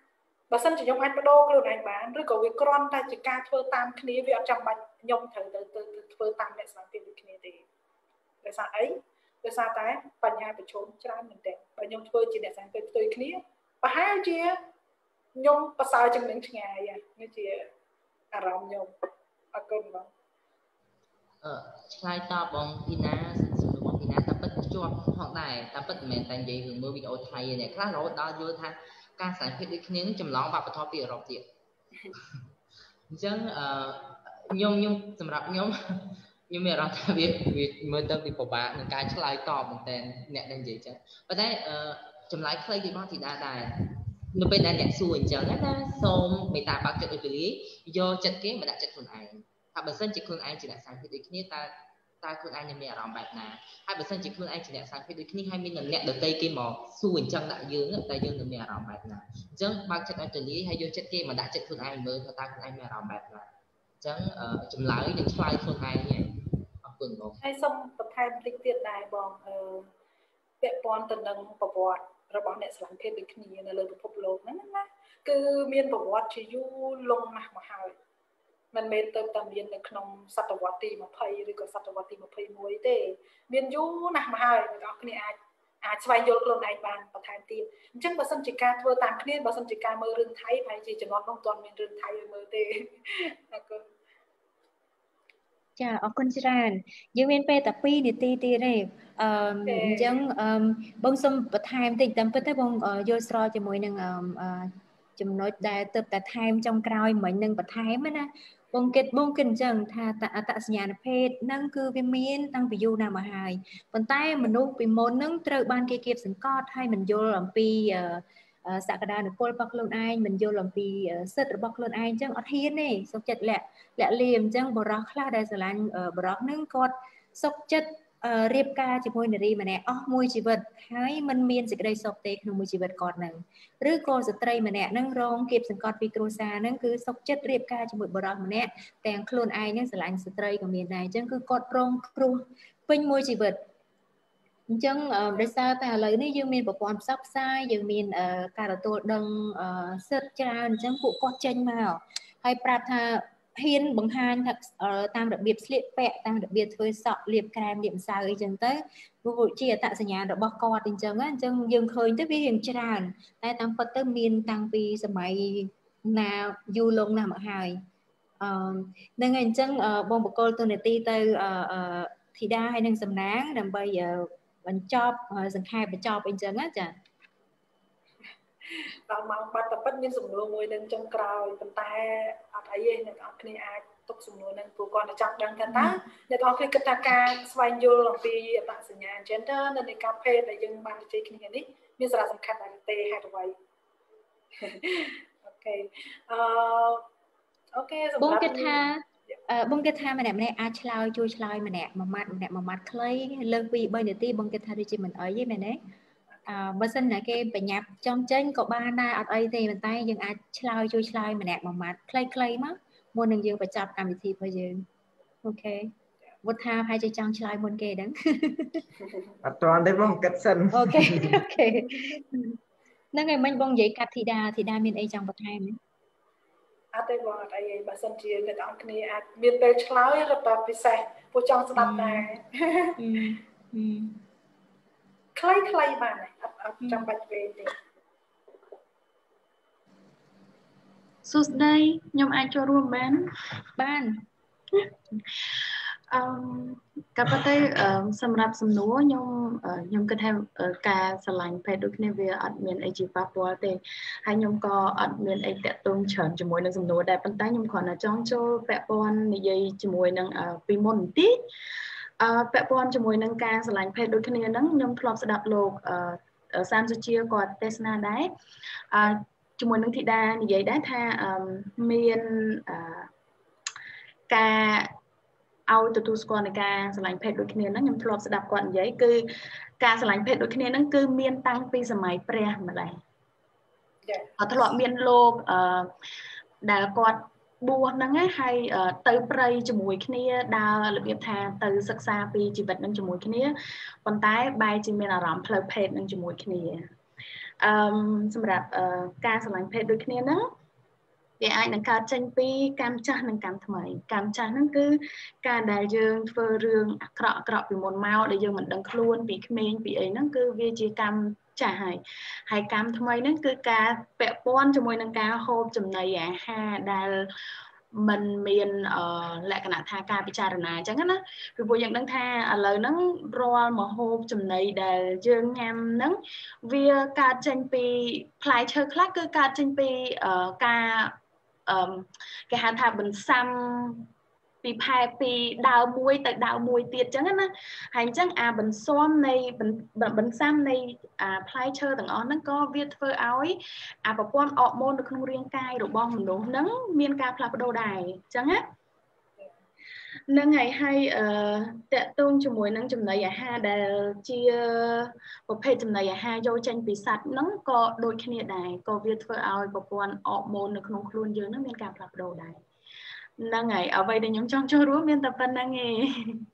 បើសិនជាខ្ញុំអាចបដូរខ្លួនឯងបានឬក៏វាគ្រាន់តែជាការធ្វើតាមគ្នាវាអត់ចាំបាច់ខ្ញុំត្រូវទៅទៅធ្វើតាមអ្នកស្មារតីដូចគ្នាទេដោយសារអីដោយសារតែបញ្ហាប្រឈមច្រើនមែនទែនបើខ្ញុំធ្វើជាអ្នកស្មារតីផ្ទុយគ្នាប្រហែលជាខ្ញុំប្រសើរជាងនឹងឆ្ងាយនេះជាអារម្មណ៍ខ្ញុំអរគុណបងអឺឆ្លើយតបបងធីណាសំណួរបងធីណាតែពិតជាប់ផងដែរតែពិតមិនមែនតែនិយាយរឿងមើលវីដេអូថៃទេអ្នកខ្លះរហូតដល់យល់ថាការស្រឡាញ់ភេទដូចគ្នានឹងចម្លងវប្បធម៌ពីអឺរ៉ុបទៀតអញ្ចឹងអឺខ្ញុំខ្ញុំសម្រាប់ខ្ញុំខ្ញុំមានអារម្មណ៍ថាវាវាមើលទៅពីពិបាកនឹងការឆ្លើយតបមែនតើអ្នកដែលនិយាយចឹងប៉ុន្តែអឺចម្លើយខ្លីពីបងធីតាដែរនៅពេលដែលអ្នកសួរអញ្ចឹងណាសូមមេត្តាបើកចិត្តឲ្យទូលាយយកចិត្តគេមកដាក់ចិត្តខ្លួនឯងថាបើសិនជាខ្លួនឯងជាអ្នកសាងភាពដូចគ្នាតើតើខ្លួនឯងមានអារម្មណ៍បែបណាហើយបើសិនជាខ្លួនឯងជាអ្នកសាងភាពដូចគ្នាហើយមានអ្នកដទៃគេមកសួរអញ្ចឹងដាក់យើងតើយើងនឹងមានអារម្មណ៍បែបណាអញ្ចឹងបើកចិត្តឲ្យទូលាយហើយយកចិត្តគេមកដាក់ចិត្តខ្លួនឯងមើលថាតើខ្លួនឯងមានអារម្មណ៍បែបណាអញ្ចឹងចម្លើយនឹងឆ្លើយខ្លួនឯងហ្នឹងអរគុណបងហើយសូមបន្ថែមតិចទៀតដែរបងអឺពាក់ព័ន្ធទៅនឹងប្រវត្តិរបស់អ្នកស្រឡាញ់ភេទដូចគ្នានៅលើពិភពលោកហ្នឹងណាគឺមានប្រវត្តិជាយូរលង់ណាស់មកហើយមិនមែនទៅតែមាននៅក្នុងសតវត្សទីยี่สิบឬក៏សតវត្សទីยี่สิบเอ็ดទេមានយូរណាស់មកហើយអ្នកនរគ្នាអាចអាចស្វែងយល់ខ្លួនឯងបានបន្ថែមទៀតអញ្ចឹងបើសិនជាការធ្វើតាមគ្នាបើសិនជាការមើលរឿងថៃប្រហែលជាជំនាន់នោះមិនទាន់មានរឿងថៃឲ្យមើលទេអរគុណចាអរគុណច្រើនយើងមានពេលតែពីរនាទីទៀតទេអឺអញ្ចឹងអឺបងសូមបន្ថែមតិចតាមពិតទៅបងយល់ស្របជាមួយនឹងអឺចំណុចដែលទៅតែថែមចុងក្រោយមិញនឹងបន្ថែមណាបងគិតបងគិតអញ្ចឹងថាអត្តសញ្ញាណភេទហ្នឹងគឺវាមានតាំងពីយូរណាស់មកហើយប៉ុន្តែមនុស្សពីមុនហ្នឹងត្រូវបានគេគៀបសង្កត់ហើយមិនយល់អំពីសក្តានុពលរបស់ខ្លួនឯងមិនយល់អំពីសិទ្ធិរបស់ខ្លួនឯងអញ្ចឹងអត់ហ៊ានទេសុខចិត្តលាក់លាក់លៀមអញ្ចឹងបរិះខ្លះដែលស្រឡាញ់បរិះហ្នឹងគាត់សុខចិត្តរៀបការជាមួយនារីម្នាក់អស់មួយជីវិតហើយมันមានសេចក្តីសុខទេក្នុងមួយជីវិតគាត់ហ្នឹងឬក៏ស្ត្រីម្នាក់ហ្នឹងរងគៀបសង្កត់ពីគ្រួសារហ្នឹងគឺសុខចិត្តរៀបការជាមួយបរិះម្នាក់ទាំងខ្លួនឯងហ្នឹងស្រឡាញ់ស្ត្រីក៏មានដែរអញ្ចឹងគឺគាត់រងគ្រោះពេញមួយជីវិតអញ្ចឹងដោយសារតែឥឡូវនេះយើងមានប្រព័ន្ធផ្សព្វផ្សាយយើងមានការទទួលដឹងសិទ្ធិច្រើនអញ្ចឹងពួកគាត់ចេញមកហើយប្រាប់ថាហ៊ានបង្ហាញថាតាមរបៀបស្លៀកពាក់តាមរបៀបធ្វើសក់លាបក្រែមលាបម្សៅអីចឹងទៅវាជាអត្តសញ្ញាណរបស់គាត់អញ្ចឹងអញ្ចឹងយើងឃើញទៅវារៀងច្រើនតែតាមពិតទៅមានតាំងពីសម័យណាយូរលង់ណាស់មកហើយអឺនឹងហើយអញ្ចឹងបងបកគលទូនាទីទៅធីតាហើយនឹងសំណាងដើម្បីបញ្ចប់សង្ខេបបញ្ចប់អីចឹងណាចាដល់ម៉ោងបាត់តែពិតមានសំណួរមួយនឹងចុងក្រោយប៉ុន្តែអត់អីទេអ្នកនរគ្នាអាចទុកសំណួរនឹងព្រោះគាត់តែចង់ដឹងថាតើអ្នកនរគ្នាគិតថាការស្វែងយល់អំពីអត្តសញ្ញាណ gender នៅនៃការភេទដែលយើងបានជជែកគ្នានេះមានសារៈសំខាន់ដែរទេហេតុអ្វីអូខេអឺអូខេសម្រាប់បងគិតថាបងគិតថាម្នាក់ម្នាក់អាចឆ្លើយជួយឆ្លើយម្នាក់មួយម៉ាត់ម្នាក់មួយម៉ាត់ខ្លីលើសពីបីនាទីបងគិតថាដូចជាមិនអីទេមែនទេអឺបើសិនណាគេបញ្ញាប់ចង់ចេញក៏បានដែរអត់អីទេប៉ុន្តែយើងអាចឆ្លើយជួយឆ្លើយម្នាក់មួយម៉ាត់ខ្លីៗមកមុននឹងយើងបញ្ចប់កម្មវិធីរបស់យើងអូខេវត្តថាហើយចង់ឆ្លើយមុនគេហ្នឹងអត់ទាន់ទេបងគិតសិនអូខេអូខេហ្នឹងហើយមិញបងនិយាយកាត់ធីតាធីតាមានអីចង់បន្ថែមទេអត់ទេបងអត់អីទេបើសិនជាអ្នកនរគ្នាអាចមានពេលឆ្លើយឬក៏ពិសេសពួកចង់ស្ដាប់ដែរខ្លីខ្លីបានអត់អត់ចាំបាច់វែងទេសួស្ដីខ្ញុំអាចចូលរួមបានបានអឺក៏ប៉ុន្តែសម្រាប់សំណួរខ្ញុំខ្ញុំគិតថាការស្រឡាញ់ភេទដូចគ្នាវាអត់មានអីជាប៉ះពាល់ទេហើយខ្ញុំក៏អត់មានអីតាក់ទងច្រើនជាមួយនឹងសំណួរដែរប៉ុន្តែខ្ញុំគ្រាន់តែចង់ចូលពាក់ព័ន្ធនិយាយជាមួយនឹងពីមុនបន្តិចអឺពាក់ព័ន្ធជាមួយនឹងការស្រឡាញ់ភេទដូចគ្នាហ្នឹងខ្ញុំធ្លាប់ស្ដាប់លោកអឺសាមសុជាគាត់ទេសនាដែរអឺជាមួយនឹងធីតានិយាយដែរថាមានអឺការឲ្យទទួលស្គាល់នៃការស្រឡាញ់ភេទដូចគ្នាហ្នឹងខ្ញុំធ្លាប់ស្ដាប់គាត់និយាយគឺការស្រឡាញ់ភេទដូចគ្នាហ្នឹងគឺមានតាំងពីសម័យព្រះម្ល៉េះគាត់ធ្លាប់មានលោកអឺដែលគាត់បួសហ្នឹងហើយទៅព្រៃជាមួយគ្នាដើររបៀបថាទៅសិក្សាពីជីវិតហ្នឹងជាមួយគ្នាប៉ុន្តែបែរជាមានអារម្មណ៍ផ្លូវភេទហ្នឹងជាមួយគ្នាអឺសម្រាប់ការស្រឡាញ់ភេទដូចគ្នាហ្នឹងវាអាចនឹងកើតចេញពីកម្មចាស់និងកម្មថ្មីកម្មចាស់ហ្នឹងគឺការដែលយើងធ្វើរឿងអាក្រក់អាក្រក់ពីមុនមកដែលយើងមិនដឹងខ្លួនពីក្មេងពីអីហ្នឹងគឺវាជាកម្មចាស់ហើយហើយកម្មថ្មីហ្នឹងគឺការពាក់ព័ន្ធជាមួយនឹងការហូបចំណីអាហារដែលมันមានលក្ខណៈថាការពិចារណាអញ្ចឹងណាពីព្រោះយើងដឹងថាឥឡូវហ្នឹងរាល់ម្ហូបចំណីដែលយើងញ៉ាំហ្នឹងវាកើតចេញពីផ្លែឈើខ្លះគឺកើតចេញពីការអឺគេហៅថាបន្សាំពីផែពីដើមមួយទៅដើមមួយទៀតអញ្ចឹងណាហើយអញ្ចឹងអាបន្សាំនៃបន្សាំនៃអាផ្លែឈើទាំងអស់ហ្នឹងក៏វាធ្វើឲ្យអាប្រព័ន្ធអរម៉ូននៅក្នុងរាងកាយរបស់មនុស្សហ្នឹងមានការផ្លាស់ប្ដូរដែរអញ្ចឹងណានឹងហើយហើយអឺតកតងជាមួយនឹងចំណីអាហារដែលជាប្រភេទចំណីអាហារយកចេញពីសត្វហ្នឹងក៏ដូចគ្នាដែរក៏វាធ្វើឲ្យប្រព័ន្ធអរម៉ូននៅក្នុងខ្លួនយើងហ្នឹងមានការផ្លាស់ប្ដូរដែរហ្នឹងហើយអ្វីដែលខ្ញុំចង់ចូលរួមមានតែប៉ុណ្្នឹងឯង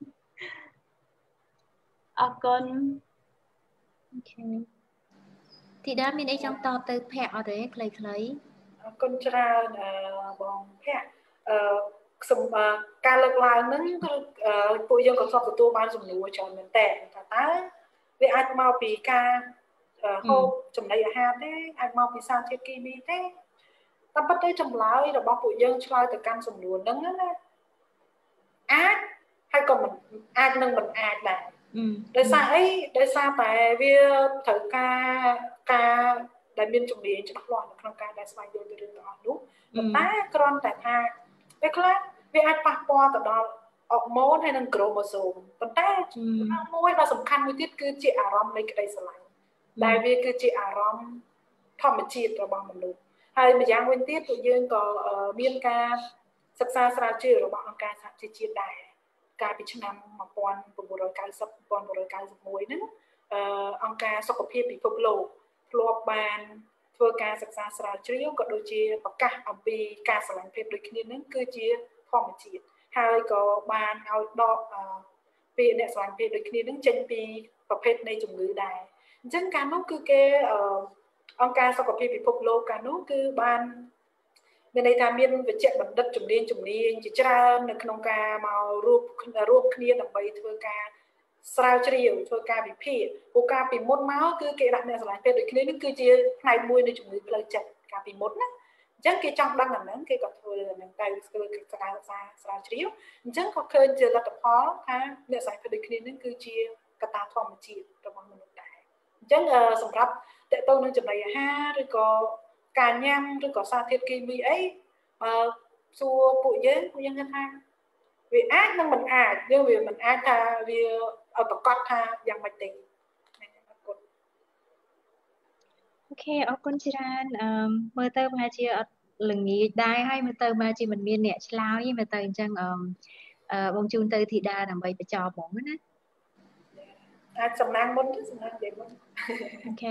អរគុណអូខេទីដាមានអីចង់តបទៅភ័ក្រអត់ទេខ្លីៗអរគុណច្រើនបងភ័ក្រអឺសំការលើកឡើងហ្នឹងគឺពួកយើងក៏ធ្លាប់ទទួលបានសំណួរច្រើនមែនតើថាតើវាអាចមកពីការហូបចំណីអាហារទេអាចមកពីសារធាតុគីមីទេតែប៉ុន្តែចម្លើយរបស់ពួកយើងឆ្លើយទៅកាន់សំណួរហ្នឹងណាអាចហើយក៏មិនអាចនឹងមិនអាចដែរដោយសារអីដោយសារតែវាត្រូវការការដែលមានជំនាញច្បាស់លាស់នៅក្នុងការដែលស្វែងយល់ពីរឿងទាំងអស់នោះប៉ុន្តែគ្រាន់តែថាពេលខ្លះវាអាចប៉ះពាល់ទៅដល់អរម៉ូនហើយនិងក្រូម៉ូសូមប៉ុន្តែមួយដ៏សំខាន់មួយទៀតគឺជាអារម្មណ៍នៃក្តីស្រឡាញ់ដែលវាគឺជាអារម្មណ៍ធម្មជាតិរបស់មនុស្សហើយម្យ៉ាងវិញទៀតពួកយើងក៏មានការសិក្សាស្រាវជ្រាវរបស់អង្គការសហជីវជាតិដែរកាលពីឆ្នាំmột nghìn chín trăm chín mươi một nghìn chín trăm chín mươi mốtហ្នឹងអង្គការសុខភាពពិភពលោកធ្លាប់បានធ្វើការសិក្សាស្រាវជ្រាវក៏ដូចជាប្រកាសអំពីការស្រឡាញ់ភេទដូចគ្នាហ្នឹងគឺជាធម្មជាតិហើយក៏បានឲ្យដកពីអ្នកស្រឡាញ់ភេទដូចគ្នាហ្នឹងចេញពីប្រភេទនៃជំងឺដែរអញ្ចឹងការនោះគឺគេអង្គការសុខភាពពិភពលោកកាលនោះគឺបានមានន័យថាមានវិជ្ជបណ្ឌិតជំនាញជំនាញជាច្រើននៅក្នុងការមករួបរួបគ្នាដើម្បីធ្វើការស្រាវជ្រាវធ្វើការវិភាគព្រោះការពីមុនមកគឺគេដាក់អ្នកស្រឡាញ់ភេទដូចគ្នានេះគឺជាផ្នែកមួយនៃជំងឺផ្លូវចិត្តការពីមុនណាអញ្ចឹងគេចង់ដឹងអាហ្នឹងគេក៏ធ្វើនឹងតែធ្វើការសិក្សាស្រាវជ្រាវអញ្ចឹងក៏ឃើញជាលទ្ធផលថាអ្នកស្រឡាញ់ភេទដូចគ្នានេះគឺជាកត្តាធម្មជាតិរបស់មនុស្សដែរអញ្ចឹងសម្រាប់តកតងនឹងចំណីអាហារឬក៏ការញ៉ាំឬក៏សារធាតុគីមីអីអឺសួរពួកយើងពួកយើងថាវាអាចនិងមិនអាចយើងវាមិនអាចថាវាឲ្យប្រកាសថាយ៉ាងម៉េចទេអរគុណអូខេអរគុណច្រើនអឺមើលទៅប្រហែលជាអត់ល្ងាចដែរហើយមើលទៅប្រហែលជាមិនមានអ្នកឆ្លើយទេមើលទៅអញ្ចឹងអឺបងជូនទៅធីតាដើម្បីបញ្ចប់ហ្មងណាអាចសំណាងមុនទៅសំណាងនិយាយមុនអូខេ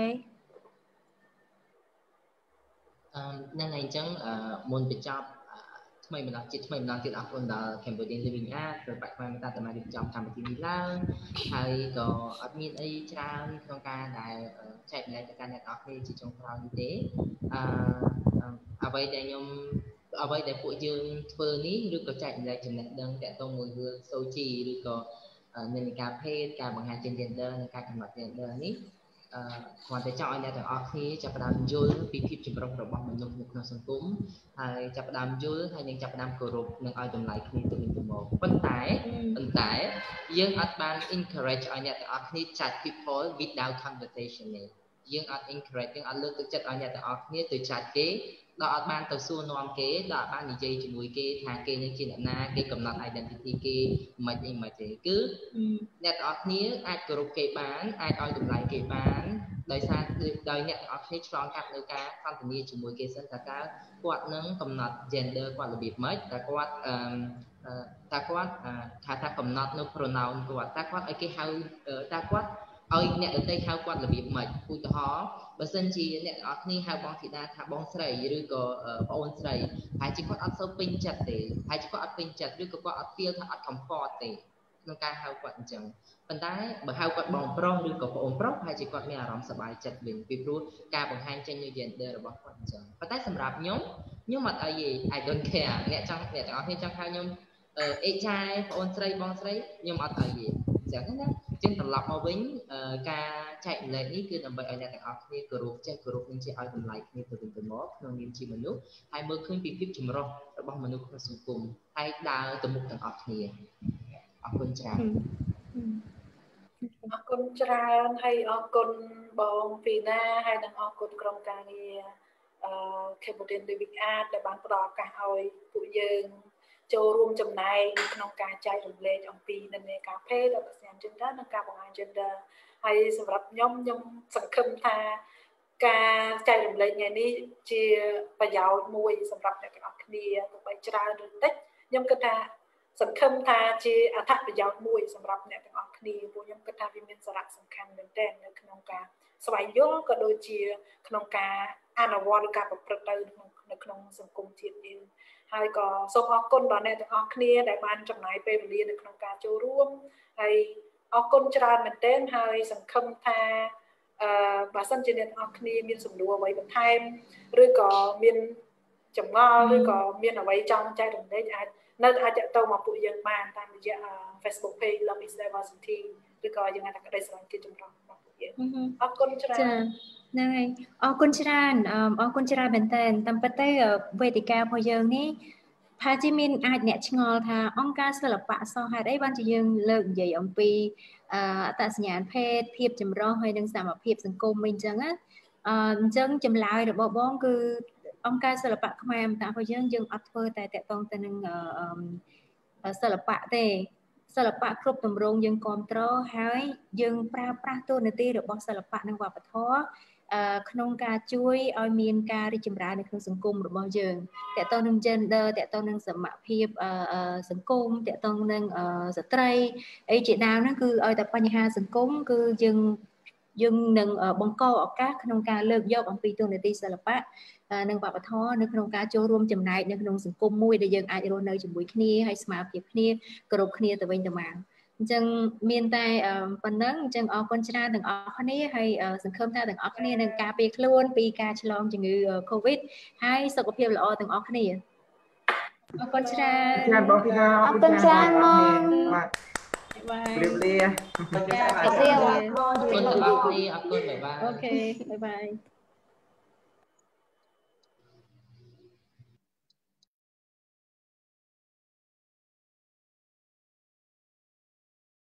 អឺហ្នឹងហើយអញ្ចឹងមុនបញ្ចប់ថ្មីម្ដងជាថ្មីម្ដងទៀតអរគុណដល់ Cambodian Living Art ដែលបាក់ខ្វែងតាតាមរៀបចំកម្មវិធីនេះឡើងហើយក៏អត់មានអីច្រើនក្នុងការដែលចែកម្លែកទៅកាន់អ្នកនរគ្នាជាចុងក្រោយនេះទេអឺអ្វីដែលខ្ញុំអ្វីដែលពួកយើងធ្វើនេះឬក៏ចែកម្លែកចំណេះដឹងតាក់ទងមួយរឿង Soji ឬក៏និន្នាការភេទការបង្ហាញ gender និងការកំណត់ gender នេះអឺគ្រាន់តែចង់ឲ្យអ្នកទាំងអស់គ្នាចាប់ផ្ដើមយល់ពីភាពចម្រុះរបស់មនុស្សនៅក្នុងសង្គមហើយចាប់ផ្ដើមយល់ហើយនឹងចាប់ផ្ដើមគោរពនិងឲ្យតម្លៃគ្នាទៅវិញទៅមកប៉ុន្តែប៉ុន្តែយើងអត់បាន encourage ឲ្យអ្នកទាំងអស់គ្នា judge people without conversation ទេយើងអត់ encourage យើងអត់លើកទឹកចិត្តឲ្យអ្នកទាំងអស់គ្នាទៅ judge គេដល់អត់បានទៅសួរនាំគេដល់អត់បាននិយាយជាមួយគេថាគេនឹងជាអ្នកណាគេកំណត់ identity គេមិនអីមិនទេគឺអ្នកទាំងអស់គ្នាអាចគោរពគេបានអាចឲ្យតម្លៃគេបានដោយសារដោយអ្នកទាំងអស់គ្នាឆ្លងកាត់នៅការសន្ទនាជាមួយគេសិនតើតើគាត់នឹងកំណត់ gender គាត់របៀបម៉េចតើគាត់អឺតើគាត់ថាថាកំណត់នៅ pronoun គាត់តើគាត់ឲ្យគេហៅតើគាត់ឲ្យអ្នកដទៃហៅគាត់របៀបម៉េចឧទាហរណ៍បើសិនជាអ្នកទាំងអស់គ្នាហៅបងធីតាថាបងស្រីឬក៏ប្អូនស្រីហើយជាគាត់អត់សូវពេញចិត្តទេហើយជាគាត់អត់ពេញចិត្តឬក៏គាត់អត់ feel ថាអត់ comfort ទេក្នុងការហៅគាត់អញ្ចឹងប៉ុន្តែបើហៅគាត់បងប្រុសឬក៏ប្អូនប្រុសហើយជាគាត់មានអារម្មណ៍សប្បាយចិត្តវិញពីព្រោះការបង្ហាញចេញនូវ gender របស់គាត់អញ្ចឹងប៉ុន្តែសម្រាប់ខ្ញុំខ្ញុំអត់អីទេ I don't care អ្នកចង់អ្នកទាំងអស់គ្នាចង់ហៅខ្ញុំអឺអេចាយប្អូនស្រីបងស្រីខ្ញុំអត់អីទេអញ្ចឹងណាចឹងត្រឡប់មកវិញការចែករំលែកនេះគឺដើម្បីឲ្យអ្នកទាំងអស់គ្នាគោរពចេះគោរពនិងចេះឲ្យតម្លៃគ្នាទៅវិញទៅមកក្នុងនាមជាមនុស្សហើយមើលឃើញពីភាពចម្រុះរបស់មនុស្សក្នុងសង្គមហើយដើរទៅមុខទាំងអស់គ្នាអរគុណច្រើនអរគុណច្រើនហើយអរគុណបងពីណាហើយនិងអរគុណក្រុមការងារអឺ Cambodian Living Art ដែលបានផ្ដល់ឱកាសឲ្យពួកយើងចូលរួមចំណែកក្នុងការចែករំលែកអំពីនិន្នាការភេទអត្តសញ្ញាណ gender និងការបង្ហាញ gender ហើយសម្រាប់ខ្ញុំខ្ញុំសង្ឃឹមថាការចែករំលែកថ្ងៃនេះជាប្រយោជន៍មួយសម្រាប់អ្នកទាំងអស់គ្នាទោះបីច្រើនឬតិចខ្ញុំគិតថាសង្ឃឹមថាជាអត្ថប្រយោជន៍មួយសម្រាប់អ្នកទាំងអស់គ្នាព្រោះខ្ញុំគិតថាវាមានសារៈសំខាន់មែនទែននៅក្នុងការស្វែងយល់ក៏ដូចជាក្នុងការអនុវត្តឬការប្រព្រឹត្តទៅនៅក្នុងសង្គមជាតិយើងហើយក៏សូមអរគុណដល់អ្នកទាំងអស់គ្នាដែលបានចំណាយពេលវេលានៅក្នុងការចូលរួមហើយអរគុណច្រើនមែនទែនហើយសង្ឃឹមថាអឺបើសិនជាអ្នកទាំងអស់គ្នាមានសំណួរអ្វីបន្ថែមឬក៏មានចម្ងល់ឬក៏មានអ្វីចង់ចែករំលែកអាចនៅអាចតទៅមកពួកយើងបានតាមរយៈ Facebook page Love is Diversity ឬក៏យើងអាចក្តីស្រឡាញ់ជាចម្រុះរបស់ពួកយើងអរគុណច្រើនហ្នឹងហើយអរគុណច្រើនអរគុណច្រើនមែនតើតាមពិតទៅវេទិការបស់យើងនេះផាជាមានអាចអ្នកឆ្ងល់ថាអង្គការសិល្បៈសោះហេតុអីបានជាយើងលើកនិយាយអំពីអត្តសញ្ញាណភេទភាពចម្រុះហើយនិងសមភាពសង្គមអីចឹងណាអញ្ចឹងចម្លើយរបស់បងគឺអង្គការសិល្បៈខ្មែរអមតៈរបស់យើងយើងអត់ធ្វើតែតកតងទៅនឹងសិល្បៈទេសិល្បៈគ្រប់ទម្រង់យើងគ្រប់គ្រងហើយយើងប្រើប្រាស់តួនាទីរបស់សិល្បៈនិងវប្បធម៌ក្នុងការជួយឲ្យមានការរីកចម្រើននៅក្នុងសង្គមរបស់យើងតកតងនឹង gender តកតងនឹងសមភាពសង្គមតកតងនឹងស្ត្រីអីជាដើមហ្នឹងគឺឲ្យតែបញ្ហាសង្គមគឺយើងយើងនឹងបង្កឱកាសក្នុងការលើកយកអំពីតួនាទីសិល្បៈនិងវប្បធម៌នៅក្នុងការចូលរួមចំណែកនៅក្នុងសង្គមមួយដែលយើងអាចរស់នៅជាមួយគ្នាហើយស្មើភាពគ្នាគោរពគ្នាទៅវិញទៅមកអញ្ចឹងមានតែប៉ុណ្ណឹងអញ្ចឹងអរគុណច្រើនទាំងអស់គ្នាហើយសង្ឃឹមថាទាំងអស់គ្នានឹងការពារខ្លួនពីការឆ្លងជំងឺ Covid ហើយសុខភាពល្អទាំងអស់គ្នាអរគុណច្រើនច្រើនបងពីណាអរគុណច្រើនមកបាទបាយជម្រាបលាអរគុណបងអរគុណបាយបាយអូខេបាយបាយ